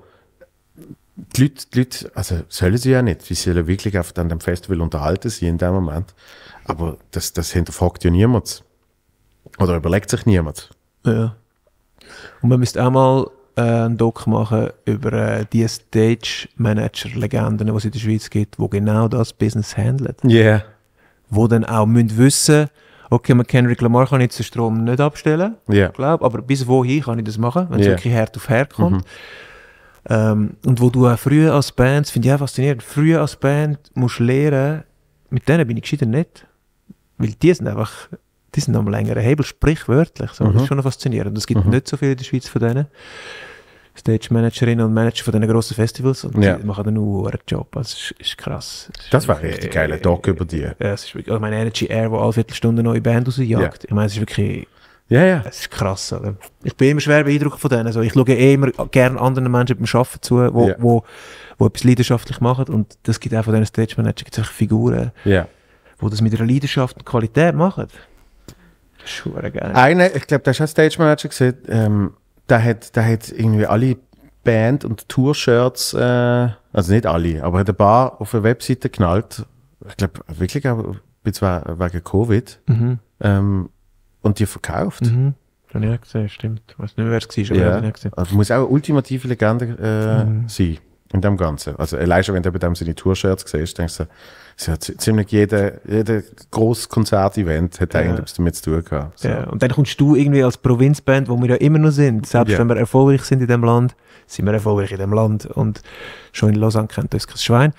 die Leute, also sollen sie ja nicht. Sie sollen wirklich auf an dem Festival unterhalten sein in dem Moment. Aber das hinterfragt ja niemand. Oder überlegt sich niemand. Ja. Und man müsste auch mal einen Doc machen über die Stage-Manager-Legenden, die es in der Schweiz gibt, die genau das Business handeln. Ja. Yeah. Die dann auch müssen wissen, okay, man Kendrick Lamar kann jetzt den Strom nicht abstellen, Ja. glaub, aber bis wohin kann ich das machen, wenn es Ja. wirklich Herd auf Herd kommt. Und wo du auch früher als Band, das finde ich auch faszinierend, früher als Band musst lernen, mit denen bin ich gescheiter nicht. Weil die sind am längeren Hebel, sprichwörtlich. So. Das ist schon faszinierend. Es gibt nicht so viele in der Schweiz von denen. Stage-Managerinnen und Manager von diesen grossen Festivals und Ja. die machen dann nur einen Job. Also, ist krass. Das war richtig geiler Talk über die. Ja, es ist wirklich, also meine Energy Air, die alle Viertelstunde neue Band rausjagt. Ja. Ich meine, es ist wirklich, Ja, ja. es ist krass. Oder? Ich bin immer schwer beeindruckt von denen. Also, ich schaue immer gerne anderen Menschen beim Arbeiten zu, Ja. wo etwas leidenschaftlich machen. Und das gibt auch von diesen Stage-Managern gibt es Figuren, Ja. die das mit einer Leidenschaft und Qualität machen. Das ist schon geil. Einer, ich glaube, der ist auch Stage Manager gesehen, der hat irgendwie alle Band- und Tour-Shirts, also nicht alle, aber hat ein paar auf der Webseite geknallt. Ich glaube, wirklich auch wegen Covid. Und die verkauft. Mhm. Habe ich auch gesehen, stimmt. Ich weiß nicht, wer es war, aber Ja. habe ich auch gesehen. Also muss auch eine ultimative Legende sein in dem Ganzen. Also allein schon, wenn du bei dem seine Tour-Shirts siehst, denkst du, es hat ziemlich jeder grosses Konzert-Event hat irgendwas damit zu tun gehabt. So. Ja. Und dann kommst du irgendwie als Provinzband, wo wir ja immer noch sind, selbst Ja. wenn wir erfolgreich sind in dem Land, sind wir erfolgreich in dem Land und schon in Lausanne kennt uns kein Schwein.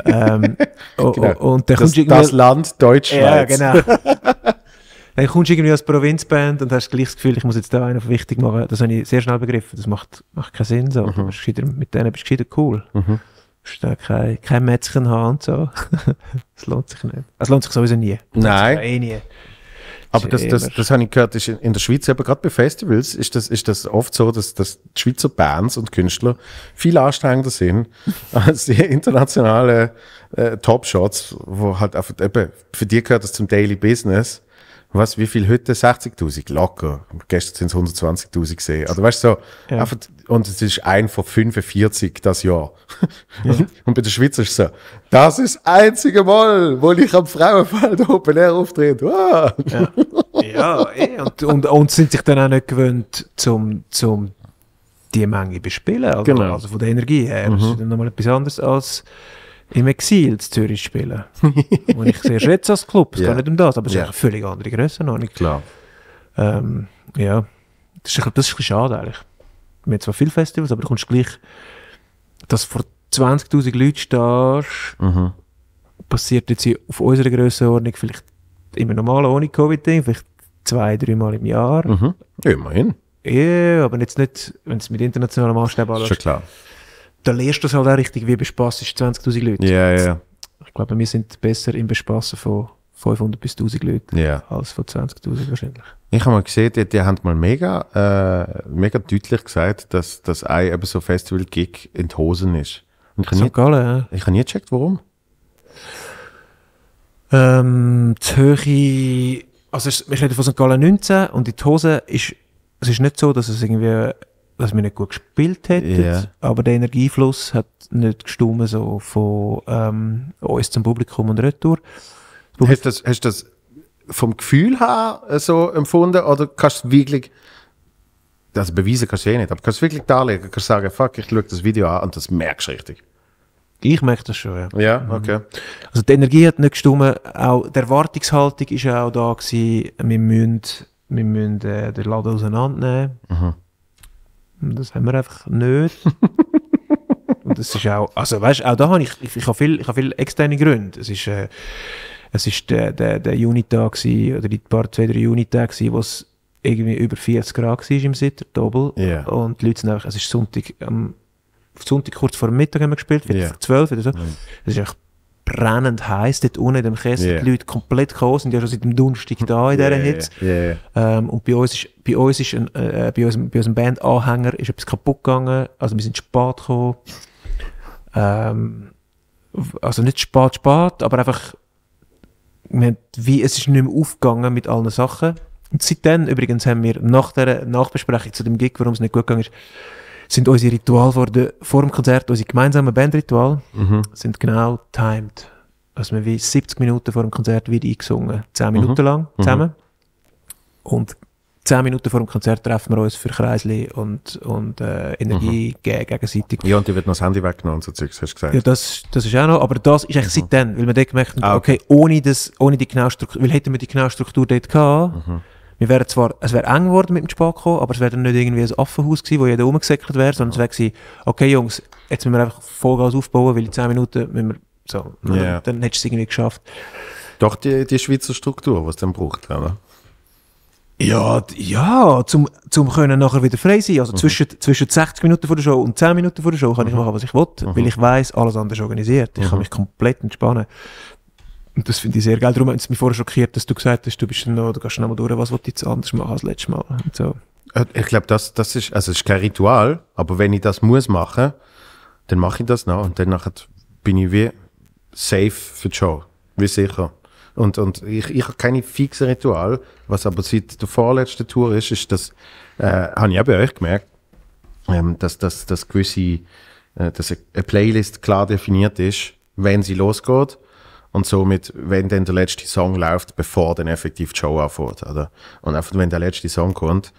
Genau. Und dann Das, kommst du das irgendwie... Land Deutschschweiz. Ja, genau. Dann kommst du irgendwie als Provinzband und hast gleich das Gefühl, ich muss jetzt da einen auf wichtig machen. Das habe ich sehr schnell begriffen. Das macht keinen Sinn. So. Du bist gescheiter, mit denen bist du gescheiter cool. Du musst da kein Mätzchen haben und so. Das lohnt sich nicht. Es lohnt sich sowieso nie. Nein. Eh nie. Aber Ist das habe ich gehört, ist in der Schweiz, eben gerade bei Festivals, ist das oft so, dass die Schweizer Bands und Künstler viel anstrengender sind als die internationalen Top-Shots, wo halt einfach, eben, für die gehört das zum Daily Business. Was, wie viel heute? 60.000? Locker. Gestern sind es 120.000 gesehen. Oder weißt du, so, Ja. einfach, und es ist ein von 45 das Jahr. Und bei den Schweizer ist es so, das ist das einzige Mal, wo ich am Frauenfeld Open Air auftrete. Wow. Ja, und sind sich dann auch nicht gewöhnt, zum die Menge bespielen. Also, Genau. also von der Energie her. Das ist dann nochmal etwas anderes als im Exil in Zürich spielen. Und ich sehr schätze als Club, es geht nicht um das, aber es ist eine völlig andere Grössenordnung. Klar. Ja, das ist ein bisschen schade eigentlich. Wir haben zwar viele Festivals, aber du kommst gleich, dass vor 20'000 Leuten stehst, passiert jetzt hier auf unserer Grössenordnung vielleicht immer normal ohne Covid-Ding, vielleicht 2-3 Mal im Jahr. Ja, immerhin. Ja, aber jetzt nicht, wenn es mit internationalem Maßstab anschaust. Schon klar. Da lernst du es halt auch richtig, wie bespaßt ist 20'000 Leute. Ja. Ich glaube, wir sind besser im Bespassen von 500 bis 1000 Leuten Ja. als von 20'000 wahrscheinlich. Ich habe mal gesehen, die haben mal mega deutlich gesagt, dass ein eben so Festival-Gig in die Hosen ist. Und St. Gallen, ich habe nie gecheckt, warum. Die Höhe, also wir reden von St. Gallen 19 und in die Hose ist, es ist nicht so, dass es irgendwie, dass wir nicht gut gespielt hätten, Ja. aber der Energiefluss hat nicht gestimmt so von uns zum Publikum und retour. Hast du das vom Gefühl her so empfunden oder kannst du wirklich, also beweisen kannst du nicht, aber kannst du wirklich darlegen, kannst du sagen, fuck, ich schaue das Video an und das merkst du richtig? Ich merke das schon, ja. Ja, okay. Also die Energie hat nicht gestimmt, auch die Erwartungshaltung ist auch da gewesen, wir müssen den Laden auseinandernehmen. Und das haben wir einfach nicht. Und das ist auch, also weißt, auch da habe ich habe viel externe Gründe. Es ist der Junitag gewesen, oder die paar 2-3 Junitage gewesen, wo es irgendwie über 40 Grad war im Sitter-Doppel. Ja. Und die Leute sind einfach, es ist Sonntag kurz vor dem Mittag haben wir gespielt, vielleicht Ja. 12 oder so. Es ist echt brennend heiß dort unten in dem Kessel. Ja. Die Leute komplett Chaos, sind ja schon seit dem Donnerstag da in dieser Hitze. Und bei uns ist bei unserem Band-Anhänger ist etwas kaputt gegangen. Also wir sind spät gekommen. Also nicht spät, aber einfach, es ist nicht mehr aufgegangen mit allen Sachen. Und seitdem übrigens haben wir nach der Nachbesprechung zu dem Gig, warum es nicht gut gegangen ist, sind unsere Rituale vor dem Konzert, unsere gemeinsamen Bandrituale, sind genau timed. Also wir haben wie 70 Minuten vor dem Konzert wieder eingesungen, 10 Minuten lang zusammen. Und 10 Minuten vor dem Konzert treffen wir uns für Kreisli und Energie gegenseitig. Ja, und die wird noch das Handy weggenommen und so Zeugs, hast du gesagt. Ja, das ist auch noch, aber das ist eigentlich seitdem, weil wir dort gemerkt haben, okay, ohne die genaue Struktur, weil hätten wir die genaue Struktur dort gehabt, wir wären zwar, es wäre eng geworden mit dem Spako, aber es wäre dann nicht irgendwie ein Affenhaus gewesen, wo jeder rumgesäckelt wäre, sondern es wäre gewesen, okay Jungs, jetzt müssen wir einfach Vollgas aufbauen, weil in 10 Minuten müssen wir, so, Ja. dann hättest du es irgendwie geschafft. Doch die Schweizer Struktur, die es dann braucht, oder? Ja, zum können nachher wieder frei sein. Also zwischen 60 Minuten vor der Show und 10 Minuten vor der Show kann ich machen, was ich will, weil ich weiss, alles andere ist organisiert. Ich kann mich komplett entspannen. Und das finde ich sehr geil. Darum hat es mich vorher schockiert, dass du gesagt hast, du gehst noch mal durch, was willst du jetzt anders machen als letztes Mal. Und so. Ich glaube, das ist, also es ist kein Ritual, aber wenn ich das muss machen, dann mache ich das noch und dann nachher bin ich wie safe für die Show. Wie sicher. Und ich habe keine fixe Ritual, was aber seit der vorletzten Tour ist das, habe ich auch bei euch gemerkt, dass gewisse, dass eine Playlist klar definiert ist, wenn sie losgeht und somit, wenn dann der letzte Song läuft, bevor dann effektiv die Show anfängt, oder? Und einfach, wenn der letzte Song kommt,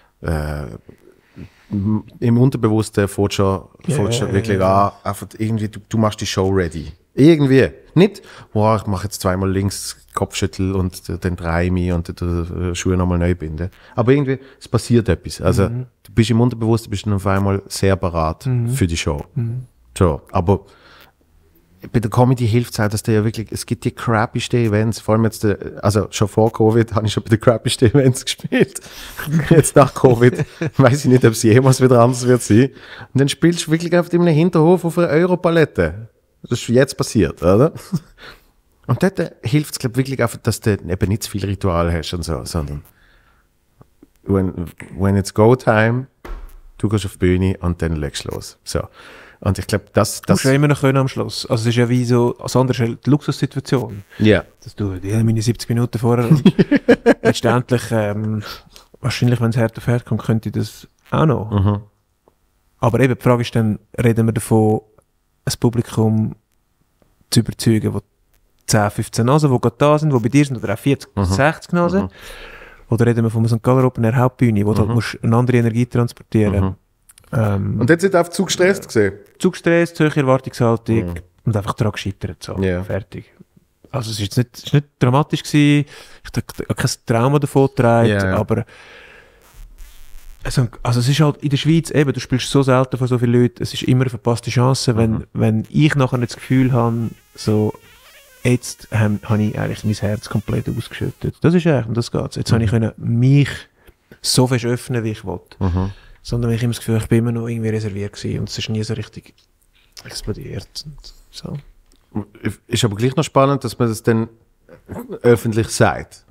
im Unterbewussten fängt schon wirklich an, einfach irgendwie, du machst die Show ready. Irgendwie. Nicht, wow, ich mache jetzt zweimal links Kopfschüttel und dann drehe ich mich und die Schuhe nochmal neu binden. Aber irgendwie, es passiert etwas. Also, du bist im Unterbewussten, bist dann auf einmal sehr parat für die Show. So, aber bei der Comedy hilft es auch, dass ja wirklich, es gibt die crappigsten Events, vor allem jetzt, also schon vor Covid habe ich schon bei den crappigsten Events gespielt. Jetzt nach Covid weiß ich nicht, ob es jemals wieder anders wird sein. Und dann spielst du wirklich einfach in einem Hinterhof auf einer Europalette. Das ist jetzt passiert, oder? Und dort hilft es, glaube ich, wirklich einfach, dass du eben nicht zu viel Ritual hast und so, sondern when it's go time, du gehst auf die Bühne und dann legst du los. So. Und ich glaube, das musst du ja immer noch können am Schluss. Also es ist ja wie so, als anderes eine Luxussituation. Ja. Dass du meine 70 Minuten vorher letztendlich, wahrscheinlich, wenn es hart auf hart kommt, könnte ich das auch noch. Aber eben, die Frage ist dann, reden wir davon, ein Publikum zu überzeugen, das 10, 15 Nasen, die gerade da sind, die bei dir sind, oder auch 40, 60 Nasen. Oder reden wir von einer St. Galler Open Air Hauptbühne, wo du musst eine andere Energie transportieren. Und jetzt sind du einfach zu gestresst gesehen? Zu gestresst, hohe Erwartungshaltung, und einfach daran gescheitert. So. Ja. Fertig. Also es ist nicht dramatisch gewesen, ich habe kein Trauma davon getragen, Ja. aber also es ist halt in der Schweiz eben, du spielst so selten von so vielen Leuten, es ist immer eine verpasste Chance, wenn ich nachher nicht das Gefühl habe, so, jetzt habe ich eigentlich mein Herz komplett ausgeschüttet. Das ist eigentlich, um das geht's. Jetzt habe ich können mich so fest öffnen, wie ich wollte. Sondern ich immer das Gefühl, ich bin immer noch irgendwie reserviert gewesen und es ist nie so richtig explodiert. Und so. Ist aber gleich noch spannend, dass man das dann öffentlich sagt.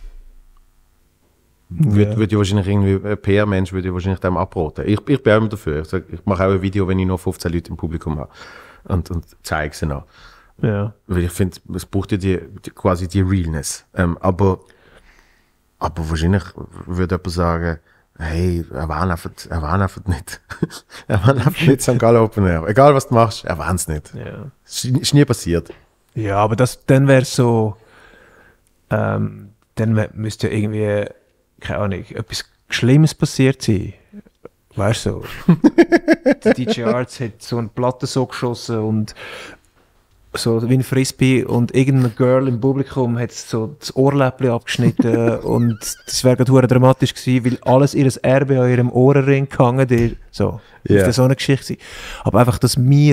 Würde ja wahrscheinlich irgendwie, ein PR-Mensch würde ja wahrscheinlich dem abraten. Ich bin auch immer dafür. Ich mache auch ein Video, wenn ich noch 15 Leute im Publikum habe. Und zeige sie noch. Ja. Weil ich finde, es braucht ja quasi die Realness. Aber wahrscheinlich würde jemand sagen, hey, er war einfach nicht. Er war einfach nicht St. Gallen Open Air. Egal was du machst, er war es nicht. Ja. Ist nie passiert. Ja, aber dann wäre es so, dann müsste ja irgendwie, keine Ahnung, etwas Schlimmes passiert sein. Weißt du, so. Der DJ Arts hat so eine Platte so geschossen und so wie ein Frisbee und irgendeine Girl im Publikum hat so das Ohrläppchen abgeschnitten und das wäre gerade dramatisch gewesen, weil alles ihres Erbe an ihrem Ohrenring gehangen ist. So, Yeah. das war so eine Geschichte gewesen. Aber einfach, dass wir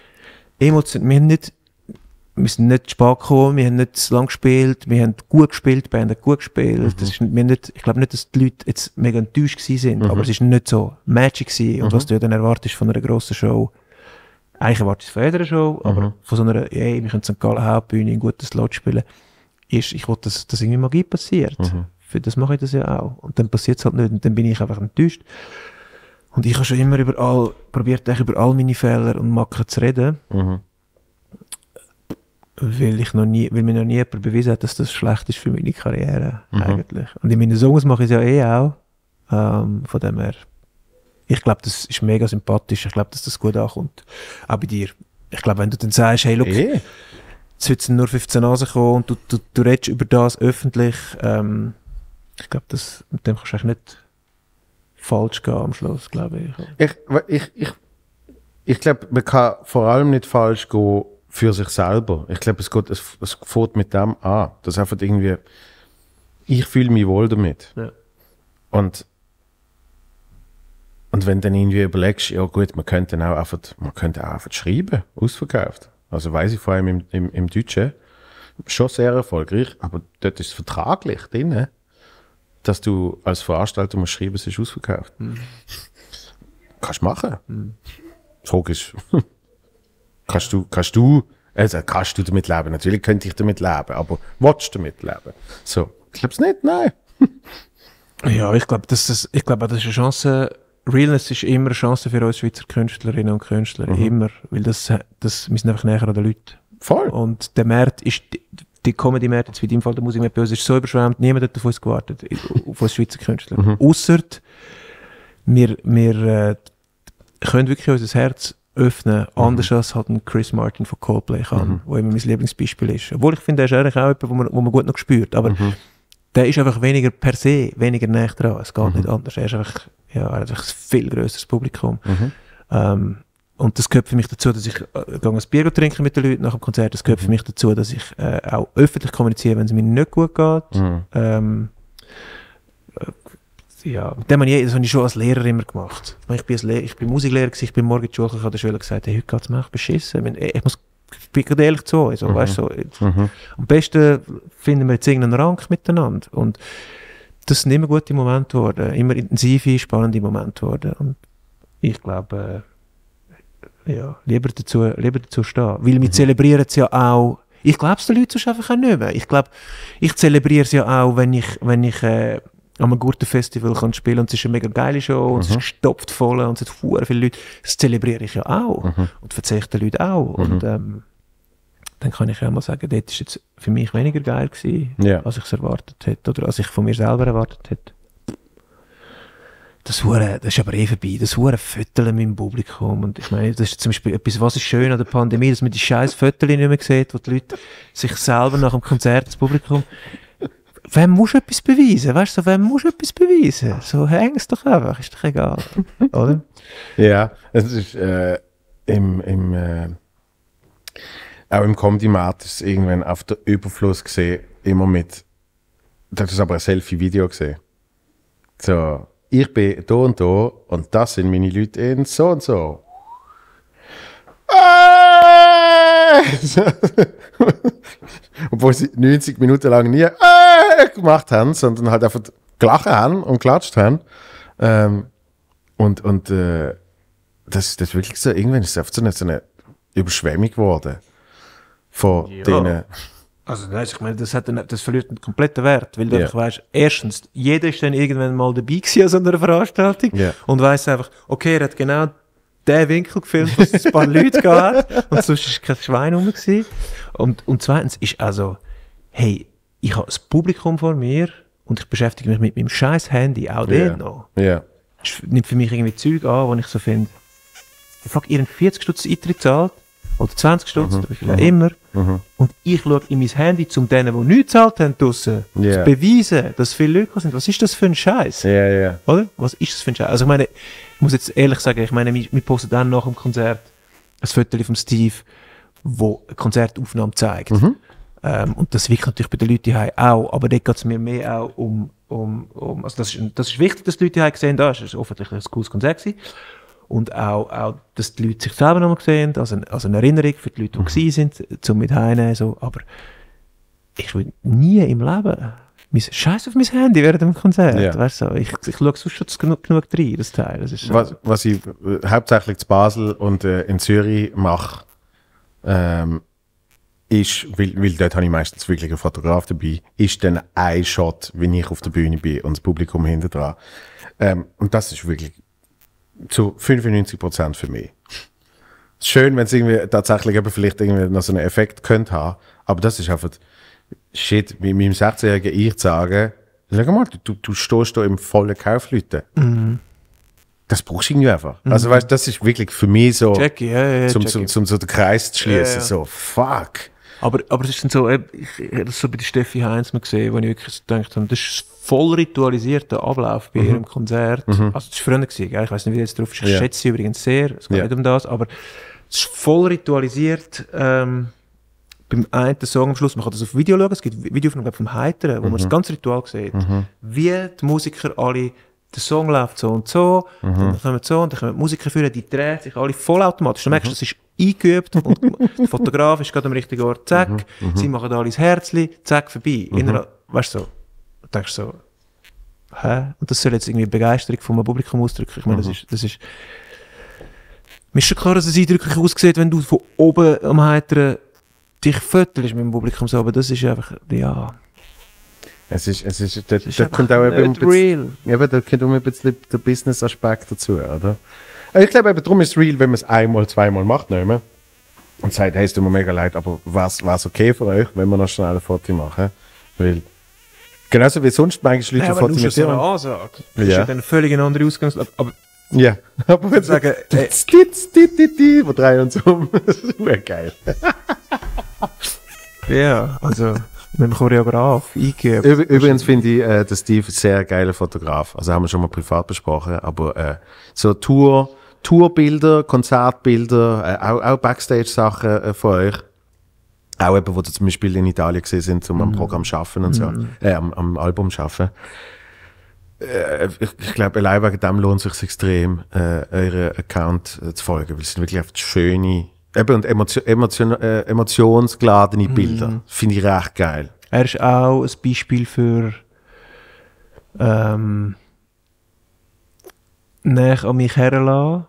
sind nicht zu spät gekommen, wir haben nicht zu lang gespielt, wir haben gut gespielt, die Band hat gut gespielt. Das ist, ich glaube nicht, dass die Leute jetzt mega enttäuscht gewesen sind, aber es ist nicht so matchig gewesen. Und was du ja dann erwartest von einer grossen Show, eigentlich erwartest du von jeder Show, aber von so einer, hey, wir können St. Gallen Hauptbühne ein gutes Slot spielen, ist, ich wollte, dass irgendwie Magie passiert. Für das mache ich das ja auch. Und dann passiert es halt nicht und dann bin ich einfach enttäuscht. Und ich habe schon immer probiert über all meine Fehler und Macken zu reden. Weil mir noch nie jemand bewiesen hat, dass das schlecht ist für meine Karriere, eigentlich. Und in meinen Songs mache ich es ja auch. Von dem her, ich glaube, das ist mega sympathisch. Ich glaube, dass das gut ankommt. Auch bei dir. Ich glaube, wenn du dann sagst, hey, look, jetzt sind nur 15 rausgekommen und du redest über das öffentlich, ich glaube, mit dem kannst du eigentlich nicht falsch gehen am Schluss, glaube ich. Ich glaube, man kann vor allem nicht falsch gehen für sich selber. Ich glaube, es fängt mit dem an. Das einfach irgendwie, ich fühle mich wohl damit. Ja. Und wenn du dann irgendwie überlegst, ja gut, man könnte auch einfach schreiben, ausverkauft. Also weiss ich vor allem im Deutschen, schon sehr erfolgreich, aber dort ist es vertraglich drin, dass du als Veranstalter musst schreiben, es ist ausverkauft. Kannst du machen. Die Frage ist, kannst du damit leben? Natürlich könnte ich damit leben, aber willst du damit leben? So, ich glaube es nicht, nein. Ja, ich glaube, das ist eine Chance. Realness ist immer eine Chance für uns Schweizer Künstlerinnen und Künstler. Immer. Weil wir sind einfach näher an den Leuten. Voll. Und der Markt ist, die Comedy-Markt, jetzt wie in deinem Fall der Musikmarkt bei uns, ist so überschwemmt, niemand hat auf uns gewartet, auf uns Schweizer Künstler. Ausser wir können wirklich unser Herz öffnen, anders als halt ein Chris Martin von Coldplay kann, wo immer mein Lieblingsbeispiel ist. Obwohl ich finde, der ist eigentlich auch jemand, wo man gut noch spürt, aber der ist einfach weniger näher dran. Es geht nicht anders. Er hat einfach ein viel grösseres Publikum. Und das gehört für mich dazu, dass ich ein Bier trinke mit den Leuten nach dem Konzert. Das gehört für mich dazu, dass ich auch öffentlich kommuniziere, wenn es mir nicht gut geht. Ja, das habe ich schon als Lehrer immer gemacht. Ich bin Musiklehrer gewesen, ich bin morgen in die Schule, ich habe der Schüler gesagt, hey, heute geht es mir echt beschissen. Ich bin gerade ehrlich zu euch. Weißt, so. Am besten finden wir jetzt irgendeinen Rang miteinander. Und das sind immer gute Momente geworden, immer intensive, spannende Momente geworden. Und ich glaube, lieber dazu stehen. Weil wir zelebrieren es ja auch. Ich glaube es den Leuten sonst einfach auch nicht mehr. Ich glaube, ich zelebriere es ja auch, wenn ich an einem guten Festival kann spielen und es ist eine mega geile Show und es ist gestopft voll und es hat verdammt viele Leute. Das zelebriere ich ja auch. Und verzeihe ich den Leuten auch. Und dann kann ich ja mal sagen, das war jetzt für mich weniger geil gewesen, als ich es erwartet hätte oder als ich von mir selber erwartet hätte. Das ist aber vorbei. Das Fötterchen mit dem Publikum. Und ich meine, das ist zum Beispiel etwas, was ist schön an der Pandemie, dass man die scheiß Fötterchen nicht mehr sieht, wo die Leute sich selber nach dem Konzert, das Publikum, wem musst du etwas beweisen? Weißt du, wem musst du etwas beweisen? So, häng es doch einfach, ist doch egal. Oder? Ja, es ist Auch im Comedy-Markt ist es irgendwann auf der Überfluss gesehen, immer mit, das ist aber ein Selfie-Video gesehen. So, ich bin da und das sind meine Leute in so und so. Obwohl sie 90 Minuten lang nie gemacht haben, sondern halt einfach gelacht haben und geklatscht haben. Das ist wirklich so, irgendwann ist es einfach so eine Überschwemmung geworden. Von denen. Also, ich meine, das verliert einen kompletten Wert, weil du einfach weißt, erstens, jeder ist dann irgendwann mal dabei gewesen an so einer Veranstaltung und weiss einfach, okay, er hat genau den Winkel gefilmt, wo es ein paar Leute gab und sonst war kein Schwein rum gewesen. Und zweitens ist also, hey, ich habe das Publikum vor mir und ich beschäftige mich mit meinem scheiß Handy auch dort noch. Ja. Das nimmt für mich irgendwie Zeug an, wo ich so finde, ich frage, ihr 40 Stutz Eintritt zahlt, oder 20 Stutz, oder wie viel auch immer, und ich schaue in mein Handy, um denen, die nichts gezahlt haben, draussen, zu beweisen, dass viele Leute sind. Was ist das für ein Scheiß? Oder? Was ist das für ein Scheiß? Also ich meine, ich muss jetzt ehrlich sagen, ich meine, wir posten dann nach dem Konzert ein Foto von Steve, wo eine Konzertaufnahme zeigt. Und das wirkt natürlich bei den Leuten hier auch, aber dort geht es mir mehr auch also das ist wichtig, dass die Leute hier sehen, da ist offensichtlich ein cooles Konzert gewesen. Und auch, dass die Leute sich selber nochmal sehen, also eine Erinnerung für die Leute, die gewesen sind, zum mit heimnehmen, so. Aber ich will nie im Leben Scheiß auf mein Handy während dem Konzert. Weißt du, ich schaue sonst schon genug rein, das Teil. Das ist was ich hauptsächlich zu Basel und in Zürich mache, ist, weil dort habe ich meistens wirklich einen Fotograf dabei, ist dann ein Shot, wenn ich auf der Bühne bin und das Publikum hinter dran. Und das ist wirklich zu 95% für mich. Es ist schön, wenn es irgendwie tatsächlich vielleicht irgendwie noch so einen Effekt könnte haben, aber das ist einfach Shit, mit meinem 16-jährigen Ich zu sagen, sag mal, du stehst da im vollen Kaufleuten. Das brauchst du irgendwie einfach. Also weißt, das ist wirklich für mich so, zum so den Kreis zu schließen, so, fuck. Aber es ist dann so, ich habe das so bei der Steffi Heinz mal gesehen, wo ich wirklich so gedacht habe, das ist voll ritualisierter Ablauf bei ihrem Konzert. Also das war früher gewesen, gell? Ich weiß nicht, wie jetzt drauf ist. Ich schätze sie übrigens sehr, es geht nicht um das, aber es ist voll ritualisiert. Beim einen Song am Schluss, man kann das auf Video schauen, es gibt Videoaufnahmen vom Heiteren, wo man das ganze Ritual sieht. Wie die Musiker alle, der Song läuft so und so, dann kommen so und dann kommen die Musiker führen, die drehen sich alle vollautomatisch. Du merkst, das ist eingeübt und der Fotograf ist gerade am richtigen Ort, zack, sie machen alle das Herzli, zack, vorbei. Weißt du, so, du denkst so, hä? Und das soll jetzt irgendwie Begeisterung vom Publikum ausdrücken. Ich meine, das ist mir ist schon klar, dass es eindrücklich aussieht, wenn du von oben am Heiteren dich fötelst mit dem Publikum so, aber das ist einfach, ja. Da kommt auch eben da kommt auch ein bisschen der Business-Aspekt dazu, oder? Ich glaube eben, darum ist es real, wenn man es einmal, zweimal macht, nicht mehr. Und sagt, hey, es tut mir mega leid, aber war's okay für euch, wenn wir noch schnell ein Foto machen? Weil, genauso wie sonst manchmal Leute Fotografieren. Ja, aber nur so eine Ansage. Das ist ja dann völlig eine andere Ausgangslage. Ja, aber wenn sie sagen, wo drehen uns um, das ist geil. Ja, also mit dem Choreograf eingeben. Übrigens finde ich den Steve ein sehr geiler Fotograf. Also haben wir schon mal privat besprochen, aber so Tourbilder, Konzertbilder, auch Backstage-Sachen von euch. Auch eben, wo sie zum Beispiel in Italien gesehen sind, am Programm schaffen und so, am Album schaffen. Ich glaube, allein wegen dem lohnt es sich extrem, euren Account zu folgen, weil es sind wirklich einfach schöne, eben und emotionsgeladene Bilder. Finde ich recht geil. Er ist auch ein Beispiel für näher an mich herlassen,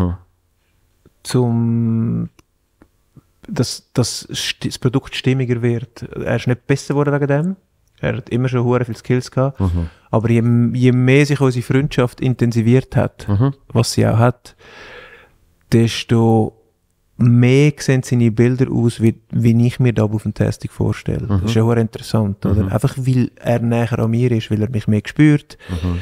dass das Produkt stimmiger wird. Er ist nicht besser geworden wegen dem. Er hat immer schon hure viele Skills gehabt. Aber je mehr sich unsere Freundschaft intensiviert hat, was sie auch hat, desto mehr sehen seine Bilder aus, wie ich mir da auf dem Tasting vorstelle. Das ist ja hure interessant, oder? Einfach weil er näher an mir ist, weil er mich mehr spürt.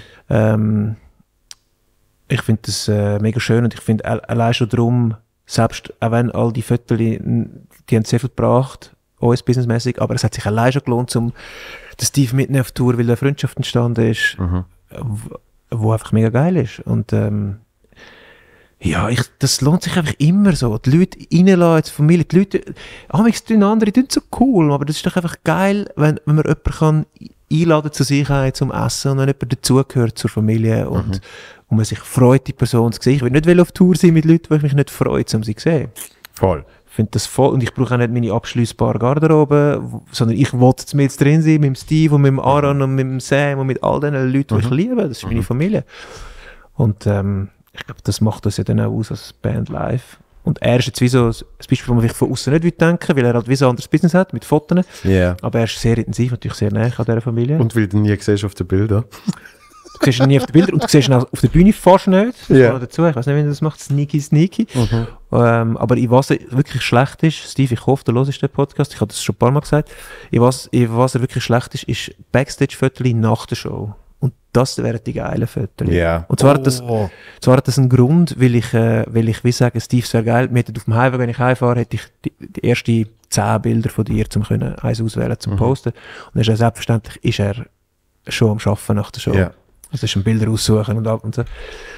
Ich finde das mega schön und ich finde allein schon darum, selbst auch wenn all die Fotos, die haben sehr viel gebracht, uns businessmäßig, aber es hat sich allein schon gelohnt, um den Steve mitnehmen auf Tour, weil eine Freundschaft entstanden ist, wo einfach mega geil ist. Und Ja, das lohnt sich einfach immer so. Die Leute reinlassen, die Familie, die Leute, amigs tun andere, die tun so cool, aber das ist doch einfach geil, wenn man jemanden kann einladen zu sich zum Essen und wenn jemand dazugehört zur Familie und man sich freut, die Person zu sehen. Ich will nicht auf Tour sein mit Leuten, die ich mich nicht freue, um sie zu sehen. Voll. Ich finde das voll, und ich brauche auch nicht meine abschliessbare Garderobe, sondern ich wollte mit drin sein, mit dem Steve und mit dem Aaron und mit dem Sam und mit all den Leuten, die ich liebe. Das ist meine Familie. Und ich glaube, das macht uns ja dann auch aus als Band live. Und er ist jetzt wie so ein Beispiel, wo man vielleicht von außen nicht denken will, weil er halt wie so ein anderes Business hat, mit Fotos. Yeah. Aber er ist sehr intensiv, natürlich sehr nah an dieser Familie. Und weil du ihn nie siehst auf den Bildern. Du siehst ihn nie auf den Bildern und du siehst ihn auch auf der Bühne fast nicht. Yeah. Dazu. Ich weiß nicht, wie er das macht, sneaky. Aber ich weiß, wirklich schlecht ist, Steve, ich hoffe, du hörst den Podcast, ich habe das schon ein paar Mal gesagt, was er wirklich schlecht ist Backstage-Fotos nach der Show. Und das wären die geilen Fotos. Yeah. Und zwar hat das einen Grund, weil ich wie sagen, Steve, es wäre geil, auf dem Highway, wenn ich heimfahre, hätte ich die ersten 10 Bilder von dir, um eins auswählen, zum posten. Und dann ist er selbstverständlich, ist er schon am Arbeiten nach der Show. Yeah. Also ist ein Bilder aussuchen und ab und so.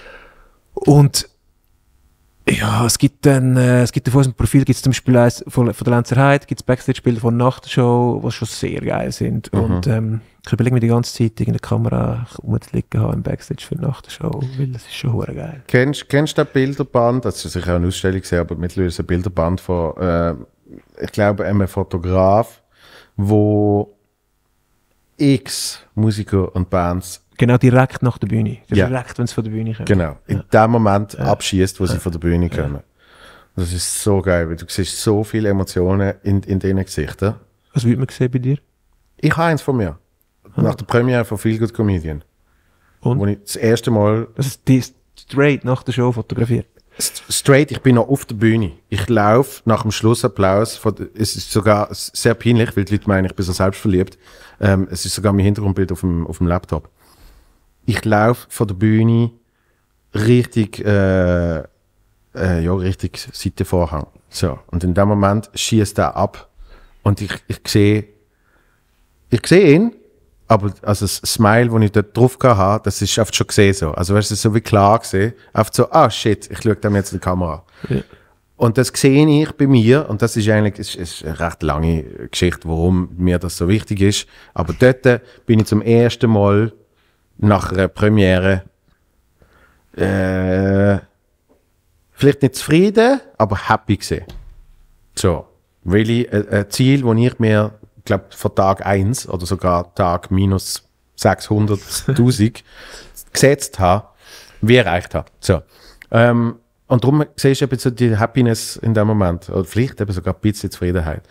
Und ja, es gibt auf unserem Profil gibt's zum Beispiel eins von der Lenzer Heide, gibt's Backstage-Bilder von nach der Show, die schon sehr geil sind. Und ich überlege mir die ganze Zeit, irgendeine Kamera rumzuliegen haben im Backstage für nach der Show, weil das ist schon hure geil. Kennst du das Bilderband? Das ist sicher auch eine Ausstellung gesehen, aber mittlerweile ist ein Bilderband von, ich glaube, einem Fotograf, wo X Musiker und Bands Genau, direkt nach der Bühne. Direkt, wenn sie von der Bühne kommen. Genau, in dem Moment abschießt, wo sie von der Bühne kommen. Das ist so geil, weil du siehst so viele Emotionen in diesen Gesichtern. Was würde man sehen bei dir? Ich habe eins von mir. Nach der Premiere von Feel Good Comedian. Und? Wo ich das erste Mal... Das ist die straight nach der Show fotografiert. Straight, ich bin noch auf der Bühne. Ich laufe nach dem Schlussapplaus. Es ist sogar sehr peinlich, weil die Leute meinen, ich bin so selbstverliebt. Es ist sogar mein Hintergrundbild auf dem Laptop. Ich laufe von der Bühne richtig Seitenvorhang. So. Und in dem Moment schießt er ab. Und ich sehe ihn, aber also das Smile, das ich dort drauf hatte, das ist oft schon gesehen so. Also weißt du, so wie klar gesehen. Oft so, shit, ich schaue dem jetzt in die Kamera. Ja. Und das sehe ich bei mir, und das ist eigentlich ist eine recht lange Geschichte, warum mir das so wichtig ist. Aber dort bin ich zum ersten Mal nach einer Premiere vielleicht nicht zufrieden, aber happy gesehen. So, weil ich ein Ziel, das ich mir, glaube von Tag 1 oder sogar Tag minus 600'000 gesetzt habe, wie erreicht habe. So. Und darum siehst du eben so die Happiness in dem Moment. Oder vielleicht eben sogar ein bisschen Zufriedenheit.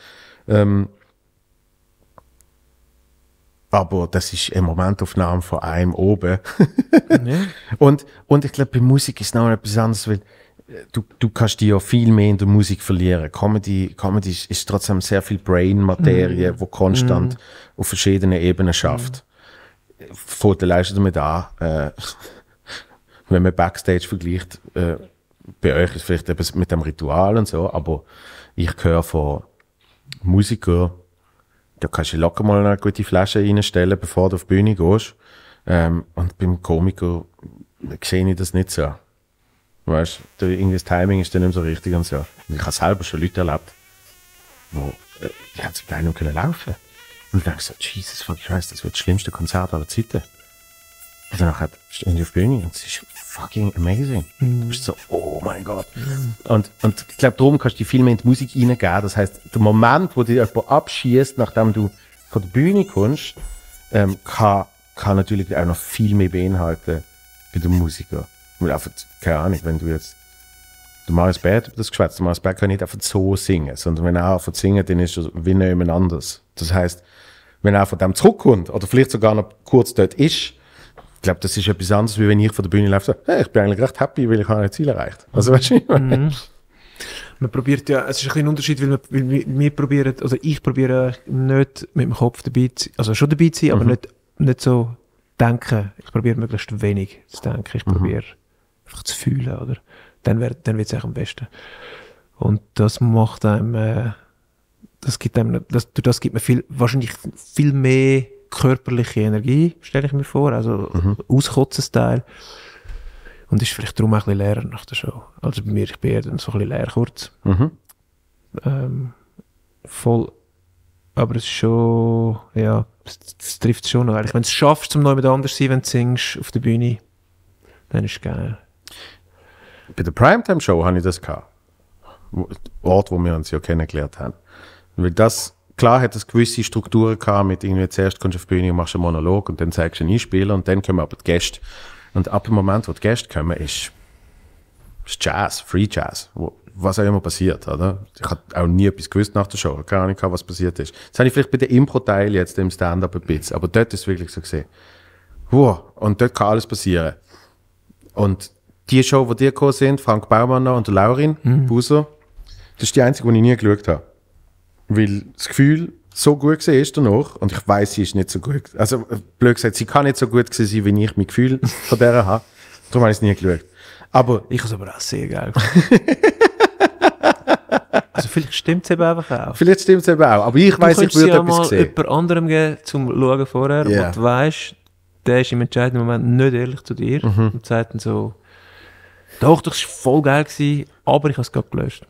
Aber das ist eine Momentaufnahme von einem oben. Ja. Und ich glaube, bei Musik ist noch etwas anderes, weil du kannst dich ja viel mehr in der Musik verlieren. Comedy ist trotzdem sehr viel Brain-Materie, die konstant auf verschiedenen Ebenen schafft. Fängt leistet damit an, wenn man Backstage vergleicht, bei euch ist vielleicht etwas mit dem Ritual und so, aber ich höre von Musikern, da kannst du locker mal eine gute Flasche reinstellen, bevor du auf die Bühne gehst. Und beim Komiker sehe ich das nicht so. Weißt du, irgendwie das Timing ist dann nicht so richtig und so. Und ich habe selber schon Leute erlebt, die haben zum Teil nicht mehr laufen können. Und ich denke so, Jesus fuck Christ, das wird das schlimmste Konzert aller Zeiten. Und danach stehen die auf die Bühne und es ist fucking amazing. Du bist so, oh mein Gott. Und ich glaube, darum kannst du viel mehr in die Musik reingeben. Das heisst, der Moment, wo dich jemand abschießt, nachdem du von der Bühne kommst, kann natürlich auch noch viel mehr beinhalten bei den Musikern. Weil einfach, keine Ahnung, wenn du jetzt, der Marius Bär hat das geschwätzt, der Marius Bär kann nicht einfach so singen, sondern wenn er einfach singt, dann ist er wie jemand anders. Das heisst, wenn er von dem zurückkommt, oder vielleicht sogar noch kurz dort ist, ich glaube, das ist etwas anderes, wie wenn ich von der Bühne laufe, so, hey, ich bin eigentlich recht happy, weil ich habe ein Ziel erreicht. Also, weißt du, man probiert ja, es ist ein bisschen ein Unterschied, weil wir probieren, also ich probiere nicht mit dem Kopf dabei zu sein, also schon dabei zu sein, aber nicht so denken. Ich probiere möglichst wenig zu denken. Ich probiere einfach zu fühlen, oder? Dann wird es auch am besten. Und das macht einem, das gibt mir wahrscheinlich viel mehr körperliche Energie, stelle ich mir vor, also Auskotzen-Style. Und ist vielleicht darum auch ein bisschen leerer nach der Show. Also bei mir, ich bin eher dann so ein bisschen leer kurz. Voll. Aber es ist schon, ja, es trifft schon noch. Eigentlich. Wenn du es schaffst, zum neu mit anders zu sein, wenn du singst auf der Bühne, dann ist es geil. Bei der Primetime-Show hatte ich das gehabt. Ort, wo wir uns ja kennengelernt haben. Weil das, klar hat es gewisse Strukturen gehabt, mit irgendwie zuerst kommst du auf die Bühne und machst einen Monolog und dann zeigst du einen Einspieler und dann kommen aber die Gäste. Und ab dem Moment, wo die Gäste kommen, ist Jazz, Free Jazz, was auch immer passiert, oder? Ich habe auch nie etwas gewusst nach der Show, keine Ahnung, was passiert ist. Das habe ich vielleicht bei den Impro-Teil jetzt im Stand-Up ein bisschen, aber dort ist es wirklich so gesehen. Und dort kann alles passieren. Und die Show, die gekommen sind, Frank Baumann und Laurin Buser, das ist die einzige, die ich nie geschaut habe. Weil das Gefühl so gut war danach, und ich weiss, sie ist nicht so gut. Also, blöd gesagt, sie kann nicht so gut sein, wie ich mein Gefühl von der habe. Darum habe ich es nie geschaut. Aber ich habe es aber auch sehr geil Also vielleicht stimmt es eben einfach auch. Vielleicht stimmt es eben auch, aber ich weiss, ich würde ja etwas mal sehen. jemand anderem geben, zum Schauen vorher, Yeah. wo du weisst, der ist im entscheidenden Moment nicht ehrlich zu dir und sagt dann so, doch, das war voll geil gewesen, aber ich habe es gerade gelöscht.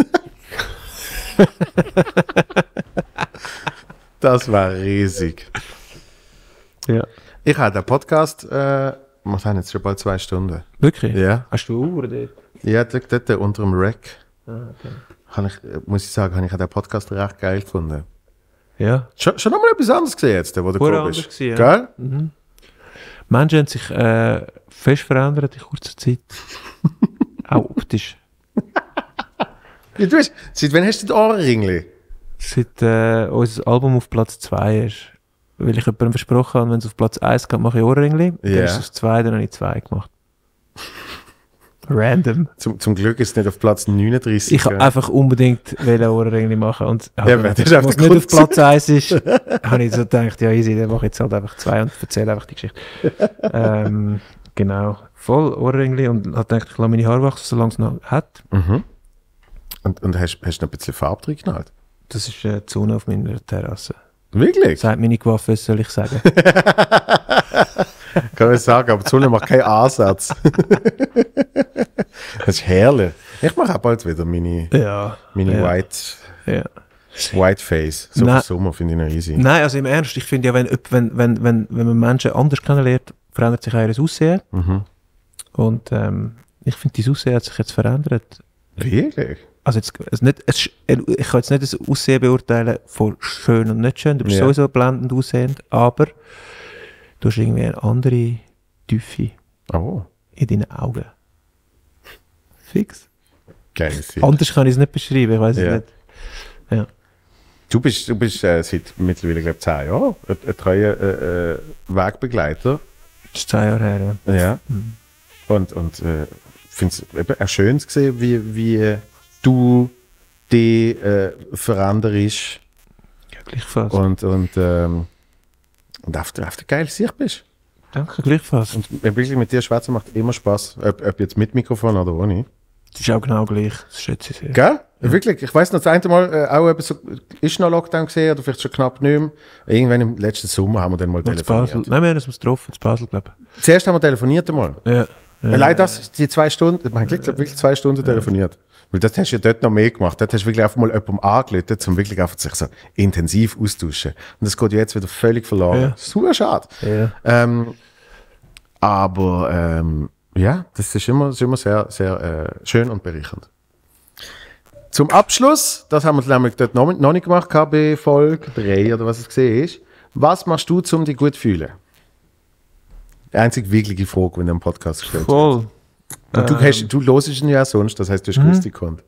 Das war riesig. Ja. Ich habe den Podcast, wir haben jetzt schon bald 2 Stunden. Wirklich? Ja. Hast du Uhr dort? Ja, dort unter dem Rack. Okay. Muss ich sagen, habe ich den Podcast recht geil gefunden. Ja. Schon noch mal etwas anderes gesehen jetzt, wo du Pur gekommen anders bist. gewesen, ja. Gell? Menschen haben sich fest verändert in kurzer Zeit. Auch optisch. Ja, seit wann hast du die Ohrenringli? Seit unser Album auf Platz 2 ist. Weil ich jemandem versprochen habe, wenn es auf Platz 1 geht, mache ich Ohrringli. Dann ist es auf 2, dann habe ich 2 gemacht. Random. Zum Glück ist es nicht auf Platz 39. Ich habe einfach unbedingt Ohrringli machen. Und Ja, das ist einfach was nicht auf Platz 1 ist, habe ich so gedacht, ja easy, dann mache ich jetzt halt einfach 2 und erzähle einfach die Geschichte. Genau. Voll Ohrringli und habe gedacht, ich lasse meine Haare wachsen, solange es noch hat. Und hast du noch ein bisschen Farbe drin geknallt? Das ist die Sonne auf meiner Terrasse. Wirklich? Sagt meine Coiffeuse, soll ich sagen. Kann ich sagen, aber die Sonne macht keinen Ansatz. Das ist herrlich. Ich mache auch bald wieder meine Ja. White Face. So für Sommer finde ich noch easy. Nein, also im Ernst, ich finde ja, wenn man Menschen anders kennenlernt, verändert sich auch ihr Aussehen. Und ich finde, dein Aussehen hat sich jetzt verändert. Wirklich? Also jetzt, ich kann jetzt nicht das Aussehen beurteilen von schön und nicht schön. Du bist sowieso blendend aussehend, aber du hast irgendwie eine andere Tiefe in deinen Augen. Fix. Geil. Anders kann ich es nicht beschreiben, ich weiß es nicht. Ja. Du bist seit mittlerweile, glaube ich, 10 Jahren ein treuer Wegbegleiter. Das ist 10 Jahre her, ja. Ja. Und finde es eben auch schön zu sehen, wie du dich veränderst. Ja, gleichfalls. Und auf der geile Sicht bist. Danke, gleichfalls. Und wirklich mit dir schwätzen macht immer Spaß, ob jetzt mit Mikrofon oder ohne. Das ist auch genau gleich, das schätze ich sehr. Gell? Ja. Wirklich. Ich weiss noch, das eine Mal auch eben so, ist noch Lockdown gesehen oder vielleicht schon knapp nicht mehr. Irgendwann im letzten Sommer haben wir dann mal telefoniert. Nein, wir haben uns getroffen, in Basel, glaube ich. Zuerst haben wir telefoniert einmal. Ja. Allein das, die 2 Stunden, man hat wirklich 2 Stunden telefoniert. Weil das hast du ja dort noch mehr gemacht. Dort hast du wirklich einfach mal jemandem angerufen, um wirklich einfach sich so intensiv austauschen. Und das geht ja jetzt wieder völlig verloren. Ja. Super schade. Ja. Aber ja, das ist immer sehr, sehr schön und bereichernd. Zum Abschluss, das haben wir nämlich dort noch nicht gemacht bei Folge 3 oder was es gesehen ist. Was machst du, um dich gut zu fühlen? Die einzige wirkliche Frage, wenn du einen Podcast gestellt Voll. Und du hörst ihn ja sonst, das heisst, du hast gewusst, ich konnte.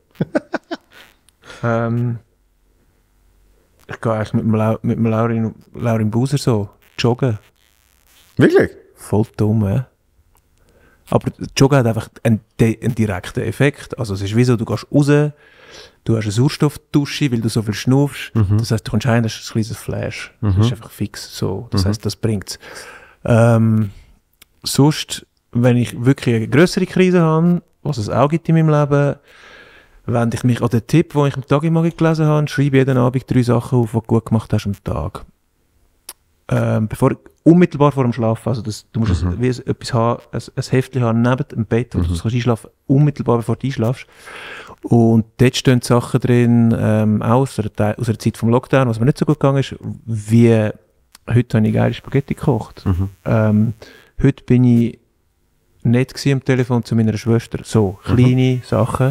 Ich gehe eigentlich mit dem Laurin Buser so joggen. Wirklich? Voll dumm, ja. Aber Joggen hat einfach einen direkten Effekt. Also es ist wie so, du gehst raus, du hast eine Sauerstoffdusche, weil du so viel schnaufst. Das heisst, du kommst heim, das ist ein kleines Flash. Das ist einfach fix so. Das heisst, das bringt es. Sonst, wenn ich wirklich eine grössere Krise habe, was es auch gibt in meinem Leben, wende ich mich an den Tipp, den ich am Tag immer gelesen habe, schreibe jeden Abend 3 Sachen auf, die du gut gemacht hast am Tag. unmittelbar vor dem Schlafen. Also du musst wie etwas haben, ein Heftchen haben neben dem Bett, wo du kannst einschlafen, unmittelbar bevor du einschlafst. Und dort stehen Sachen drin, auch aus der Zeit vom Lockdown, was mir nicht so gut gegangen ist, wie heute habe ich geile Spaghetti gekocht. Heute bin ich nett gewesen am Telefon zu meiner Schwester. So, kleine Sachen,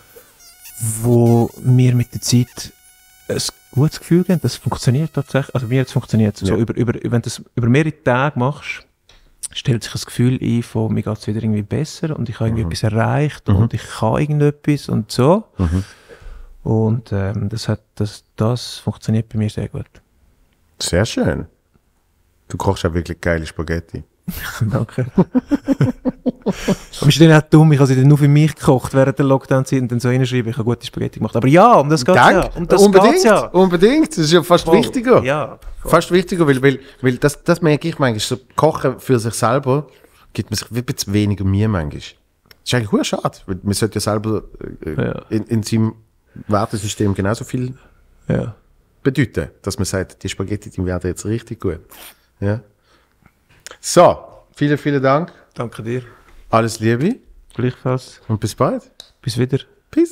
wo mir mit der Zeit ein gutes Gefühl geben. Das funktioniert tatsächlich. Also mir hat es funktioniert. So, wenn du das über mehrere Tage machst, stellt sich das Gefühl ein von, mir geht es wieder irgendwie besser und ich habe irgendwie etwas erreicht und ich kann irgendetwas und so. Und das funktioniert bei mir sehr gut. Sehr schön. Du kochst ja wirklich geile Spaghetti. Danke. Aber ist dann auch dumm, ich habe sie dann nur für mich gekocht während der Lockdown-Zeit und dann so hinschreiben, ich habe gute Spaghetti gemacht. Aber ja, um das geht es ja. Um das geht's ja. Unbedingt, das ist ja fast wichtiger. Ja. Fast wichtiger, weil das merke ich manchmal, so Kochen für sich selber gibt man sich ein bisschen weniger Mühe manchmal. Das ist eigentlich sehr schade, weil man sollte ja selber in seinem Wertesystem genauso viel bedeuten, dass man sagt, die Spaghetti, die werden jetzt richtig gut. Ja. So, vielen, vielen Dank. Danke dir. Alles Liebe. Gleichfalls. Und bis bald. Bis wieder. Peace.